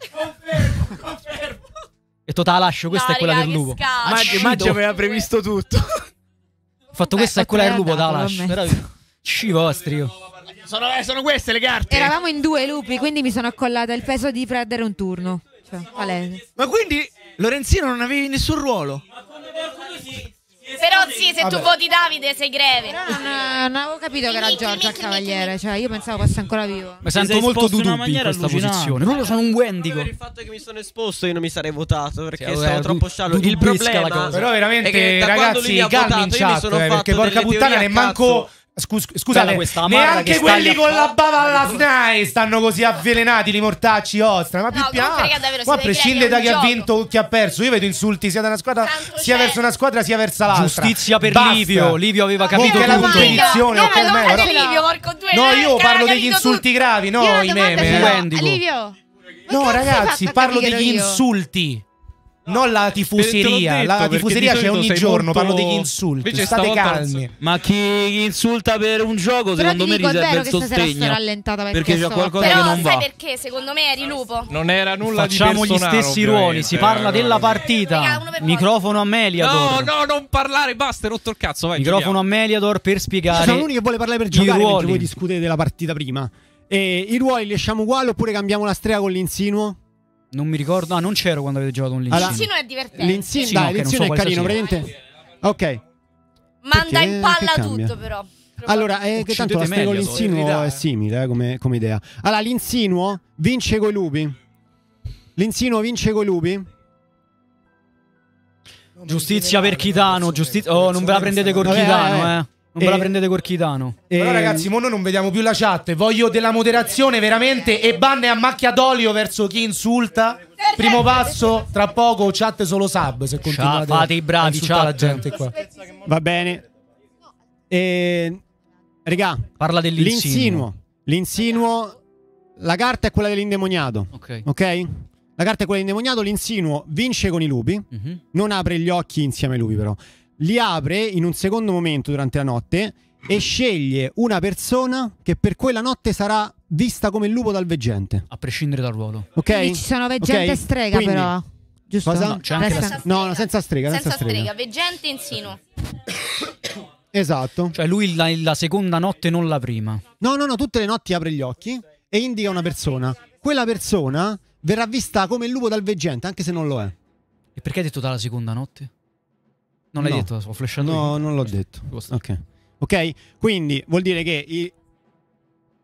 E te la lascio, questa No, è quella raga, del che lupo. scazzo. Maggi aveva previsto tutto. Ho fatto questa è quella del lupo, te la dato, lascio. vabbè. Però sci vostri io. Sono queste le carte. Eravamo in due lupi, quindi mi sono accollata il peso di perdere un turno. Cioè, palese. Ma quindi Lorenzino non avevi nessun ruolo? Però sì, se tu voti Davide sei greve. Non avevo capito che era Giorgia il cavaliere, cioè io pensavo fosse ancora vivo. Mi sento sei molto esposto in una Dudubi in maniera questa allucinante. posizione. Loro sono un Wendigo. Per il fatto che mi sono esposto io non mi sarei votato perché Sì, stavo troppo sciallo. Il dudubesca la problema cosa. Però è veramente che da quando lui ragazzi mi ha calmi votato in io mi chat sono perché fatto porca delle puttana teorie ne a manco cazzo. scusate, Bella questa amarra neanche che quelli stai con la bava alla SNAI stanno così avvelenati, li mortacci ostra. Ma più No, comunque, raga, davvero, qua a siete prescindere grevi, da è chi un ha gioco. vinto o chi ha perso, io vedo insulti sia da una squadra Tanto sia c'è. verso una squadra sia verso l'altra. Giustizia per Basta. Livio. Livio aveva capito Comunque la tutto. competizione, ok, no, però- Livio, porco due. No, io che parlo aveva degli capito insulti gravi, Io no una i domanda meme. ce l'ho. Wendigo. Livio, No, ragazzi, fatto a parlo capire degli io? insulti. Non la tifoseria. Te l'ho detto, La perché tifoseria di c'è solito ogni sei giorno. molto- Parlo degli insulti. Invece State stavolta calmi. Ma chi insulta per un gioco, Però secondo ti me dico, è riserva vero il che stasera sto sostegno. rallentata Perché c'è sto qualcosa Però che non sai va. perché? Secondo me eri lupo. Non era nulla Facciamo di gli personale, stessi ovviamente. ruoli. Si parla della Raga, partita. uno per Microfono a Meliador. No, non parlare, basta, hai rotto il cazzo, vai. Microfono a Meliador per Io spiegare. sono l'unico che vuole parlare per i giocare mentre ruoli. voi discutete della partita prima. E i ruoli li lasciamo uguali oppure cambiamo la strega con l'insinuo? Non mi ricordo. Ah, non c'ero quando avete giocato un Allora, Lincino. L'insino è divertente. L'insinuo, Sì, dai, no, che non l'insinuo so è quale carino, sia. praticamente. Ok. Manda in palla che cambia? tutto, però. Allora, che Uccidete tanto la strega con Meliador. l'insinuo è simile come idea. Allora, l'insinuo vince coi lupi. L'insinuo vince coi lupi. Giustizia per Chitano. Oh, non ve la prendete col Chitano, eh. Non ve la prendete col Chitano. Però ragazzi, mo noi non vediamo più la chat. Voglio della moderazione veramente e banne a macchia d'olio verso chi insulta. Primo passo, tra poco chat solo sub se continuate fate i bravi, a insultare la chat. gente qua. Va bene. Regà, Parla l'insinuo. L'insinuo. La carta è quella dell'indemoniato. Ok. Ok? La carta è quella dell'indemoniato. L'insinuo vince con i lupi. Mhm. Non apre gli occhi insieme ai lupi, però. Li apre in un secondo momento durante la notte e sceglie una persona che per quella notte sarà vista come il lupo dal veggente. A prescindere dal ruolo. Ok? Quindi ci sono veggente Ok? e strega, Quindi- però. Giusto? Cosa? No, c'è anche la- Resta- No, senza strega, Senza strega, veggente e insinuo. Esatto. Cioè lui la seconda notte, non la prima. No, tutte le notti apre gli occhi e indica una persona. Quella persona verrà vista come il lupo dal veggente, anche se non lo è. E perché hai detto dalla seconda notte? Non l'hai No. detto, ho flashato io. No, non l'ho detto. Costa. Ok. Ok? Quindi vuol dire che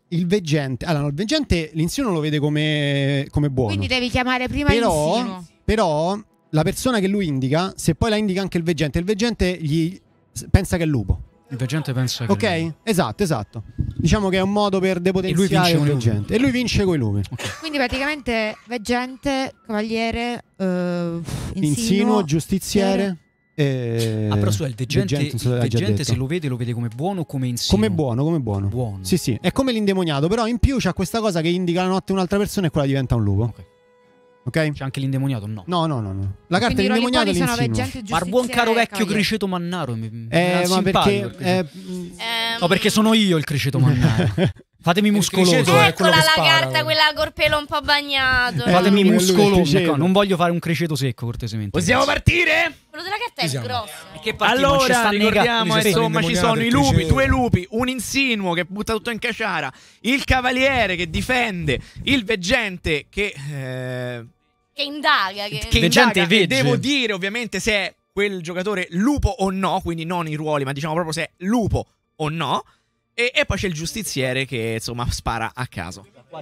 il veggente. Allora, no, il veggente l'insinuo lo vede come buono. Quindi devi chiamare prima l'insinuo. Però la persona che lui indica, se poi la indica anche il veggente gli pensa che è il lupo. Il veggente pensa che... Ok? Esatto. Diciamo che è un modo per depotenziare il veggente. E lui vince coi lupi. Quindi praticamente veggente, cavaliere, Insinuo, giustiziere. però il veggente se lo vede come buono o come insinuo? Come buono. Sì. È come l'indemoniato, però in più c'ha questa cosa che indica la notte un'altra persona e quella diventa un lupo. Ok? C'è anche l'indemoniato? No. No. La carta quindi dell'indemoniato è l'insinuo. Ma il buon caro vecchio Criceto Mannaro ma perché no, perché sono io il Criceto Mannaro. Fatemi muscoloso. Eccola la carta, quella col pelo un po' bagnato. Fatemi muscoloso. Non voglio fare un criceto secco, cortesemente. Possiamo partire? Quello della carta è grosso. Allora, ricordiamo, insomma, ci sono i lupi, 2 lupi, un insinuo che butta tutto in caciara, il cavaliere che difende, il veggente che indaga. Che indaga, e devo dire ovviamente se è quel giocatore lupo o no, quindi non i ruoli, ma diciamo proprio se è lupo o no. E poi c'è il giustiziere che insomma spara a caso.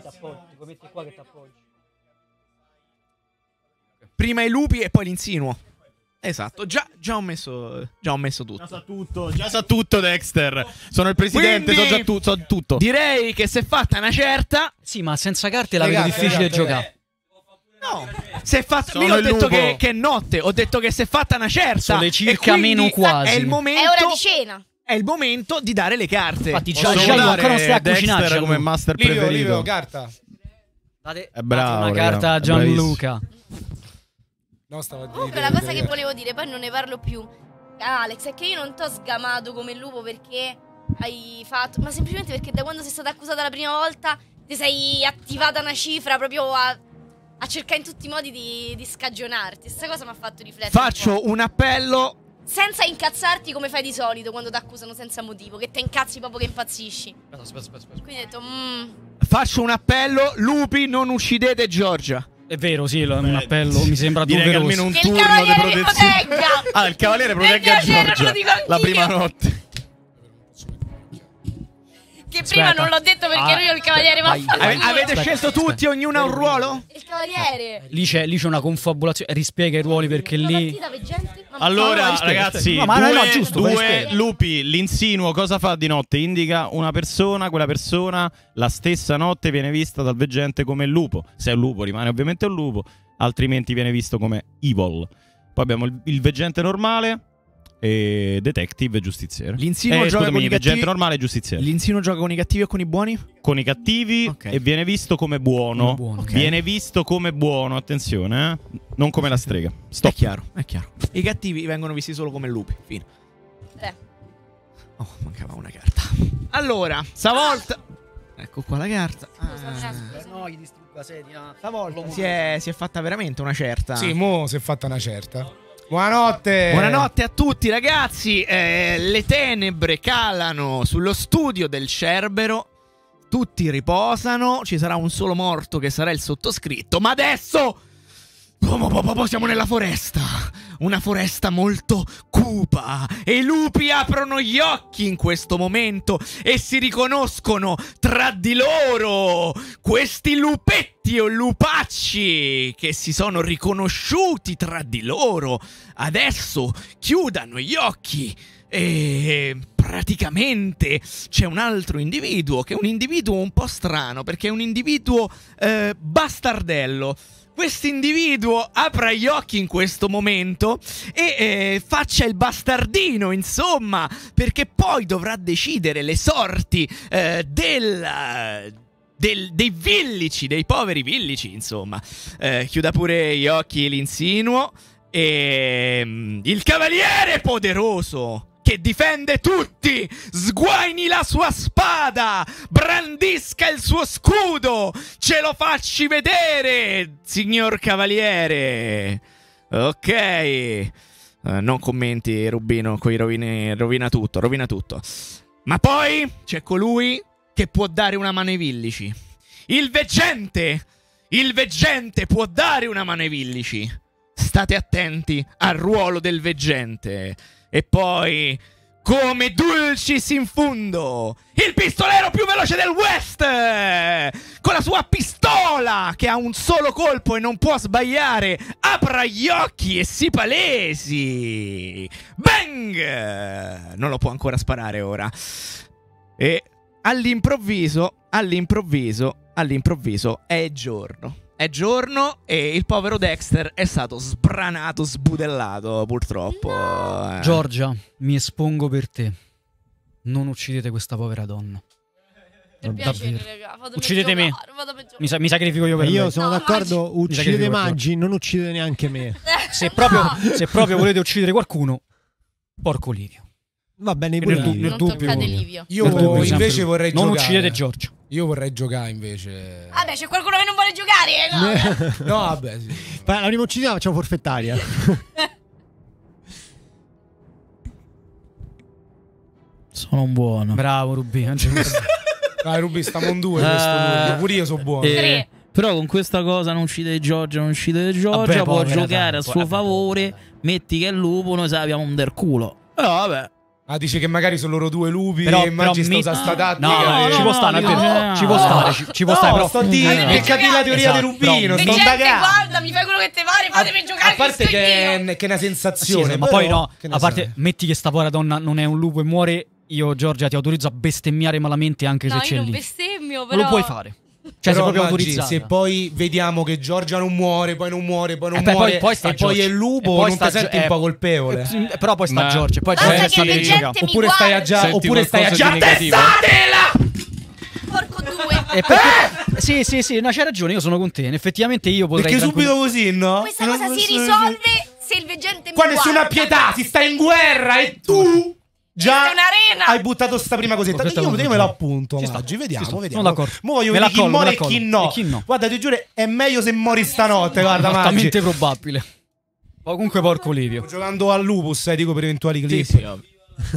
Prima i lupi e poi l'insinuo. Esatto, già ho messo tutto. Già sa tutto Dexter. Sono il presidente, so tutto. Direi che se è fatta una certa. Sì, ma senza carte la vedo difficile giocare. No, se è fatta. Io ho detto che è notte. Ho detto che se è fatta una certa. Sono le circa meno quasi. È il momento. È ora di cena. È il momento di dare le carte. Infatti già ancora non stai a cucinare come master preferito. Livio, carta. È bravo. Una carta a Gianluca. No, stavo comunque la cosa che volevo dire, poi non ne parlo più, Alex, è che io non t'ho sgamato come il lupo perché hai fatto, ma semplicemente perché da quando sei stata accusata la prima volta ti sei attivata una cifra proprio a cercare in tutti i modi di scagionarti. Questa cosa mi ha fatto riflettere. Faccio un appello. Senza incazzarti come fai di solito quando ti accusano senza motivo, che te incazzi proprio che impazzisci. Aspetta. Quindi ho detto Faccio un appello, lupi, non uccidete Giorgia. È vero, sì, un appello mi sembra direi doveroso. Che almeno un che turno il cavaliere di protezione. mi protegga. Il cavaliere protegga Giorgia la prima notte. Che prima non l'ho detto perché lui è il cavaliere Avete scelto tutti, ognuno ha un ruolo? Il cavaliere. Lì c'è una confabulazione. Rispiega i ruoli perché lì. Allora, ragazzi, giusto, due lupi. L'insinuo cosa fa di notte? Indica una persona, quella persona la stessa notte viene vista dal veggente come il lupo. Se è un lupo rimane ovviamente un lupo, altrimenti viene visto come evil. Poi abbiamo il veggente normale e detective e giustiziere. L'insinuo gioca con i veggente cattivi. normale e giustiziere. L'insinuo gioca con i cattivi o con i buoni? Con i cattivi e viene visto come buono. Okay. Viene visto come buono, attenzione, non come la strega. Stop. È chiaro. I cattivi vengono visti solo come lupi. Fine. Oh, mancava una carta. Allora, stavolta. Ecco qua la carta. No, gli distruggo la sedia. Stavolta si è fatta veramente una certa. Sì, mo si è fatta una certa. Buonanotte. Buonanotte a tutti ragazzi. Le tenebre calano sullo studio del Cerbero. Tutti riposano. Ci sarà un solo morto che sarà il sottoscritto. Ma adesso siamo nella foresta. Una foresta molto cupa. E i lupi aprono gli occhi in questo momento e si riconoscono tra di loro. Questi lupetti o lupacci che si sono riconosciuti tra di loro adesso chiudano gli occhi. E praticamente c'è un altro individuo che è un individuo un po' strano, perché è un individuo bastardello. Quest'individuo apra gli occhi in questo momento e faccia il bastardino, insomma, perché poi dovrà decidere le sorti dei villici, dei poveri villici, insomma. Chiuda pure gli occhi l'insinuo e il cavaliere poderoso che difende tutti, sguaini la sua spada, brandisca il suo scudo, ce lo facci vedere, signor cavaliere. Ok, non commenti, Rubino, qui rovina tutto. Ma poi c'è colui che può dare una mano ai villici. Il veggente può dare una mano ai villici. State attenti al ruolo del veggente. E poi come Dulcis in fundo, il pistolero più veloce del West, con la sua pistola che ha un solo colpo e non può sbagliare, apra gli occhi e si palesi. Bang! Non lo può ancora sparare ora. E all'improvviso è giorno. È giorno e il povero Dexter è stato sbranato, sbudellato, purtroppo. Giorgia, mi espongo per te. Non uccidete questa povera donna. Per piacere, raga, fatemi Uccidete me. giocare, fatemi giocare. Mi sacrifico io per Io lei. sono d'accordo, Mi uccidete sacrifico per Maggi, non uccidete neanche me. Se proprio volete uccidere qualcuno, porco Livio. Va bene, Nel Livio. Non dubbio. toccate Livio. Io Nel dubbio, invece sempre. vorrei Non giocare. uccidete Giorgio. Io vorrei giocare invece. Vabbè, c'è qualcuno che non vuole giocare, no? No, vabbè, sì. La prima uccisione la facciamo forfettaria. Sono un buono. Bravo Rubi. Dai, Rubi, stiamo in due questo turno. Pure io sono buono. Però con questa cosa non uccidete Giorgia, Vabbè, può povera giocare dai, a suo favore. Metti che è il lupo, noi sappiamo un del culo. Vabbè. Ah, dice che magari sono loro due lupi Però- e Maggi però sta mi- sta tattica. No, ci può stare, ci può stare, ci può stare, però sto di per capire la teoria Esatto, di Rubino, sto Gente, indagando. guarda, mi fai quello che te pare, fatemi giocare. A parte che sto io. che è una Sì, sensazione, ma però, poi no, che ne a parte sai? metti che sta povera donna non è un lupo e muore, io Giorgia ti autorizzo a bestemmiare malamente anche No, se c'è io non lì. bestemmio, Non però. lo puoi fare. Cioè, Però, sei proprio Maggi, autorizzata. se poi vediamo che Giorgia non muore, poi non muore, poi non beh, muore, poi sta e poi Giorgia. è il lupo, E poi non sta ti senti Gio- un po' colpevole. Però poi sta Ma- Giorgia. Poi Basta Giorgia che sta la lì. gente mi Oppure stai a già, Senti oppure stai a qualcosa già di negativo. Porco due. E perché... sì, no, c'hai ragione, io sono con te. Effettivamente io potrei Perché subito così, no? Questa cosa si risolve se il veggente mi Qua guarda. nessuna pietà, si sta in guerra e tu già Questa è un'arena. hai buttato sta prima cosetta. Questa è Io una me lo appunto, Ci sta, Maggi, ci vediamo, sto. vediamo. Sono d'accordo. Mo voglio Me vedere chi l'accollo, muore me e chi l'accollo. no. E chi no. Guarda, ti giuro, è meglio se muori stanotte, guarda, Maggi. Altamente probabile. Ma comunque porco Livio. Sto giocando al lupus, dico per eventuali clip. Sì, ovvio.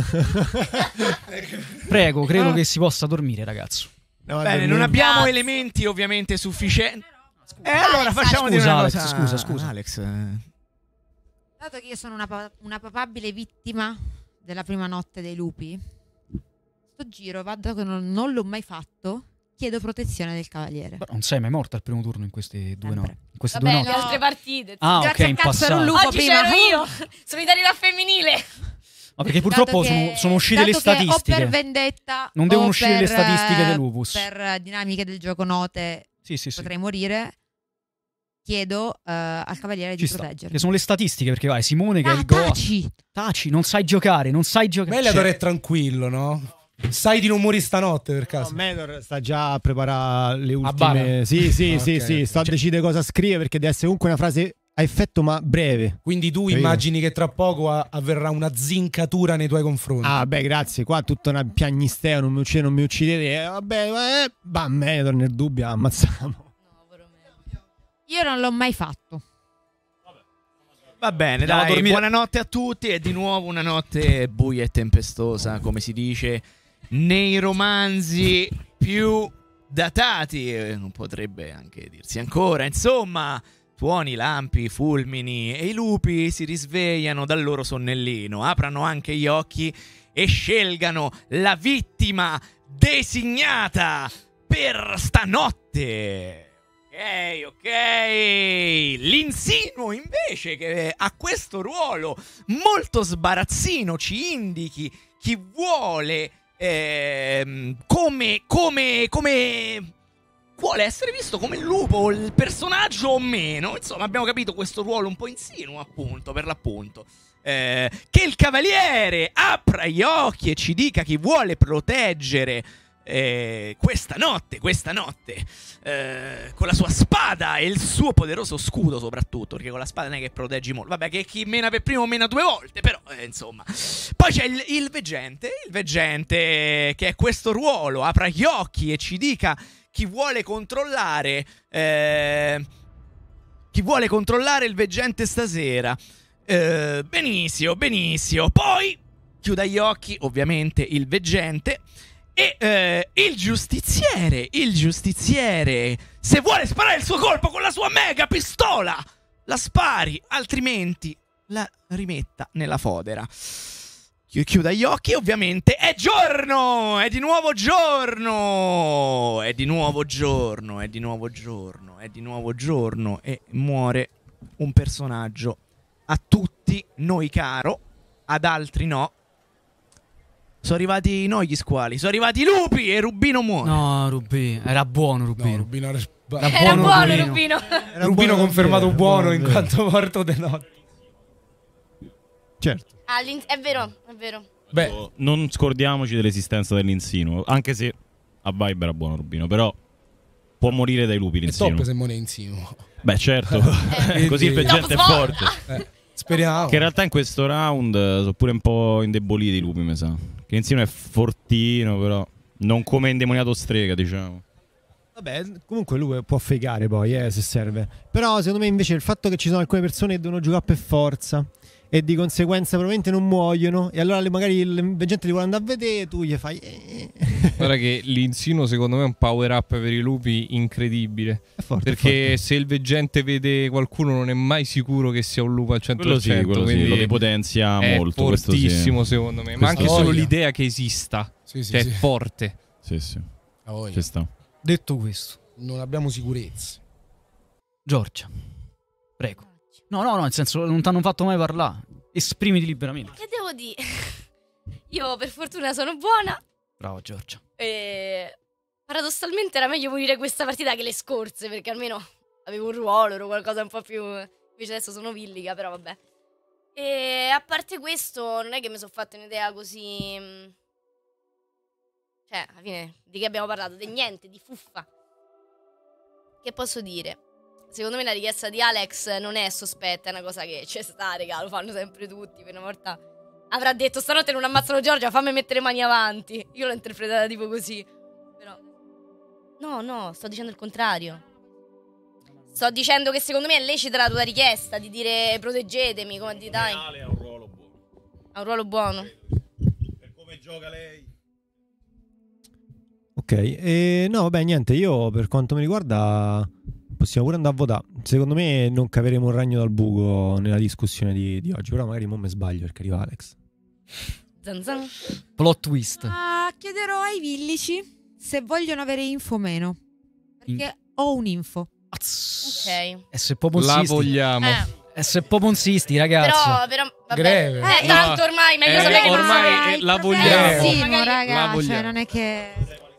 Prego, credo che si possa dormire, ragazzo. Bene, non abbiamo elementi ovviamente sufficienti. Allora facciamo Scusa, dire una Alex, cosa. scusa. Alex. Dato che io sono una papabile vittima della prima notte dei lupi, sto giro, dato che non l'ho mai fatto, chiedo protezione del cavaliere. Però non sei mai morta al primo turno in queste due Sempre. notti. In queste Vabbè, due le notti. altre partite. Ah, Grazie ok, in a cazzo era un passato. lupo Oggi prima. c'ero io. Solidarietà femminile. Ma perché purtroppo Dato che- sono uscite le dato che statistiche. O per vendetta Non devono o uscire le per, statistiche del lupus. Per dinamiche del gioco note Sì. potrei morire. Chiedo al cavaliere Ci di sta. proteggermi. Che sono le statistiche, perché vai, Simone che è il ghost. Taci! Non sai giocare, non sai giocare. Meliador Cioè, è tranquillo, no? Sai di non morire stanotte per caso. Medor sta già a preparare le bara? ultime. Sì, Ok. sto a decidere cosa scrivere perché deve essere comunque una frase a effetto ma breve. Quindi tu Capito? immagini che tra poco avverrà una zincatura nei tuoi confronti. Ah, beh, grazie. Qua tutta una piagnisteo, non mi uccidete. Vabbè, Medor nel dubbio, ammazziamo. Io non l'ho mai fatto. Va bene, Andiamo a dai, dormire. buonanotte a tutti e di nuovo una notte buia e tempestosa, come si dice nei romanzi più datati, non potrebbe anche dirsi ancora, insomma, tuoni, lampi, fulmini e i lupi si risvegliano dal loro sonnellino, aprano anche gli occhi e scelgano la vittima designata per stanotte. Ok. L'insinuo invece che a questo ruolo molto sbarazzino ci indichi chi vuole come vuole essere visto come il lupo, il personaggio o meno. Insomma, abbiamo capito questo ruolo un po' insinuo, appunto, per l'appunto. Che il cavaliere apra gli occhi e ci dica chi vuole proteggere questa notte con la sua spada e il suo poderoso scudo, soprattutto perché con la spada non è che proteggi molto. Vabbè, che chi mena per primo mena due volte, però insomma. Poi c'è il veggente che è questo ruolo, apra gli occhi e ci dica chi vuole controllare il veggente stasera. Benissimo. Poi chiuda gli occhi ovviamente il veggente. E il giustiziere, se vuole sparare il suo colpo con la sua mega pistola, la spari, altrimenti la rimetta nella fodera. chiuda gli occhi, ovviamente è giorno, è di nuovo giorno, è di nuovo giorno, è di nuovo giorno, è di nuovo giorno e muore un personaggio a tutti noi caro, ad altri no. Sono arrivati noi gli squali, sono arrivati i lupi e Rubino muore. No, Rubino, era buono Rubino. No, Rubino era buono Rubino. Rubino confermato buono in quanto morto de notte. Certo. È vero, è vero. Beh, non scordiamoci dell'esistenza dell'insinuo, anche se a vibe era buono Rubino, però può morire dai lupi è l'insinuo. top se muore insinuo. Beh, certo. Così il veggente è forte. Speriamo. Che in realtà in questo round sono pure un po' indeboliti i lupi, mi sa. Che insieme è fortino, però non come indemoniato strega, diciamo. Vabbè, comunque lui può fegare poi, se serve. Però secondo me invece il fatto che ci sono alcune persone che devono giocare per forza e di conseguenza probabilmente non muoiono, e allora magari il veggente li vuole andare a vedere, tu gli fai Guarda che l'insinuo secondo me è un power up per i lupi incredibile. È forte, perché è forte. se il veggente vede qualcuno non è mai sicuro che sia un lupo al 100%. Quello sì, quindi lo depotenzia è molto. Questo sì. fortissimo secondo me. Ma Questo anche sì. solo l'idea che esista, Sì, sì, che sì. è forte. Sì, sì. A voglia. Ci sta. Detto questo, Non abbiamo sicurezze. Giorgia, prego. No, nel senso, non ti hanno fatto mai parlare. Esprimiti liberamente. Che devo dire? Io per fortuna sono buona Bravo Giorgia. e paradossalmente era meglio morire questa partita che le scorse, perché almeno avevo un ruolo, ero qualcosa un po' più... Invece adesso sono villiga, però vabbè. E a parte questo non è che mi sono fatta un'idea così... Cioè, alla fine di che abbiamo parlato? Di niente, di fuffa. Che posso dire? Secondo me la richiesta di Alex non è sospetta, è una cosa che c'è sta, raga, lo fanno sempre tutti. Per una volta avrà detto stanotte non ammazzano Giorgia, fammi mettere mani avanti. Io l'ho interpretata tipo così. Però no, sto dicendo il contrario. Sto dicendo che secondo me è lecita la tua richiesta di dire proteggetemi, come di dai. Ale ha un ruolo buono. Ha un ruolo buono. Per come gioca lei. Ok, no, vabbè, niente, io per quanto mi riguarda possiamo pure andare a votare. Secondo me non caveremo un ragno dal buco nella discussione di oggi, però magari mo me sbaglio perché arriva Alex. Zan zan. Plot twist. Chiederò ai villici se vogliono avere info o meno. Perché ho un'info. Ok. E se proprio La insisti. vogliamo. E se proprio insisti, ragazzi. Però vabbè. Greve. Tanto ormai meglio sapere ormai la vogliamo. Sì, magari- raga, La cioè vogliamo. non è che...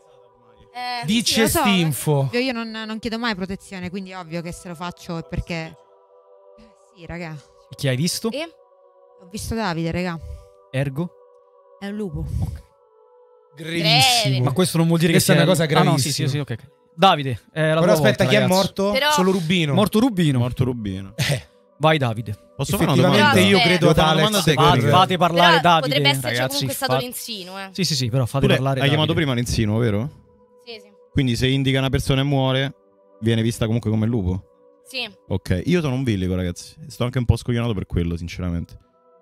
Dice sì, lo so. st'info. Io non chiedo mai protezione, quindi è ovvio che se lo faccio è perché... Sì, raga. Chi hai visto? E? Ho visto Davide, raga. Ergo? È un lupo. Grevissimo. Ma questo non vuol dire Questa che è sia una cosa Ah no, gravissima. sì, ok. Davide, la Però tua aspetta, volta, chi è ragazzi. morto? Però- Solo Rubino. Morto Rubino. Morto Rubino. Vai Davide. Posso fare una Effettivamente domanda? io credo ad Devo fare una Alex. domanda a te, Fate, Carica. fate parlare Però Davide, potrebbe esserci ragazzi. comunque stato fate- l'insinuo, Sì, però fate Pure parlare hai chiamato Davide. prima l'insinuo, vero? Sì, sì. Quindi se indica una persona e muore, viene vista comunque come il lupo? Sì. Ok, io sono un villico, ragazzi. Sto anche un po' scoglionato per quello, sinceramente.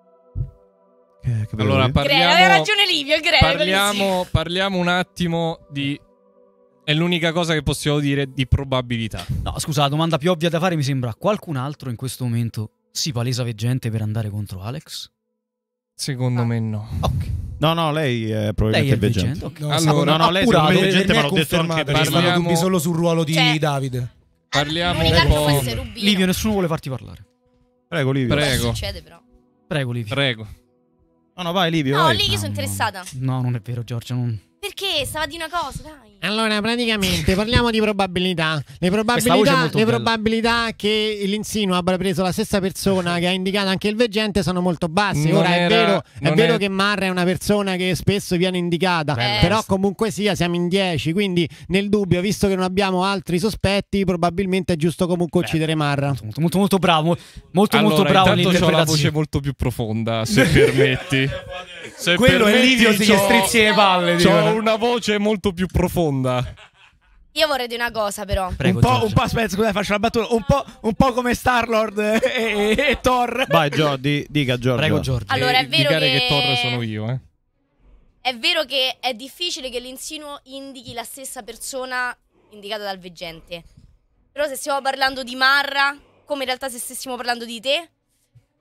Che Allora, parliamo? Greve, aveva ragione Livio, è greve. parliamo un attimo di... È l'unica cosa che possiamo dire di probabilità. No, scusa, la domanda più ovvia da fare mi sembra: qualcun altro in questo momento si palesa veggente per andare contro Alex? Secondo me no. Ok. No, lei è Lei è probabilmente il veggente. veggente, ok. No, Allora, no, lei appurato. secondo me veggente, Per ma me l'ho è detto anche confermato, prima. ci stanno Parliamo- dubbi solo sul ruolo di Cioè- Davide. Parliamo L'unica un che può po'. essere Rubino. Livio, nessuno vuole farti parlare. Prego, Livio. Prego. Succede però. Prego, Livio. Prego. No, vai, Livio, No, vai. lì io sono interessata. No, non è vero, Giorgia. Non... Perché? Stava di una cosa, dai. Allora, praticamente parliamo di probabilità. Le Questa voce è molto bella. probabilità che l'insinuo abbia preso la stessa persona che ha indicato anche il veggente sono molto basse. Non Ora è era- non vero è- che Marra è una persona che spesso viene indicata, Bella però questa. comunque sia siamo in 10, quindi nel dubbio, visto che non abbiamo altri sospetti, probabilmente è giusto comunque uccidere Marra. Molto bravo. Molto Allora, bravo intanto c'ho la nell'interpretazione. voce molto più profonda, se permetti. Se Quello è permetti, Livio che gli strizzi le palle. C'ho dicono. una voce molto più profonda. Io vorrei dire una cosa, però. Prego, un po', Giorgia. aspetta, scusa, faccio la battuta. Un po' come Star-Lord e Thor. Vai, dica, Giorgio. Prego, Giorgia. Allora, è vero Indicare che... che Thor sono io, È vero che è difficile che l'insinuo indichi la stessa persona indicata dal veggente. Però se stiamo parlando di Marra, come in realtà se stessimo parlando di te,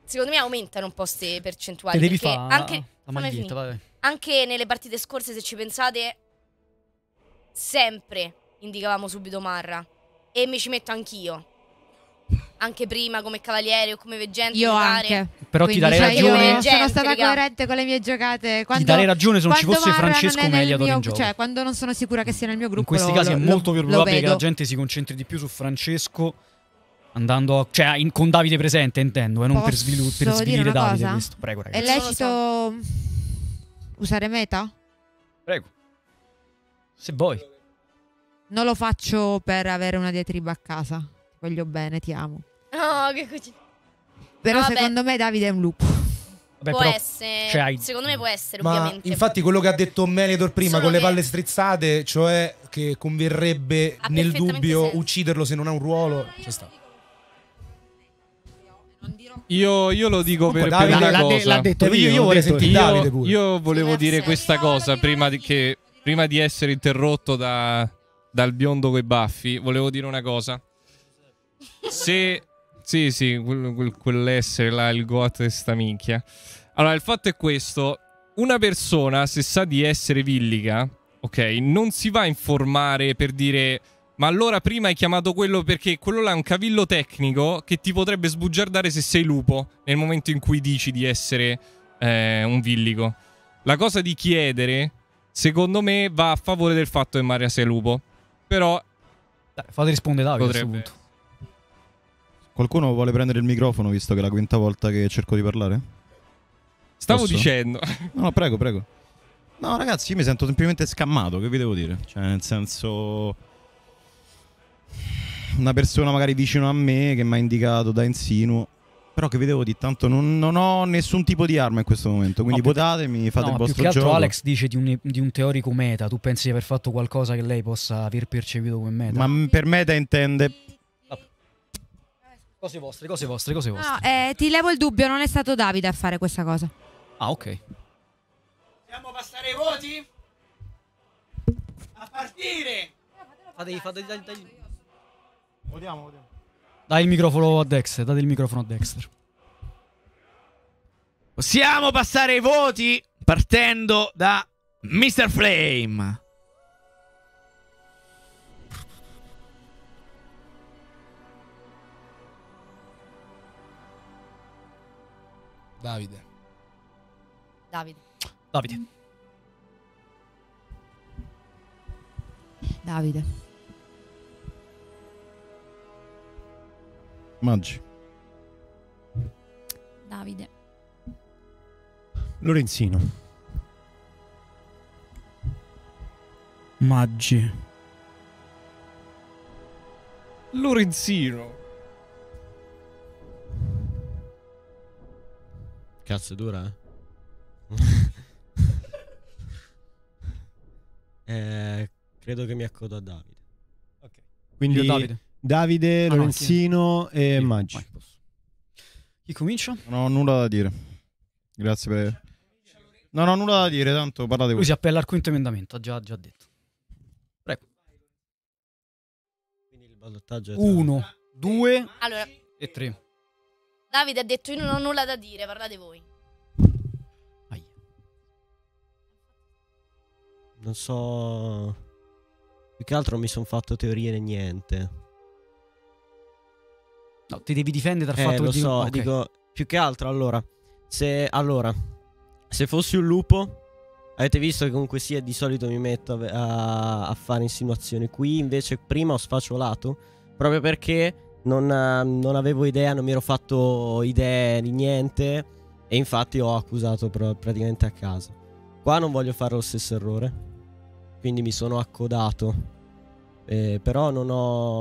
secondo me aumentano un po' queste percentuali. Te devi perché fare anche, la fammi maglietta, finire. vai. Anche nelle partite scorse, se ci pensate, sempre indicavamo subito Marra. E mi ci metto anch'io. Anche prima come cavaliere o come veggente. Io giocare. anche. Però ti Quindi, darei cioè, io ragione. sono stata raga. coerente con le mie giocate. Quando, darei ragione se non ci quando fosse Marra Francesco non è nel Mediator mio- in gioco. Cioè, quando non sono sicura che sia nel mio gruppo. In questi casi è molto più lo probabile che vedo. la gente si concentri di più su Francesco andando con Davide presente, intendo, e non per, Posso per dire svilire una Davide cosa? questo. Prego, È ragazzi. lecito usare meta? Prego. Se vuoi. Non lo faccio per avere una diatriba a casa. Ti voglio bene, ti amo. Oh, che così. Però Vabbè. secondo me Davide è un lupo. Vabbè, Può però, essere. cioè, Secondo me può essere, Ma ovviamente. infatti quello che ha detto Meliador prima Solo con le che- palle strizzate, cioè che converrebbe Ha nel perfettamente dubbio senso. ucciderlo se non ha un ruolo, c'è sta. Io lo dico Comunque, per Davide una l'ha cosa. l'ha detto io vorrei sentire Davide pure. Io volevo dire questa cosa prima di essere interrotto dal biondo coi baffi. Volevo dire una cosa. Se sì, quell'essere là, il goat di sta minchia. Allora, il fatto è questo: una persona, se sa di essere villica, ok, non si va a informare per dire: ma allora prima hai chiamato quello perché quello là è un cavillo tecnico che ti potrebbe sbugiardare se sei lupo nel momento in cui dici di essere un villico. La cosa di chiedere, secondo me, va a favore del fatto che Maria sia lupo. Però fate rispondere Davide a questo potrebbe. punto. Qualcuno vuole prendere il microfono visto che è la quinta volta che cerco di parlare? Stavo Posso? dicendo. No, prego. No, ragazzi, io mi sento semplicemente scammato, che vi devo dire? Cioè, nel senso, una persona magari vicino a me che mi ha indicato da insinuo. Però che vi devo dire, tanto non ho nessun tipo di arma in questo momento. Quindi votatemi, fate No, il ma più vostro che altro gioco. Alex dice di un teorico meta. Tu pensi di aver fatto qualcosa che lei possa aver percepito come meta? Ma per meta intende. Cose vostre. No, ti levo il dubbio, non è stato Davide a fare questa cosa. Ah, ok. Possiamo passare ai voti? A partire! Votiamo. Dai il microfono a Dexter, date il microfono a Dexter. Possiamo passare ai voti partendo da Mr. Flame. Davide. Davide. Maggi. Davide. Lorenzino. Maggi. Lorenzino. Cazzo, è dura, credo che mi accodo a Davide. Quindi Io Davide, no, Lorenzino e Maggi. Chi comincia? Non ho nulla da dire. Grazie per. Non ho nulla da dire, tanto parlate Lui voi. si appella al quinto emendamento, ha già detto. Prego. Quindi il ballottaggio è 1, 2 Allora, e 3. Davide ha detto io non ho nulla da dire, parlate voi. Non so. Più che altro non mi sono fatto teorie né niente. No, ti devi difendere dal fatto lo che so, ok. dico più che altro allora se fossi un lupo, avete visto che comunque sia di solito mi metto a fare insinuazioni. Qui invece prima ho sfacciolato proprio perché non avevo idea, non mi ero fatto idee di niente e infatti ho accusato praticamente a caso. Qua non voglio fare lo stesso errore, quindi mi sono accodato, però non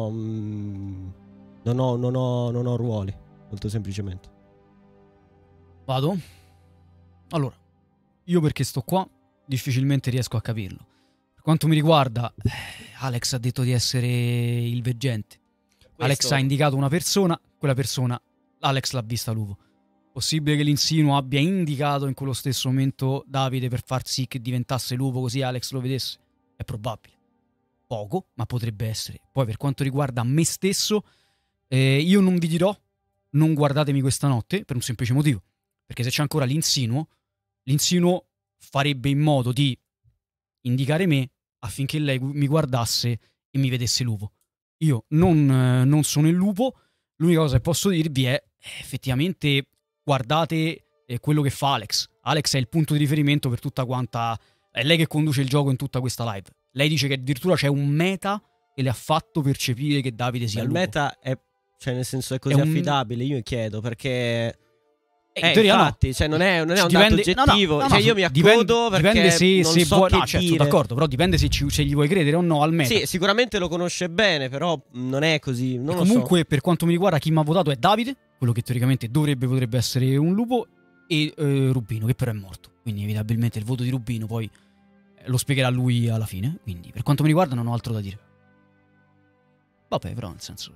ho ruoli, molto semplicemente. Vado? Allora, io perché sto qua difficilmente riesco a capirlo. Per quanto mi riguarda, Alex ha detto di essere il veggente. Alex ha indicato una persona, quella persona Alex l'ha vista lupo. Possibile che l'insinuo abbia indicato in quello stesso momento Davide per far sì che diventasse lupo così Alex lo vedesse? È probabile. Poco, ma potrebbe essere. Poi per quanto riguarda me stesso, io non vi dirò non guardatemi questa notte per un semplice motivo. Perché se c'è ancora l'insinuo farebbe in modo di indicare me affinché lei mi guardasse e mi vedesse lupo. Io non sono il lupo, l'unica cosa che posso dirvi è effettivamente guardate quello che fa Alex. Alex è il punto di riferimento per tutta quanta... È lei che conduce il gioco in tutta questa live. Lei dice che addirittura c'è un meta che le ha fatto percepire che Davide sia il lupo. Il meta è, cioè nel senso è così affidabile, io mi chiedo, perché... in teoria infatti, no. cioè non è un dato Dipende- oggettivo. no, cioè io mi accodo perché dipende se non so vuoi, che no, certo, dire. d'accordo, però dipende se gli vuoi credere o no al meta. Sì, sicuramente lo conosce bene, però non è così, non lo Comunque, so. per quanto mi riguarda, chi mi ha votato è Davide, quello che teoricamente potrebbe essere un lupo, e Rubino, che però è morto. Quindi, inevitabilmente, il voto di Rubino poi lo spiegherà lui alla fine. Quindi, per quanto mi riguarda, non ho altro da dire. Vabbè, però, nel senso.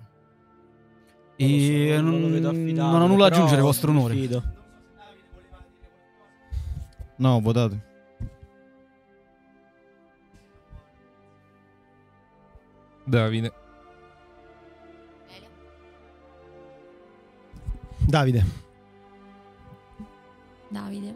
Non lo vedo affidabile, non ho nulla da però aggiungere, vostro mi onore. fido. No, votate. Davide. Davide. Davide.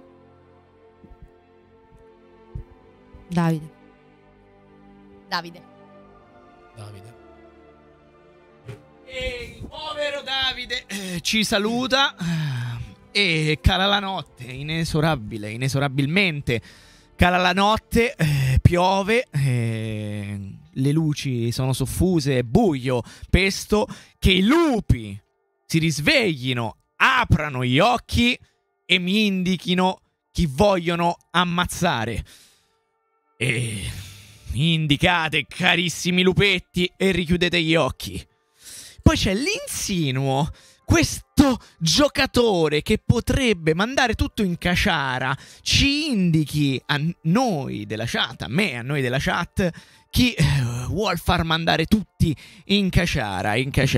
E il povero Davide ci saluta e cala la notte, inesorabilmente. Cala la notte, piove, le luci sono soffuse, è buio, pesto, che i lupi si risveglino, aprano gli occhi e mi indichino chi vogliono ammazzare. E mi indicate, carissimi lupetti, e richiudete gli occhi. Poi c'è l'insinuo, questo giocatore che potrebbe mandare tutto in caciara, ci indichi a noi della chat, a noi della chat, chi vuol far mandare tutti in caciara.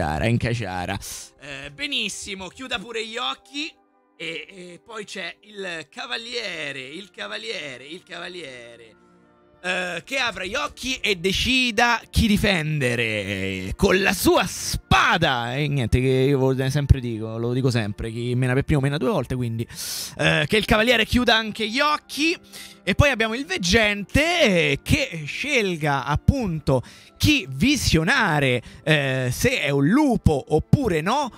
Benissimo, chiuda pure gli occhi. E poi c'è il cavaliere che apra gli occhi e decida chi difendere con la sua spada. E niente, che io sempre lo dico sempre, chi mena per primo mena due volte, quindi che il cavaliere chiuda anche gli occhi. E poi abbiamo il veggente che scelga appunto chi visionare, se è un lupo oppure no.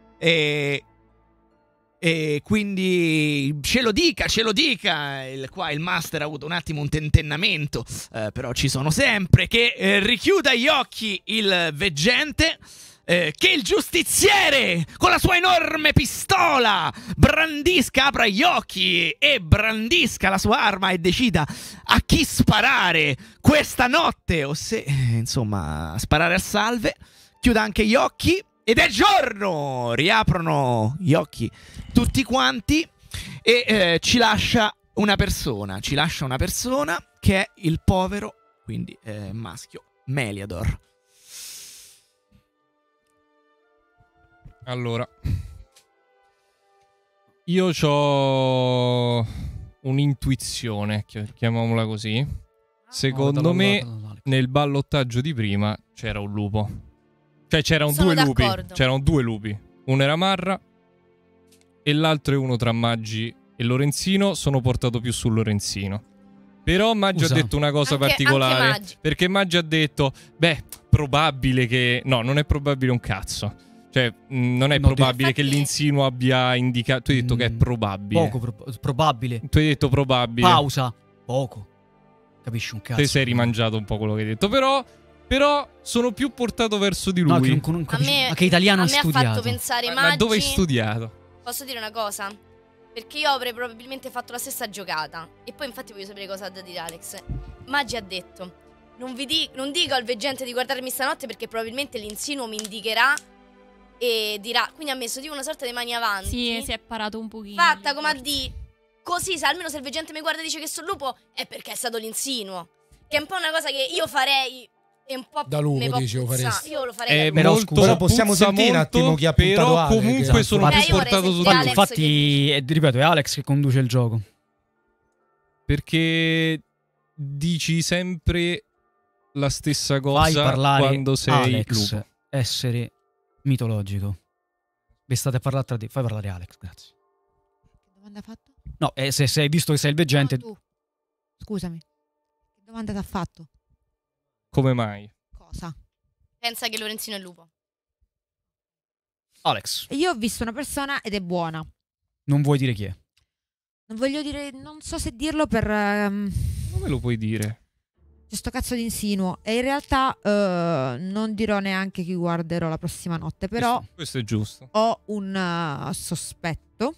E quindi ce lo dica. Qua il master ha avuto un attimo un tentennamento, però ci sono sempre. Che richiuda gli occhi il veggente, che il giustiziere con la sua enorme pistola apra gli occhi e brandisca la sua arma e decida a chi sparare questa notte, o se insomma sparare a salve. Chiuda anche gli occhi ed è giorno. Riaprono gli occhi tutti quanti e ci lascia una persona che è il povero, quindi maschio, Meliador. Allora, io ho un'intuizione, chiamiamola così. Secondo me nel ballottaggio di prima c'era un lupo. Cioè c'erano due lupi. C'erano due lupi. Uno era Marra e l'altro è uno tra Maggi e Lorenzino. Sono portato più su Lorenzino. Però Maggi ha detto una cosa particolare. Maggi. Perché Maggi ha detto, probabile che... No, non è probabile un cazzo. Cioè, non è probabile che l'insinuo abbia indicato... Tu hai detto che è probabile. Poco probabile. Tu hai detto probabile. Pausa. Poco. Capisci un cazzo. Te sei rimangiato un po' quello che hai detto. Però sono più portato verso di lui. No, che non capisci. Ma che italiano hai studiato? A me ha fatto pensare Maggi. Ma dove hai studiato? Posso dire una cosa? Perché io avrei probabilmente fatto la stessa giocata. E poi infatti voglio sapere cosa ha da dire Alex. Maggi ha detto: non dico al veggente di guardarmi stanotte, perché probabilmente l'insinuo mi indicherà e dirà. Quindi ha messo tipo una sorta di mani avanti. Sì, si è parato un pochino. Fatta come a di. Così, se almeno se il veggente mi guarda e dice che sono lupo, è perché è stato l'insinuo. Che è un po' una cosa che io farei. E un po' da lupo dici lo faresti. Io lo farei però scusa, possiamo sentire un attimo chi ha puntato Ale, comunque sono più portato su Alex. Infatti, ripeto, è Alex che conduce il gioco. Perché dici sempre la stessa cosa Fai parlare quando sei Alex, lupo. Essere mitologico. state a parlare tra di... Fai parlare Alex, grazie. Che domanda ha fatto? No, se hai visto che sei il veggente... No, tu. Scusami. Che domanda ti ha fatto? Come mai? Cosa? Pensa che Lorenzino è il lupo. Alex, Io ho visto una persona ed è buona. non vuoi dire chi è? Non voglio dire, non so se dirlo per... Come lo puoi dire? C'è sto cazzo di insinuo. E in realtà non dirò neanche chi guarderò la prossima notte. Però Questo è giusto. ho un sospetto.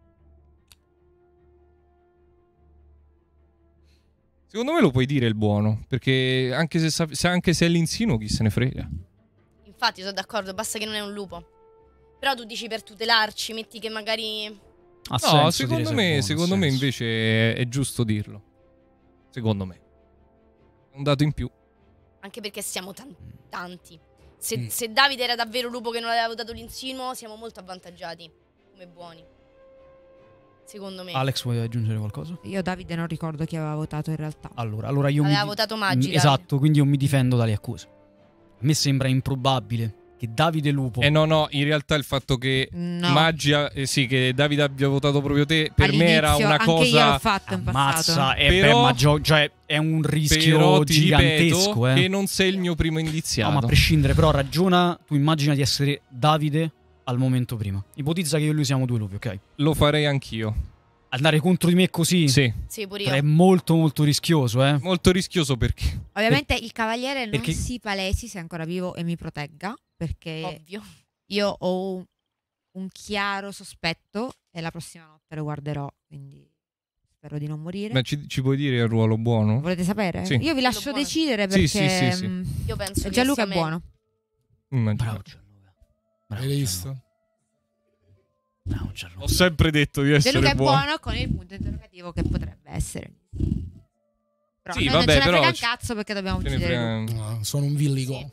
Secondo me lo puoi dire il buono, perché anche se è l'insinuo, chi se ne frega. Infatti sono d'accordo, basta che non è un lupo. Però tu dici per tutelarci, metti che magari... No, secondo me invece è giusto dirlo. Secondo me. Un dato in più. Anche perché siamo tanti. Se Davide era davvero lupo che non aveva votato l'insinuo, siamo molto avvantaggiati come buoni. Secondo me. Alex, vuoi aggiungere qualcosa? Io Davide non ricordo chi aveva votato in realtà. Allora io Aveva votato Maggi, Davide. Esatto, quindi io mi difendo dalle accuse. A me sembra improbabile che Davide Lupo... No, in realtà il fatto che No. Maggia, sì, che Davide abbia votato proprio te, per me era All'inizio, una anche cosa... io l'ho fatto in passato. Ammazza, Però- cioè, è un rischio Però ti gigantesco. ripeto che non sei il mio primo indiziato. No, ma a prescindere, però ragiona, tu immagina di essere Davide al momento prima. Ipotizza che io e lui siamo due lupi, ok? Lo farei anch'io. Andare contro di me così? Sì. Sì, pure io. È molto molto rischioso, eh? Molto rischioso perché? Ovviamente il cavaliere non Perché- si palesi se è ancora vivo e mi protegga. Perché Ovvio. io ho un chiaro sospetto e la prossima notte lo guarderò. Quindi spero di non morire. Ma ci puoi dire il ruolo buono? Volete sapere? Sì. Io vi lascio Buono. decidere Sì, perché sì. Io penso che Gianluca è sia buono. Immagino. Hai visto? Bravo, Gianluca. Ho sempre detto di essere Gianluca è buono. buono con il punto interrogativo che potrebbe essere. Però Sì, noi vabbè, non ce ne però frega un ci- cazzo perché dobbiamo Ce ne uccidere lui. frega- No, sono un villico.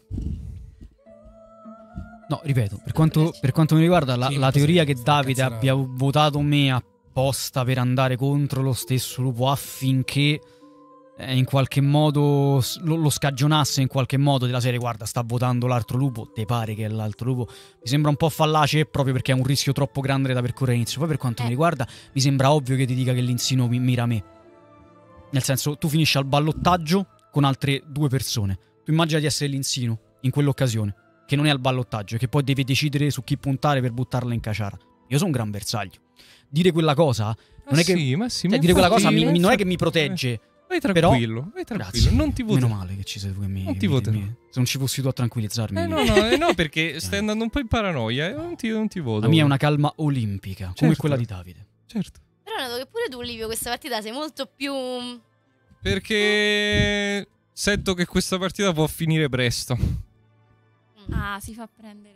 No, ripeto, per quanto mi riguarda, Sì, la teoria che sta Davide cazzata. abbia votato me apposta per andare contro lo stesso lupo affinché in qualche modo lo scagionasse in qualche modo della serie, guarda, sta votando l'altro lupo, te pare che è l'altro lupo, mi sembra un po' fallace proprio perché è un rischio troppo grande da percorrere all'inizio. Poi per quanto mi riguarda mi sembra ovvio che ti dica che l'insinuo mira me, nel senso, tu finisci al ballottaggio con altre due persone, tu immagina di essere l'insinuo in quell'occasione che non è al ballottaggio e che poi deve decidere su chi puntare per buttarla in caciara. Io sono un gran bersaglio. Dire quella cosa non è che dire quella cosa non è che mi protegge. Vai tranquillo, vai tranquillo. Grazie. Non ti voterò. Meno male che ci sei tu che mi... Non ti voterò. se non ci fossi tu a tranquillizzarmi... No, perché stai andando un po' in paranoia e non ti voto. La mia è una calma olimpica, come Certo. quella di Davide. Certo. Però noto che pure tu, Livio, questa partita sei molto più... Perché sento che questa partita può finire presto. Ah, si fa prendere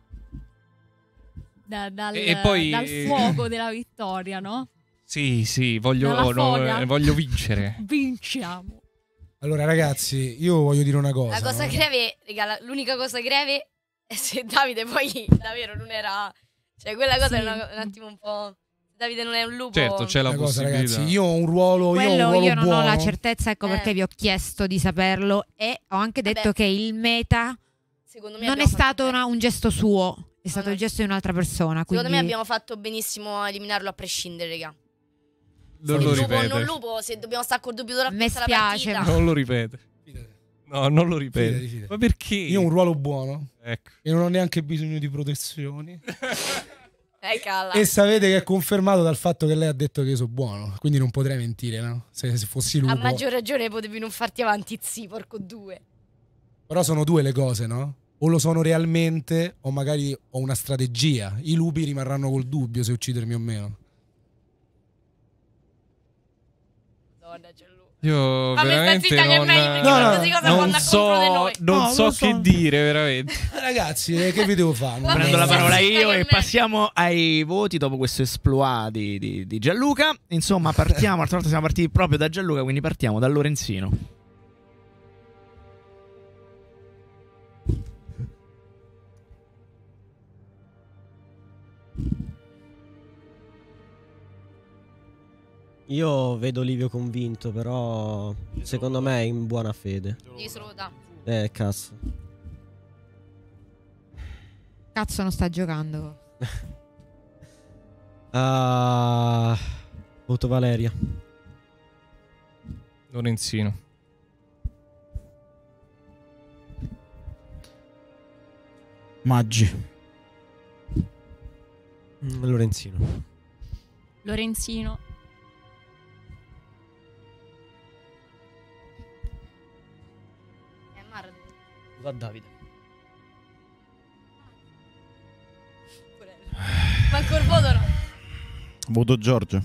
dal E poi- dal fuoco della vittoria, no? Sì, Dalla foga. voglio vincere. Vinciamo. Allora, ragazzi, io voglio dire una cosa. La cosa no? greve, raga, l'unica cosa greve è se Davide poi davvero non era... Cioè, quella cosa è un attimo un po'... Davide non è un lupo... Certo, c'è la Una cosa, possibilità. ragazzi, io ho un ruolo, Quello io non ho buono. la certezza, ecco perché vi ho chiesto di saperlo e ho anche detto che il meta Secondo me non è abbiamo stato un gesto suo, è stato il gesto di un'altra persona. Quindi... Secondo me abbiamo fatto benissimo a eliminarlo a prescindere, raga. Non lo lupo, ripete. non lupo, se dobbiamo stare col dubbio durante Me tutta la spiace, partita. Non lo ripete. No, non lo ripete. Fidati. Ma perché? Io ho un ruolo buono. Ecco. E non ho neanche bisogno di protezioni. Calla. E sapete che è confermato dal fatto che lei ha detto che io sono buono. Quindi non potrei mentire, no? Se fossi lupo. A maggior ragione potevi non farti avanti, zi, porco due. Però sono due le cose, no? O lo sono realmente, o magari ho una strategia. I lupi rimarranno col dubbio se uccidermi o meno. Madonna, c'è lui. Io Ma veramente zitta che è meglio, perché qualsiasi cosa può andare contro di noi. non so che dire, veramente. Ragazzi, che vi devo fare? Non Prendo la so. parola io e passiamo ai voti dopo questo esploit di Gianluca. Insomma, partiamo. L'altra volta siamo partiti proprio da Gianluca, quindi partiamo da Lorenzino. Io vedo Livio convinto, però secondo me è in buona fede. Devi solo votare. Cazzo. Cazzo non sta giocando. Voto Valeria. Lorenzino. Maggi. Lorenzino. Lorenzino. Marra. Va Davide. Ma ancora voto no. Voto Giorgio.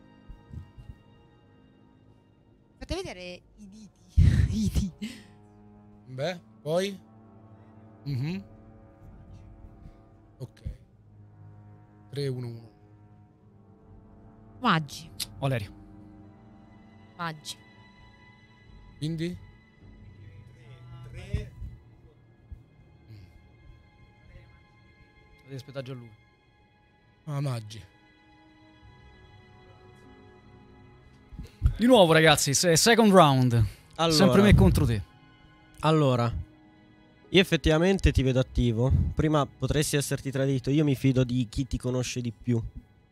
Fate vedere i diti. I diti. Beh, poi? Ok. 3-1-1. Maggi. Valerio. Maggi. Quindi? Devi aspettare Gianluca. Maggi. Di nuovo, ragazzi, second round. Allora. Sempre me contro te. Allora, io effettivamente ti vedo attivo. Prima potresti esserti tradito. Io mi fido di chi ti conosce di più.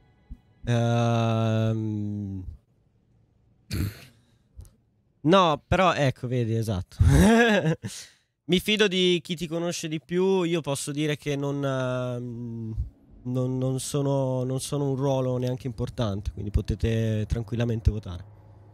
No, però ecco, vedi, esatto. Mi fido di chi ti conosce di più. Io posso dire che non sono un ruolo neanche importante, quindi potete tranquillamente votare.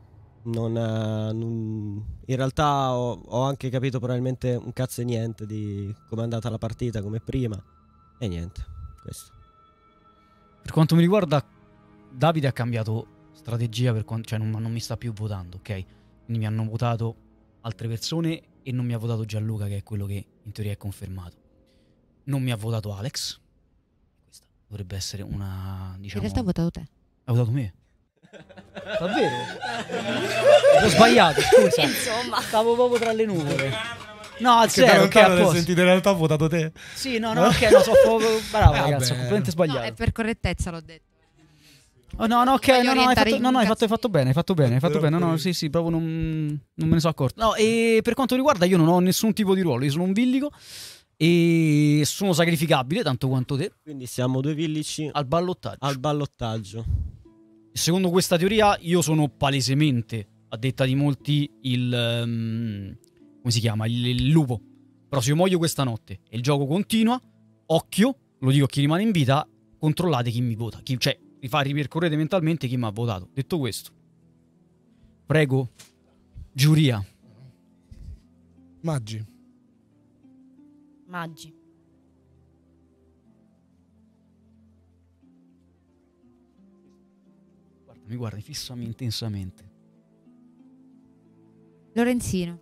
In realtà ho anche capito probabilmente un cazzo e niente di come è andata la partita come prima. E niente, questo. Per quanto mi riguarda, Davide ha cambiato strategia, cioè non mi sta più votando, ok? Quindi mi hanno votato altre persone e non mi ha votato Gianluca, che è quello che in teoria è confermato. Non mi ha votato Alex. Questa dovrebbe essere una, diciamo... In realtà ha votato te. Ha votato me? Davvero? Ho sbagliato, scusa. Insomma. Stavo proprio tra le nuvole. No, al Che da zero, ok, lontano a l'hai posto. sentito, in realtà ho votato te. Sì, no, ok, no, sono proprio bravo, ragazzi, vabbè. ho completamente sbagliato. No, è per correttezza l'ho detto. Oh, no, ok, Voglio no, orientare in hai cazzo. fatto bene, hai fatto bene. No, sì, proprio non me ne sono accorto. No, e per quanto riguarda, io non ho nessun tipo di ruolo, io sono un villico e sono sacrificabile, tanto quanto te. Quindi siamo due villici al ballottaggio. Secondo questa teoria, io sono palesemente, a detta di molti, come si chiama? Il lupo. Però se io muoio questa notte e il gioco continua, occhio, lo dico a chi rimane in vita, controllate chi mi vota. Cioè, ripercorrete mentalmente chi mi ha votato. Detto questo, prego, giuria. Maggi. Maggi. Mi guardi fissami intensamente. Lorenzino.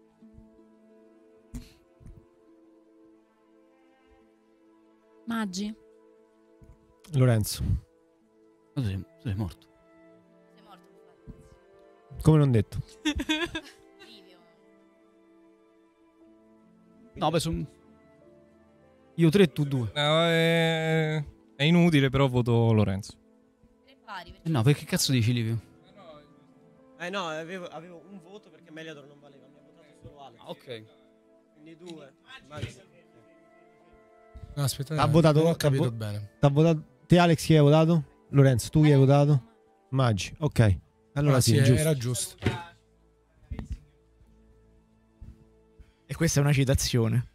Maggi. Lorenzo. Tu sei morto. Come non detto. No, beh, sono... Io 3 e tu 2. No, è inutile, però voto Lorenzo. No, perché cazzo dici, Livio? no, avevo un voto perché Meliador non valeva, mi ha votato solo Alex. Ok. Quindi 2. No, aspetta, T'ha votato, non ho capito bene. T'ha votato te, Alex, chi hai votato? Lorenzo, tu chi hai votato? Maggi, ok. Allora sì, giusto. Era giusto. E questa è una citazione.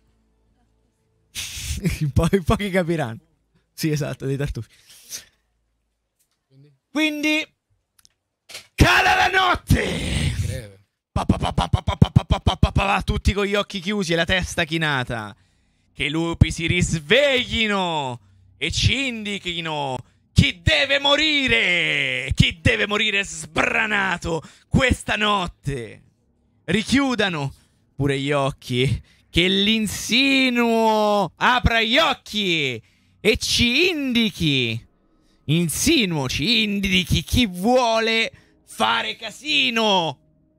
Pochi capiranno. Sì, esatto, dei tartufi. Quindi cala la notte. Tutti con gli occhi chiusi e la testa chinata. Che i lupi si risveglino e ci indichino chi deve morire. Chi deve morire sbranato questa notte. Richiudano pure gli occhi, che l'insinuo apra gli occhi e ci indichi. Insinuo ci indichi chi vuole fare casino.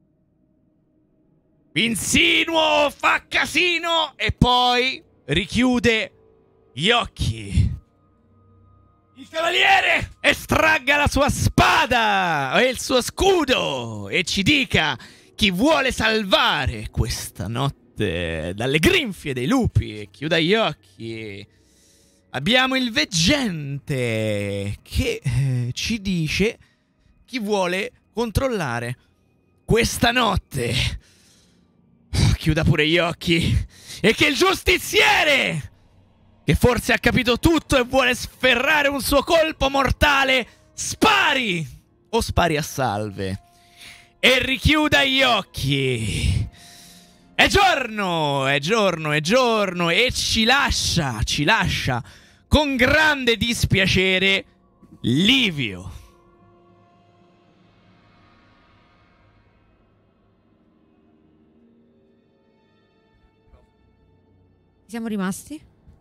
Insinuo fa casino e poi richiude gli occhi. Il cavaliere estragga la sua spada e il suo scudo e ci dica chi vuole salvare questa notte dalle grinfie dei lupi e chiuda gli occhi. abbiamo il veggente che ci dice chi vuole controllare questa notte. Chiuda pure gli occhi. E che il giustiziere, che forse ha capito tutto e vuole sferrare un suo colpo mortale, spari o spari a salve e richiuda gli occhi. È giorno, è giorno, è giorno e ci lascia con grande dispiacere Livio. Siamo rimasti?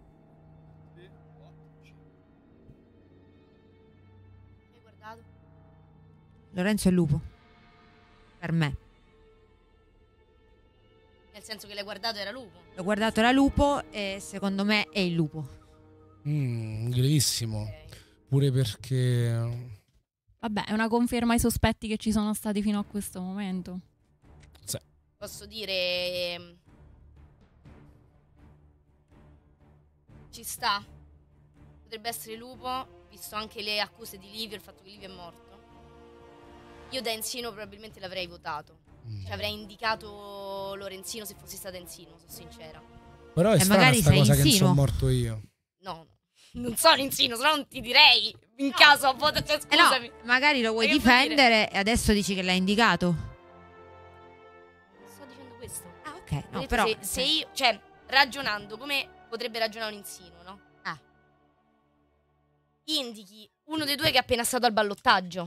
Hai guardato? Lorenzo è il lupo. Per me. Nel senso che l'hai guardato era lupo. L'ho guardato, era lupo e secondo me è il lupo. Gravissimo. Pure perché... Vabbè, è una conferma ai sospetti che ci sono stati fino a questo momento. Sì. Posso dire... ci sta. Potrebbe essere lupo, visto anche le accuse di Livio, il fatto che Livio è morto. Io da Enzino probabilmente l'avrei votato. Cioè avrei indicato Lorenzino se fossi stata Enzino, sono sincera. Però è strana magari sta sei cosa che non Enzino. sono morto io. No, non sono Enzino, se no non ti direi. In caso a voto, cioè, scusami. No, magari lo vuoi Ma che vuol dire? difendere e adesso dici che l'hai indicato. Sto dicendo questo. Ah, ok. Ho No, detto però se io, cioè, ragionando come potrebbe ragionare un Enzino, no? Ah. Indichi uno dei due che è appena stato al ballottaggio.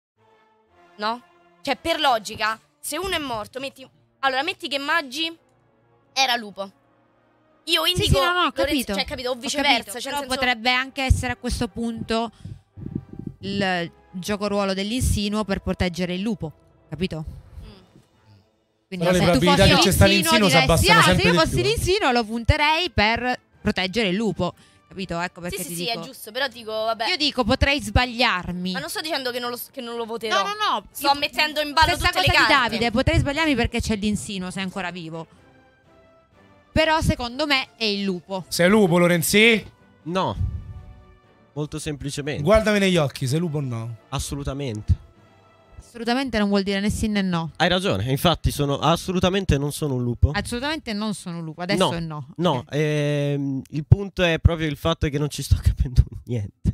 No? Cioè, per logica, se uno è morto, metti che Maggi era lupo. Io indico sì, no, ho Lorenzo, capito. cioè, capito? O Ho viceversa, capito, cioè, però nel senso- potrebbe anche essere a questo punto il gioco ruolo dell'insinuo per proteggere il lupo, capito? Quindi Però le se tu probabilità fossi che c'è sta l'insinuo, l'insinuo si diresti, abbassano se sempre io di fossi più, l'insinuo lo punterei per proteggere il lupo, capito? Ecco perché sì, ti sì, dico. è giusto, però dico, vabbè. Io dico potrei sbagliarmi. Ma non sto dicendo che non lo voterò. No, no, no. Sto mettendo in ballo Stessa tutte cosa le carte. di Davide, potrei sbagliarmi perché c'è l'insinuo se è ancora vivo. Però secondo me è il lupo. Sei lupo, Lorenzi? No. Molto semplicemente. Guardami negli occhi, sei lupo o no? Assolutamente. Assolutamente non vuol dire né sì né no. Hai ragione, infatti assolutamente non sono un lupo. Assolutamente non sono un lupo, adesso è no. No, il punto è proprio il fatto che non ci sto capendo niente.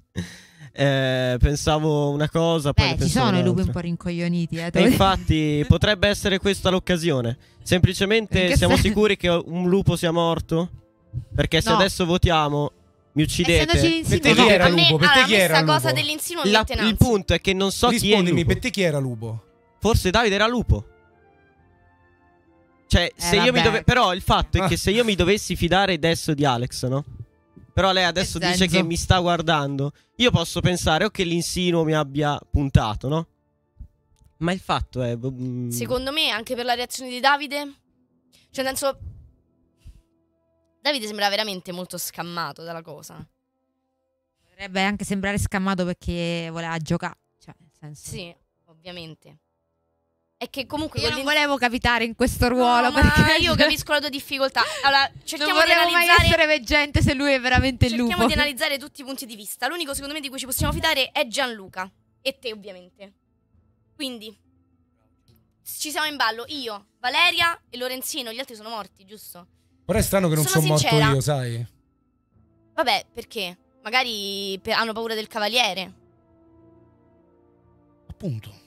Pensavo una cosa, poi ne Ci pensavo sono i lupi un un'altra. po' rincoglioniti. E infatti potrebbe essere questa l'occasione. Semplicemente In che siamo senso? sicuri che un lupo sia morto? Perché se No. adesso votiamo mi uccidete. Essendoci l'insinuo, Per te chi era A me, lupo? Per te allora, chi a me era sta lupo? cosa dell'insinuo mi mette in Il ansia. punto è che non so chi è il Rispondimi, lupo. per te chi era lupo? Forse Davide era lupo. Cioè, se io mi vabbè. però il fatto è che se io mi dovessi fidare adesso di Alex, no? Però lei adesso Nel dice senso? che mi sta guardando. Io posso pensare o che l'insinuo mi abbia puntato, no? Ma il fatto è Secondo me, anche per la reazione di Davide, cioè nel senso, Davide sembra veramente molto scammato dalla cosa. Potrebbe anche sembrare scammato perché voleva giocare. Cioè, nel senso. Sì, ovviamente. È che comunque Io con non volevo capitare in questo ruolo No, ma perché io capisco la tua difficoltà. Allora, non cerchiamo di volevo mai analizzare essere veggente se lui è veramente il cerchiamo lupo. di analizzare tutti i punti di vista. L'unico secondo me di cui ci possiamo fidare è Gianluca e te, ovviamente. Quindi ci siamo in ballo io, Valeria e Lorenzino, gli altri sono morti, giusto? Però è strano che non Sono sono morto sincera. io, sai? Vabbè, perché? Magari hanno paura del cavaliere. Appunto.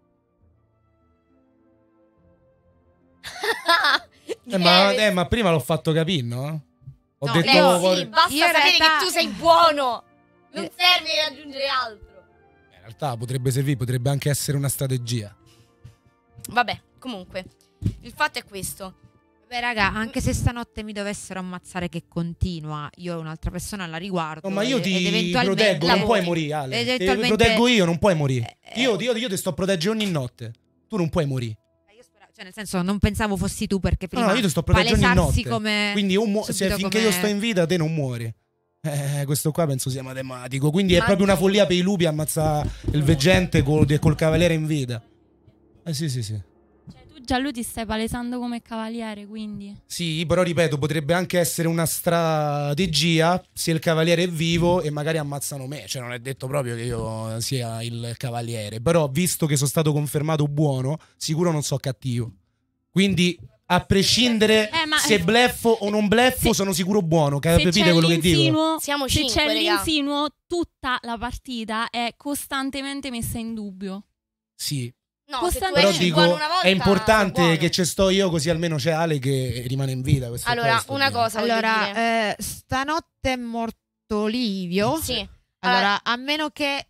Ma prima l'ho fatto capire, no? Ho No, detto Leo, Sì, basta Io in sapere realtà- che tu sei buono. Non serve raggiungere altro. in realtà potrebbe servire, potrebbe anche essere una strategia. Vabbè, comunque, il fatto è questo. Beh, raga, anche se stanotte mi dovessero ammazzare che continua, io ho un'altra persona alla riguardo. No, ma io ed ti eventualmente- proteggo, non puoi lavori. morire, Ale. Ti Eventualmente- proteggo io, non puoi morire. Io ti sto a proteggere ogni notte. Tu non puoi morire. Io speravo- cioè, nel senso, non pensavo fossi tu perché No, prima no, io ti sto a proteggere ogni palesarsi notte. come Quindi subito finché come- io sto in vita, te non muori. Questo qua penso sia matematico. Quindi è Ma proprio una no. follia per i lupi ammazzare il veggente col cavaliere in vita. Sì. Cioè, tu Gianlu ti stai palesando come cavaliere, quindi. Sì, però ripeto, potrebbe anche essere una strategia se il cavaliere è vivo e magari ammazzano me. Cioè non è detto proprio che io sia il cavaliere. Però visto che sono stato confermato buono, sicuro non so cattivo. Quindi a prescindere se bleffo o non bleffo, sono sicuro buono. Capite quello che dico? Siamo se 5, c'è raga. l'insinuo, tutta la partita è costantemente messa in dubbio. Sì. No, se tu però esci dico, buono una volta, è importante sei buono. che ci sto io, così almeno c'è Ale che rimane in vita. Questo Allora, questo, una cosa voglio dire. Allora, stanotte è morto Livio. Sì. Allora, a meno che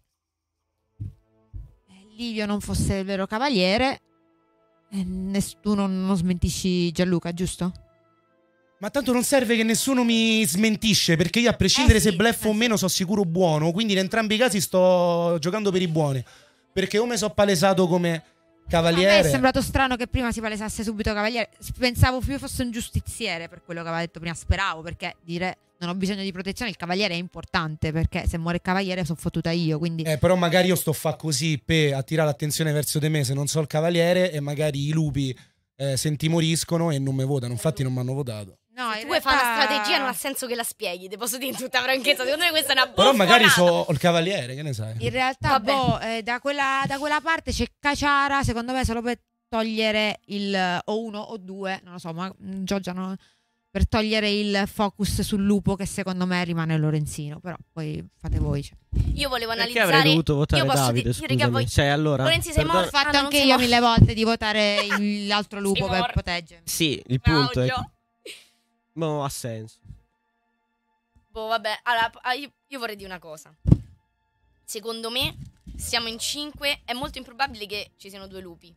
Livio non fosse il vero cavaliere, nessuno non smentisci Gianluca, giusto? Ma tanto non serve che nessuno mi smentisce, perché io a prescindere se bleffo o meno sono sicuro buono. Quindi in entrambi i casi sto giocando per i buoni. Perché o mi sono palesato come cavaliere. A me è sembrato strano che prima si palesasse subito cavaliere. Pensavo più fosse un giustiziere, per quello che aveva detto prima. Speravo, perché dire non ho bisogno di protezione, il cavaliere è importante, perché se muore il cavaliere sono fottuta io, quindi... Però magari io sto a fa così per attirare l'attenzione verso di me se non so il cavaliere, e magari i lupi se intimoriscono e non mi votano. Infatti non mi hanno votato. No, Se tu vuoi fare una strategia non ha senso che la spieghi, te posso dire in tutta franchezza. Secondo me questa è una Però magari buffonata. so il cavaliere, che ne sai? In realtà, da quella parte c'è Caciara, secondo me, solo per togliere il o 1 o 2, non lo so, ma Giorgia no, per togliere il focus sul lupo, che secondo me rimane Lorenzino. Però poi fate voi. Cioè. Io volevo Perché analizzare. avrei dovuto votare io posso Davide, io, raga, voi... Cioè, allora, Lorenzi, sei morto? Ho fatto Ah, no, anche non sei io morto. 1000 volte di votare l'altro lupo per proteggere. Sì, il punto è... Claudio. No, ha senso. Boh, vabbè. Allora, io vorrei dire una cosa. Secondo me, siamo in 5. È molto improbabile che ci siano 2 lupi.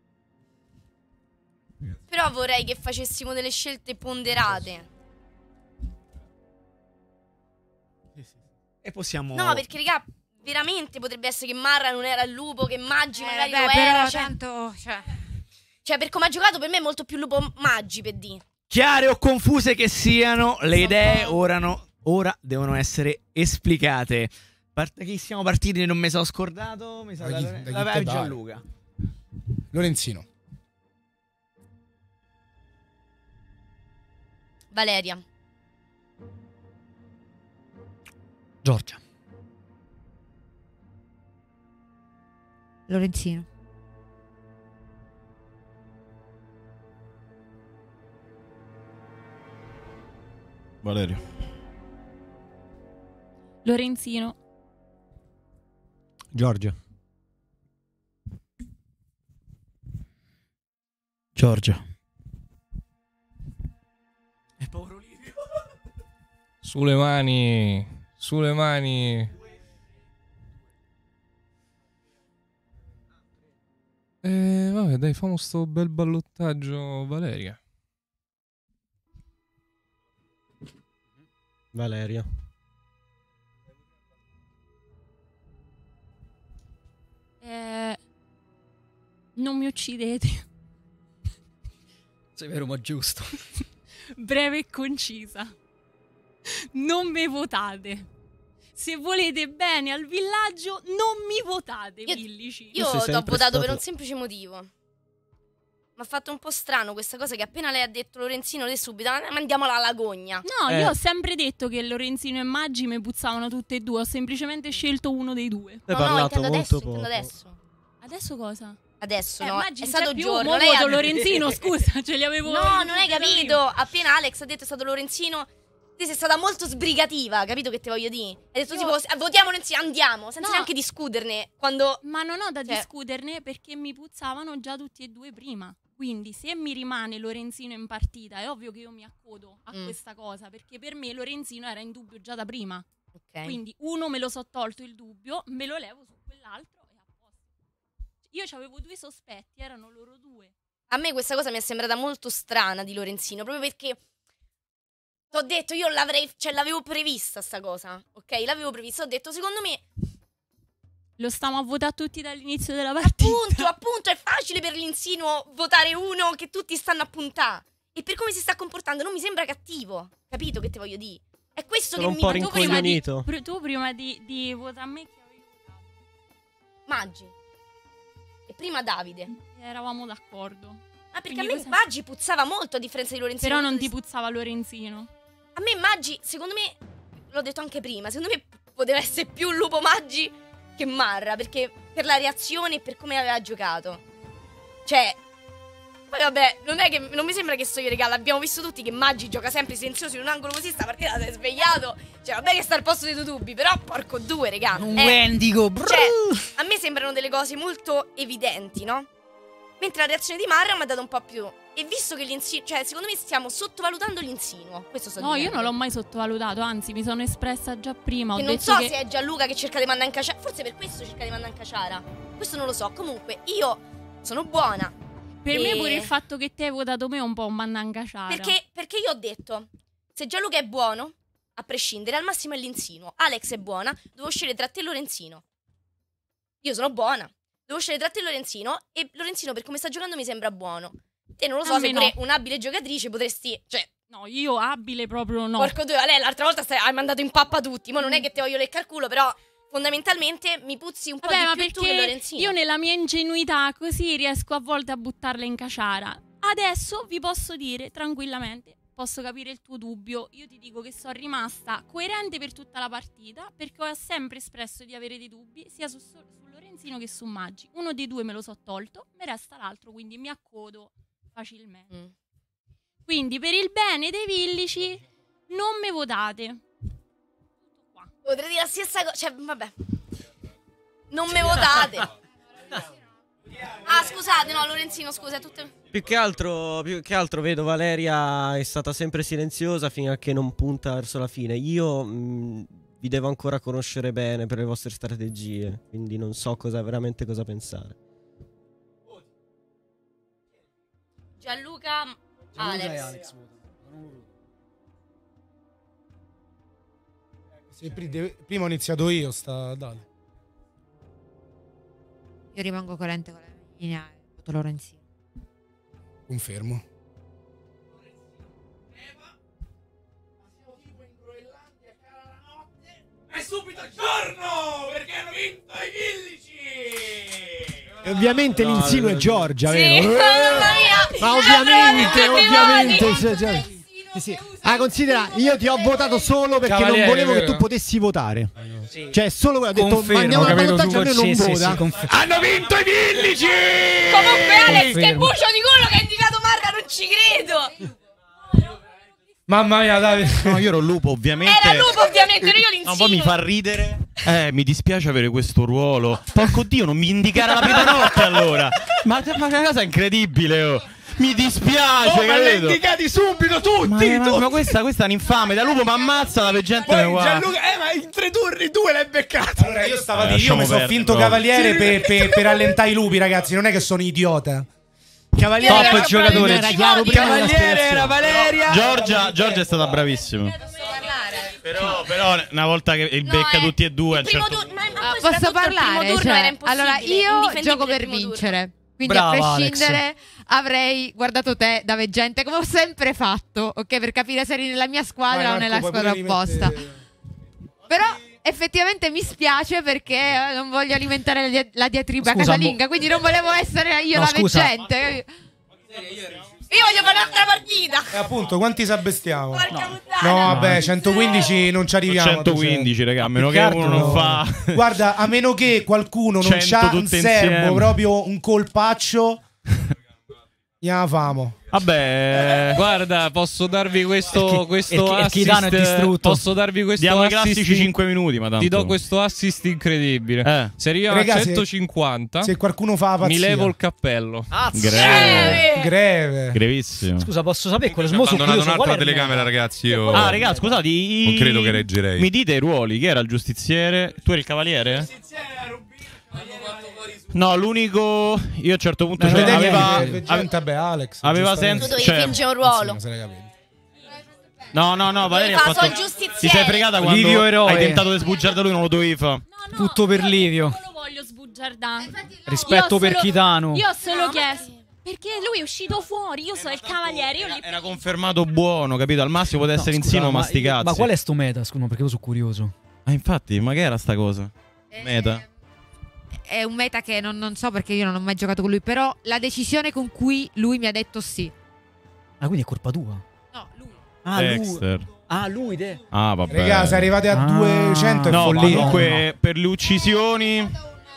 Però vorrei che facessimo delle scelte ponderate. E possiamo... No, perché, raga, veramente potrebbe essere che Marra non era il lupo, che Maggi magari beh, lo però era. tanto, Cioè, per come ha giocato, per me è molto più lupo Maggi, per dire. Chiare o confuse che siano, le idee ora devono essere esplicate. Che siamo partiti, non mi sono scordato. Mi sa la Gianluca. Lorenzino. Valeria. Giorgia. Lorenzino. Valerio. Lorenzino. Giorgia. Giorgia. E povero Livio. Sulle mani. Sulle mani. Vabbè, dai, famo sto bel ballottaggio, Valeria. Valeria. Non mi uccidete. Severo ma giusto. Breve e concisa. Non mi votate. Se volete bene al villaggio, non mi votate, villici. Io ti ho votato per un semplice motivo. Mi ha fatto un po' strano questa cosa che appena lei ha detto Lorenzino, lei subito mandiamola alla gogna. No, io ho sempre detto che Lorenzino e Maggi mi puzzavano tutte e due. Ho semplicemente scelto uno dei due. No, intendo adesso. Adesso cosa? Adesso, no, Maggi è non stato c'è più, giorno. mo Lei voto ha... Lorenzino, scusa, ce li avevo. No, non hai capito. Appena Alex ha detto è stato Lorenzino, te sei stata molto sbrigativa, capito che te voglio dire? Hai detto tipo votiamo Lorenzino, andiamo, senza neanche discuterne. Quando... Ma non ho da discuterne perché mi puzzavano già tutti e due prima. Quindi se mi rimane Lorenzino in partita è ovvio che io mi accodo a questa cosa, perché per me Lorenzino era in dubbio già da prima. Quindi uno me lo so tolto il dubbio, me lo levo su quell'altro e a posto. Io avevo 2 sospetti, erano loro 2. A me questa cosa mi è sembrata molto strana di Lorenzino, proprio perché t'ho detto, io l'avevo prevista sta cosa, ok? L'avevo prevista, ho detto, secondo me... Lo stiamo a votare tutti dall'inizio della partita. Appunto, è facile per l'insinuo votare uno che tutti stanno a puntare. E per come si sta comportando non mi sembra cattivo, capito che te voglio dire? È questo Sono che un po' mi... rincoglionito. Tu prima di votare a me chi avevi votato? Maggi. E prima Davide. Eravamo d'accordo. Ah, perché a me Maggi puzzava molto a differenza di Lorenzino. Però non ti puzzava Lorenzino. A me Maggi, secondo me, l'ho detto anche prima, secondo me poteva essere più Lupo Maggi che Marra, perché per la reazione e per come aveva giocato. Cioè, poi vabbè, non mi sembra che sto io, regà, l'abbiamo visto tutti che Maggi gioca sempre silenzioso in un angolo così, sta partita si è svegliato. Cioè, vabbè che sta al posto dei Tutubi, però porco due, regà. Un Wendigo, cioè, a me sembrano delle cose molto evidenti, no? Mentre la reazione di Marra mi ha dato un po' più. E visto che l'insinuo, cioè secondo me stiamo sottovalutando l'insinuo. Questo sto dicendo. No, io non l'ho mai sottovalutato, anzi mi sono espressa già prima. E Ho non detto so che... se è Gianluca che cerca di mandare in caciara. Forse per questo cerca di mandare in caciara. Questo non lo so. Comunque io sono buona. Per me pure il fatto che te hai votato me è un po' un mandan caciara. Perché io ho detto, se Gianluca è buono, a prescindere, al massimo è l'insinuo. Alex è buona, devo scegliere tra te e Lorenzino. Io sono buona, devo scegliere tra te e Lorenzino. E Lorenzino per come sta giocando mi sembra buono. Te non lo so, se pure un'abile giocatrice potresti, cioè... No, io abile proprio no. Porco due, lei l'altra volta hai mandato in pappa tutti. Ma non è che te voglio leccare il culo, però fondamentalmente mi puzzi un po' di più tu che Lorenzino. Io nella mia ingenuità così riesco a volte a buttarla in caciara. Adesso vi posso dire tranquillamente, posso capire il tuo dubbio. Io ti dico che sono rimasta coerente per tutta la partita, perché ho sempre espresso di avere dei dubbi sia su Lorenzino che su Maggi. Uno dei due me lo so tolto, me resta l'altro, quindi mi accodo facilmente. Quindi per il bene dei villici non me votate. Potrei dire la stessa cosa, cioè vabbè. Non me votate. Ah, scusate, no, Lorenzino, scusa, Più che altro vedo Valeria è stata sempre silenziosa fino a che non punta verso la fine. Io vi devo ancora conoscere bene per le vostre strategie, quindi non so veramente cosa pensare. Gianluca e Alex. Se prima ho iniziato io, dale. Io rimango coerente con la mia linea e voto Lorenzino. Confermo. È subito giorno! Perché hanno vinto i villici! E ovviamente l'insinuo è Giorgia, Sì, vero? mamma mia! Ma ovviamente. Sì. Ah, considera, io ti ho votato solo perché Cavaliere, non volevo vero? che tu potessi votare. Cioè, solo quello, ho detto, Confermo, mandiamo al capito ballottaggio, tu, a me non sì, vota. Hanno vinto i villici! Comunque Alex, che Confermo. buccio di culo che ha indicato Marra, non ci credo! Mamma mia, Davide. No, io ero lupo, ovviamente. Era lupo, ovviamente, ero io l'insinuo. No, poi mi fa ridere. Mi dispiace avere questo ruolo. Porco Dio, non mi indicare la prima notte allora. Ma una cosa incredibile, oh. Mi dispiace, ma li capito? indicati subito tutti! Ma questa è un'infame. Da lupo mi ammazza, la gente me Poi guarda. Gianluca, ma in 3 turni 2 l'hai beccato. Allora, io stavo a Lasciamo dire, io mi sono perdere, finto proprio. cavaliere per allentare i lupi, ragazzi. Non è che sono idiota. Cavaliere Top giocatore. Era chiaro prima della Cavaliere era spiegazione. Valeria. Giorgia è stata bravissima. Però una volta che becca tutti e due, a un certo punto. Posso parlare? Il primo turno Cioè, era impossibile. allora, io indifendibile gioco il per primo turno. vincere. Quindi Brava, a prescindere avrei guardato te da veggente, come ho sempre fatto, ok? Per capire se eri nella mia squadra o nella squadra opposta. Però effettivamente mi spiace perché non voglio alimentare la diatriba Scusa, casalinga, quindi non volevo essere io No, la scusa. veggente. Io voglio fare un'altra partita. E appunto, quanti sabbestiamo? Porca puttana. No, vabbè, 115 non ci arriviamo. 115, raga, a meno che Più che uno non altro- fa. Guarda, a meno che qualcuno non 100 c'ha un tutte serbo, insieme. proprio un colpaccio. Gliela famo. Vabbè, Guarda, posso darvi questo il assist. Chitano è distrutto. Posso darvi questo diamo i assist. classici 5 minuti, ma tanto. Ti do questo assist incredibile. Se arriviamo Raga, a se- 150, Se qualcuno fa la pazzia. mi levo il cappello. Greve. Greve. Grevissimo. Scusa, posso sapere quello Ho smoso abbandonato curioso, un'altra qual è il telecamera, nome? ragazzi. Io Ah, raga, scusate. non credo che reggerei. Mi dite i ruoli? Chi era il giustiziere? Tu eri il cavaliere? No, l'unico. Io a un certo punto. Cioè, Alex. aveva Tu senso. dovevi Cioè, fingere un ruolo. no, Valeria ha Fa, fatto. sono giustiziere. Ti sei fregata quando Livio eroe. hai tentato di sbugiare da lui, non lo dovevi fare. Tutto per Livio. Non lo voglio sbugiardare. Rispetto per Chitano. Io ho solo chiesto. Perché lui è uscito fuori, io sono il cavaliere. Io Era confermato buono, capito? Al massimo poteva essere insinuo, ma sti cazzi. Ma qual è sto meta? Scusa, perché io sono curioso. Infatti, ma che era sta cosa? Meta. è un meta che non so perché io non ho mai giocato con lui, però la decisione con cui lui mi ha detto sì. Ah, quindi è colpa tua? No, lui. Ah, Dexter. lui te. Ah, vabbè. Raga, se arrivate a 200 è No, ma follia. comunque per le uccisioni...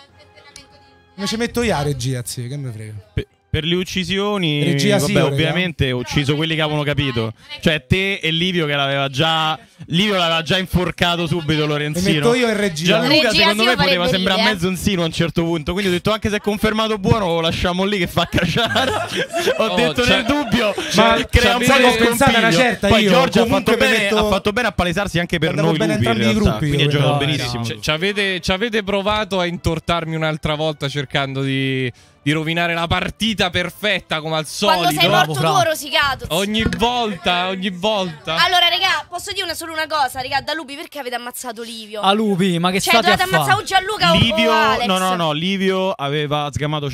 Me ci metto io a regia, zio, che me frega. Per le uccisioni, Regia sì, vabbè, raga. ovviamente ho ucciso quelli che avevano capito. Cioè te e Livio che l'aveva già. Livio l'aveva già inforcato subito Lorenzino. Mi metto io in regia. Gianluca Regia secondo sì me lo poteva farebbe sembrare ridere, mezzo insino a un certo punto. Quindi ho detto anche se è confermato buono lo lasciamo lì che fa cacciare. Ho detto nel dubbio. Ma crea un sai po' che ho di pensato una scompiglio. certa Poi io, Giorgio comunque ha fatto bene a palesarsi anche per andavo noi bene lupi in entrambi i realtà. gruppi, Quindi ha io, giocato però, benissimo. Ci avete provato a intortarmi un'altra volta cercando di rovinare la partita perfetta come al solito. Quando sei morto tu ho rosicato. Ogni volta. Allora, raga, posso dire solo una cosa, raga, da Lupi, perché avete ammazzato Livio? A lupi, ma che Cioè, state a dovete ammazzare fare? o Gianluca Livio, o Alex. no, Livio aveva sgamato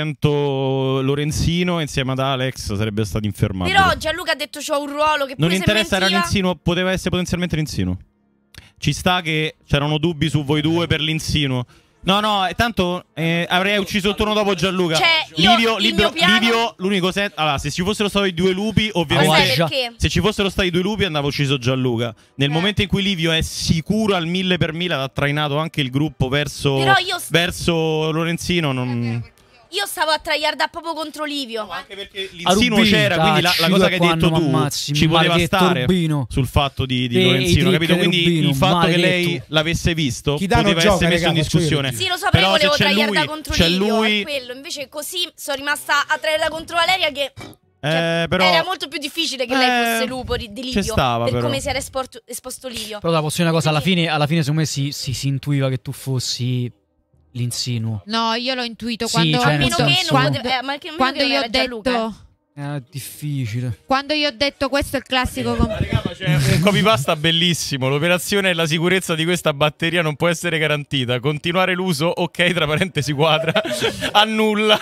100 Lorenzino e insieme ad Alex sarebbe stato infermato. Però Gianluca ha detto c'ho un ruolo che Non pure se interessa, era mentiva. l'insino, poteva essere potenzialmente l'insino. Ci sta che c'erano dubbi su voi due per l'insino. No, tanto avrei ucciso il turno dopo Gianluca. Cioè, io, il mio piano- Livio, l'unico set. Allora, se ci fossero stati due lupi, ovviamente. Sai perché? Se ci fossero stati due lupi, andava ucciso Gianluca. Nel momento in cui Livio è sicuro al 1000 per 1000, ha trainato anche il gruppo verso Però io verso Lorenzino. Non... Io stavo a tryhardare proprio contro Livio. anche perché l'insino c'era, quindi la cosa che hai detto tu ci poteva stare sul fatto di Lorenzino, capito? Quindi il fatto che lei l'avesse visto poteva essere messo in discussione. Sì, lo so, però io volevo tryhardare contro c'è Livio. lui. È quello. Invece così sono rimasta a tryhardare contro Valeria che... Però era molto più difficile che lei fosse lupo di Livio. stava, per però. come si era esposto Livio. Però la posso dire una cosa, alla fine secondo me si intuiva che tu fossi l'insinuo. No, io l'ho intuito Sì, quando cioè, A meno che non quando, poteva, ma che a meno quando che non io ho era Gianluca. detto È difficile. quando io ho detto questo è il classico Un copypasta bellissimo. L'operazione e la sicurezza di questa batteria non può essere garantita. Continuare l'uso, ok, tra parentesi quadra. Annulla.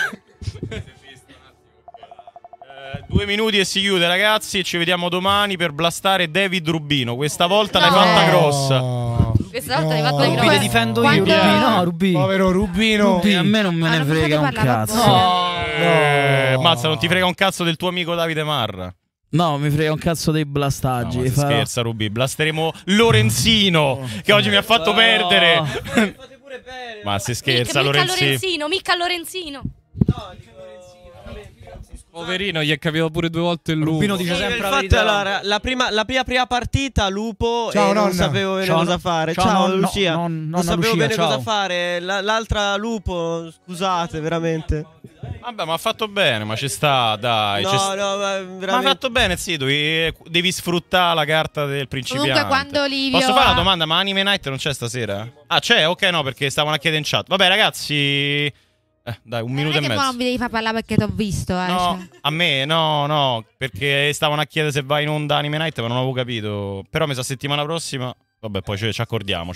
2 minuti e si chiude, ragazzi. E ci vediamo domani per blastare David Rubino. Questa volta l'hai fatta grossa. Questa volta l'hai fatta Rubino grossa. difendo Quando- io. Rubino, no, Rubino. Povero Rubino. Rubino. A me non me ne non frega un potete parlare cazzo. Mazza, non ti frega un cazzo del tuo amico Davide Marra. No, mi frega un cazzo dei blastaggi. No, ma si scherza, Rubi. Blasteremo Lorenzino, che oggi mi ha fatto perdere. Ma si scherza, Lorenzino. Mica Lorenzino. Poverino, gli è capitato pure 2 volte il lupo. Rubino dice sempre la Infatti, verità. allora, la prima partita, lupo, Ciao, e non nonna. sapevo bene Ciao, cosa fare. ciao, Ciao, nonno, Lucia. nonna Non sapevo Lucia, bene ciao. cosa fare. L'altra lupo, scusate, veramente. Vabbè, ma ha fatto bene, ma ci sta, dai. No, ci no, sta. ma Ma ha veramente. fatto bene, sì, devi sfruttare la carta del principiante. Comunque quando Livio Posso fare ha- una domanda? Ma Anime Night non c'è stasera? Ah, c'è? Ok, no, perché stavano a chiedere in chat. Vabbè, ragazzi... dai, un minuto non e è che mezzo. non mi devi far parlare perché t'ho visto, No, cioè. a me no, perché stavano a chiedere se vai in onda Anime Night, ma non avevo capito. Però mi sa settimana prossima. Vabbè, poi ci accordiamo.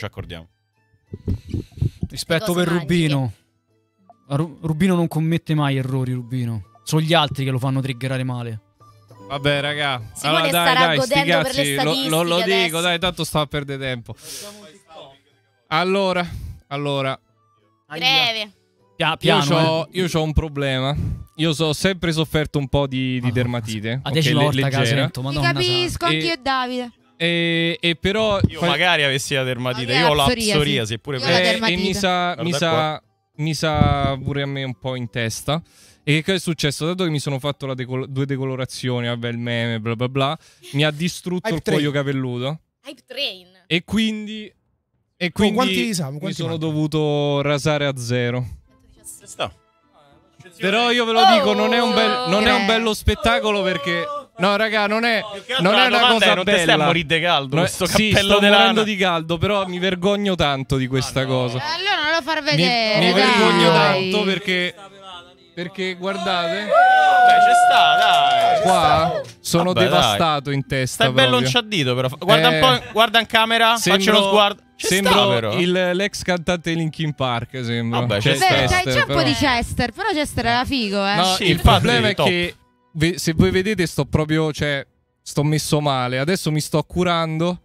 Rispetto Cosa per mangi? Rubino. Rubino non commette mai errori, Rubino. Sono gli altri che lo fanno triggerare male. Vabbè, raga. Simone allora, starà dai, sti godendo per cazzi, le lo statistiche dico, adesso. dai, tanto sta a perdere tempo. Allora. Breve. Piano, Io c'ho un problema. Io ho sempre sofferto un po' di dermatite. A ok, 10 volte che la leggera. sento, Ti madonna capisco, E- anch'io e Davide. E però Io magari avessi la dermatite, Ma io ho la psoriasi. psoriasi, eppure Io ho la e dermatite. mi sa pure a me un po' in testa. E che cosa è successo? Dato che mi sono fatto 2 decolorazioni, vabbè, il meme, bla bla bla, mi ha distrutto Hype il cuoio train. capelluto. Hype Train. E quindi quanti siamo? mi Quanti sono mancano? dovuto rasare a 0. sta. Però io ve lo dico, non è un bello spettacolo perché... No, raga, non è una cosa non ti stai a bella. morire di caldo, questo Sì, cappello sto di morendo lana. di caldo, però mi vergogno tanto di questa cosa. Allora non lo far Mi vedere. vergogno dai. tanto perché guardate, Ci sta, dai. qua sono Vabbè, devastato in testa. Stai bello proprio. inciaddito, però. Guarda un po', guarda in camera, faccio uno sguardo. Ci sta, Sembro però. l'ex cantante di Linkin Park, sembra. Vabbè, Cioè, ci sta. Beh, Chester, c'è un po' però. di Chester, però Chester era figo, eh. No, Sì, il infatti, problema è top. che se voi vedete sto proprio, cioè, sto messo male. Adesso mi sto curando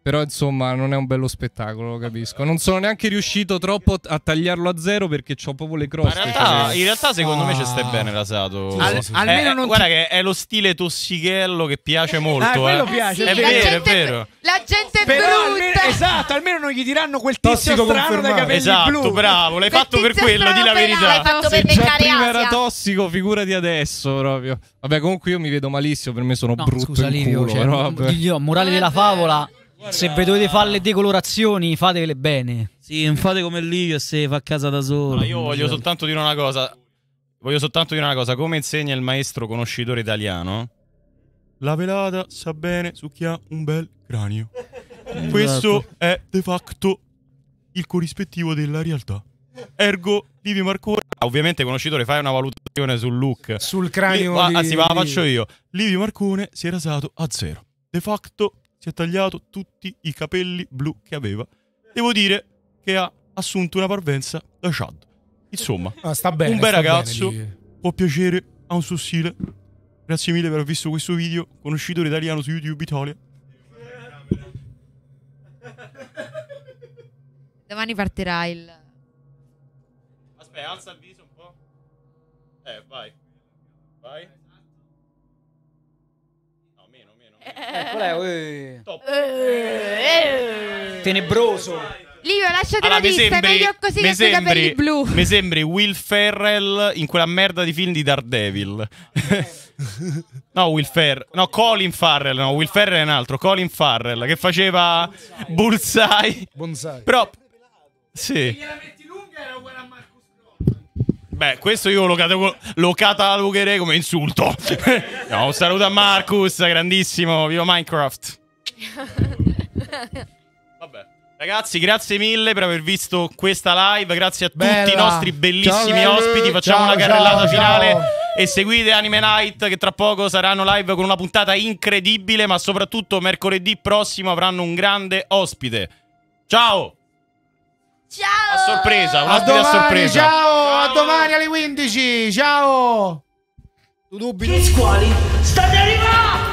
Però insomma non è un bello spettacolo, lo capisco. Non sono neanche riuscito troppo a tagliarlo a zero perché c'ho proprio le croste. In realtà secondo me ci stai bene rasato. Almeno non guarda che è lo stile tossichello che piace molto. quello piace. È vero, è vero. La gente è Però brutta. esatto, almeno non gli diranno quel tizio Tossico strano dai confermato. capelli Esatto, blu. bravo, l'hai fatto per tizio quello, di la strano verità. L'hai fatto per Se già leccare prima era Asia. tossico, figurati adesso proprio. Vabbè, comunque io mi vedo malissimo, per me sono No, brutto scusa in Livio, culo, cioè, però vabbè. io, morale della favola, se vi dovete fare le decolorazioni, fatevele bene. Sì, non fate come Livio e se fa a casa da solo. Ma io voglio soltanto dire una cosa. Come insegna il maestro conoscitore italiano, la velata sa bene su chi ha un bel cranio. Questo è de facto il corrispettivo della realtà. Ergo, Livio Marcone. Ovviamente, conoscitore, fai una valutazione sul look. Sul cranio. Anzi, la faccio io. Livio Marcone si è rasato a zero. De facto si è tagliato tutti i capelli blu che aveva. Devo dire che ha assunto una parvenza da Chad. Insomma, sta bene, un bel sta ragazzo, bene, può piacere, ha un suo stile. Grazie mille per aver visto questo video. Conoscitore italiano su YouTube Italia. Domani partirà il... Aspetta, alza il viso un po'. Vai. Vai. No, meno. Top. Tenebroso. Livio, lasciate la lista, meglio così che coi capelli blu. Mi sembri Will Ferrell in quella merda di film di Daredevil. Colin Farrell. No, Will Ferrell è un altro. Colin Farrell che faceva Bullseye. Però sì. Beh, questo io lo catalogherei come insulto. No, un saluto a Marcus, grandissimo, viva Minecraft. Vabbè. Ragazzi, grazie mille per aver visto questa live. Grazie a tutti i nostri bellissimi ospiti. Facciamo una carrellata finale. E seguite Anime Night, che tra poco saranno live con una puntata incredibile. Ma soprattutto mercoledì prossimo avranno un grande ospite. Ciao! Ciao! A sorpresa, un A ospite a domani, sorpresa. ciao, a domani alle 15, ciao. Tu dubbi? Che squali state arrivando?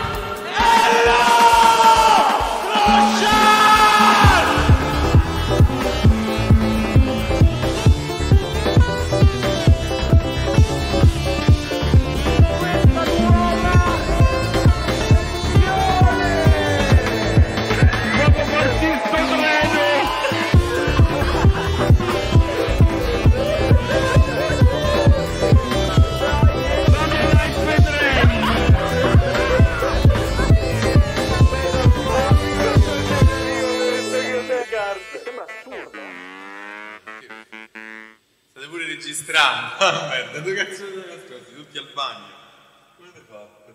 State pure registrando. Merda, due cazzo di nascosti, tutti al bagno. Come fate?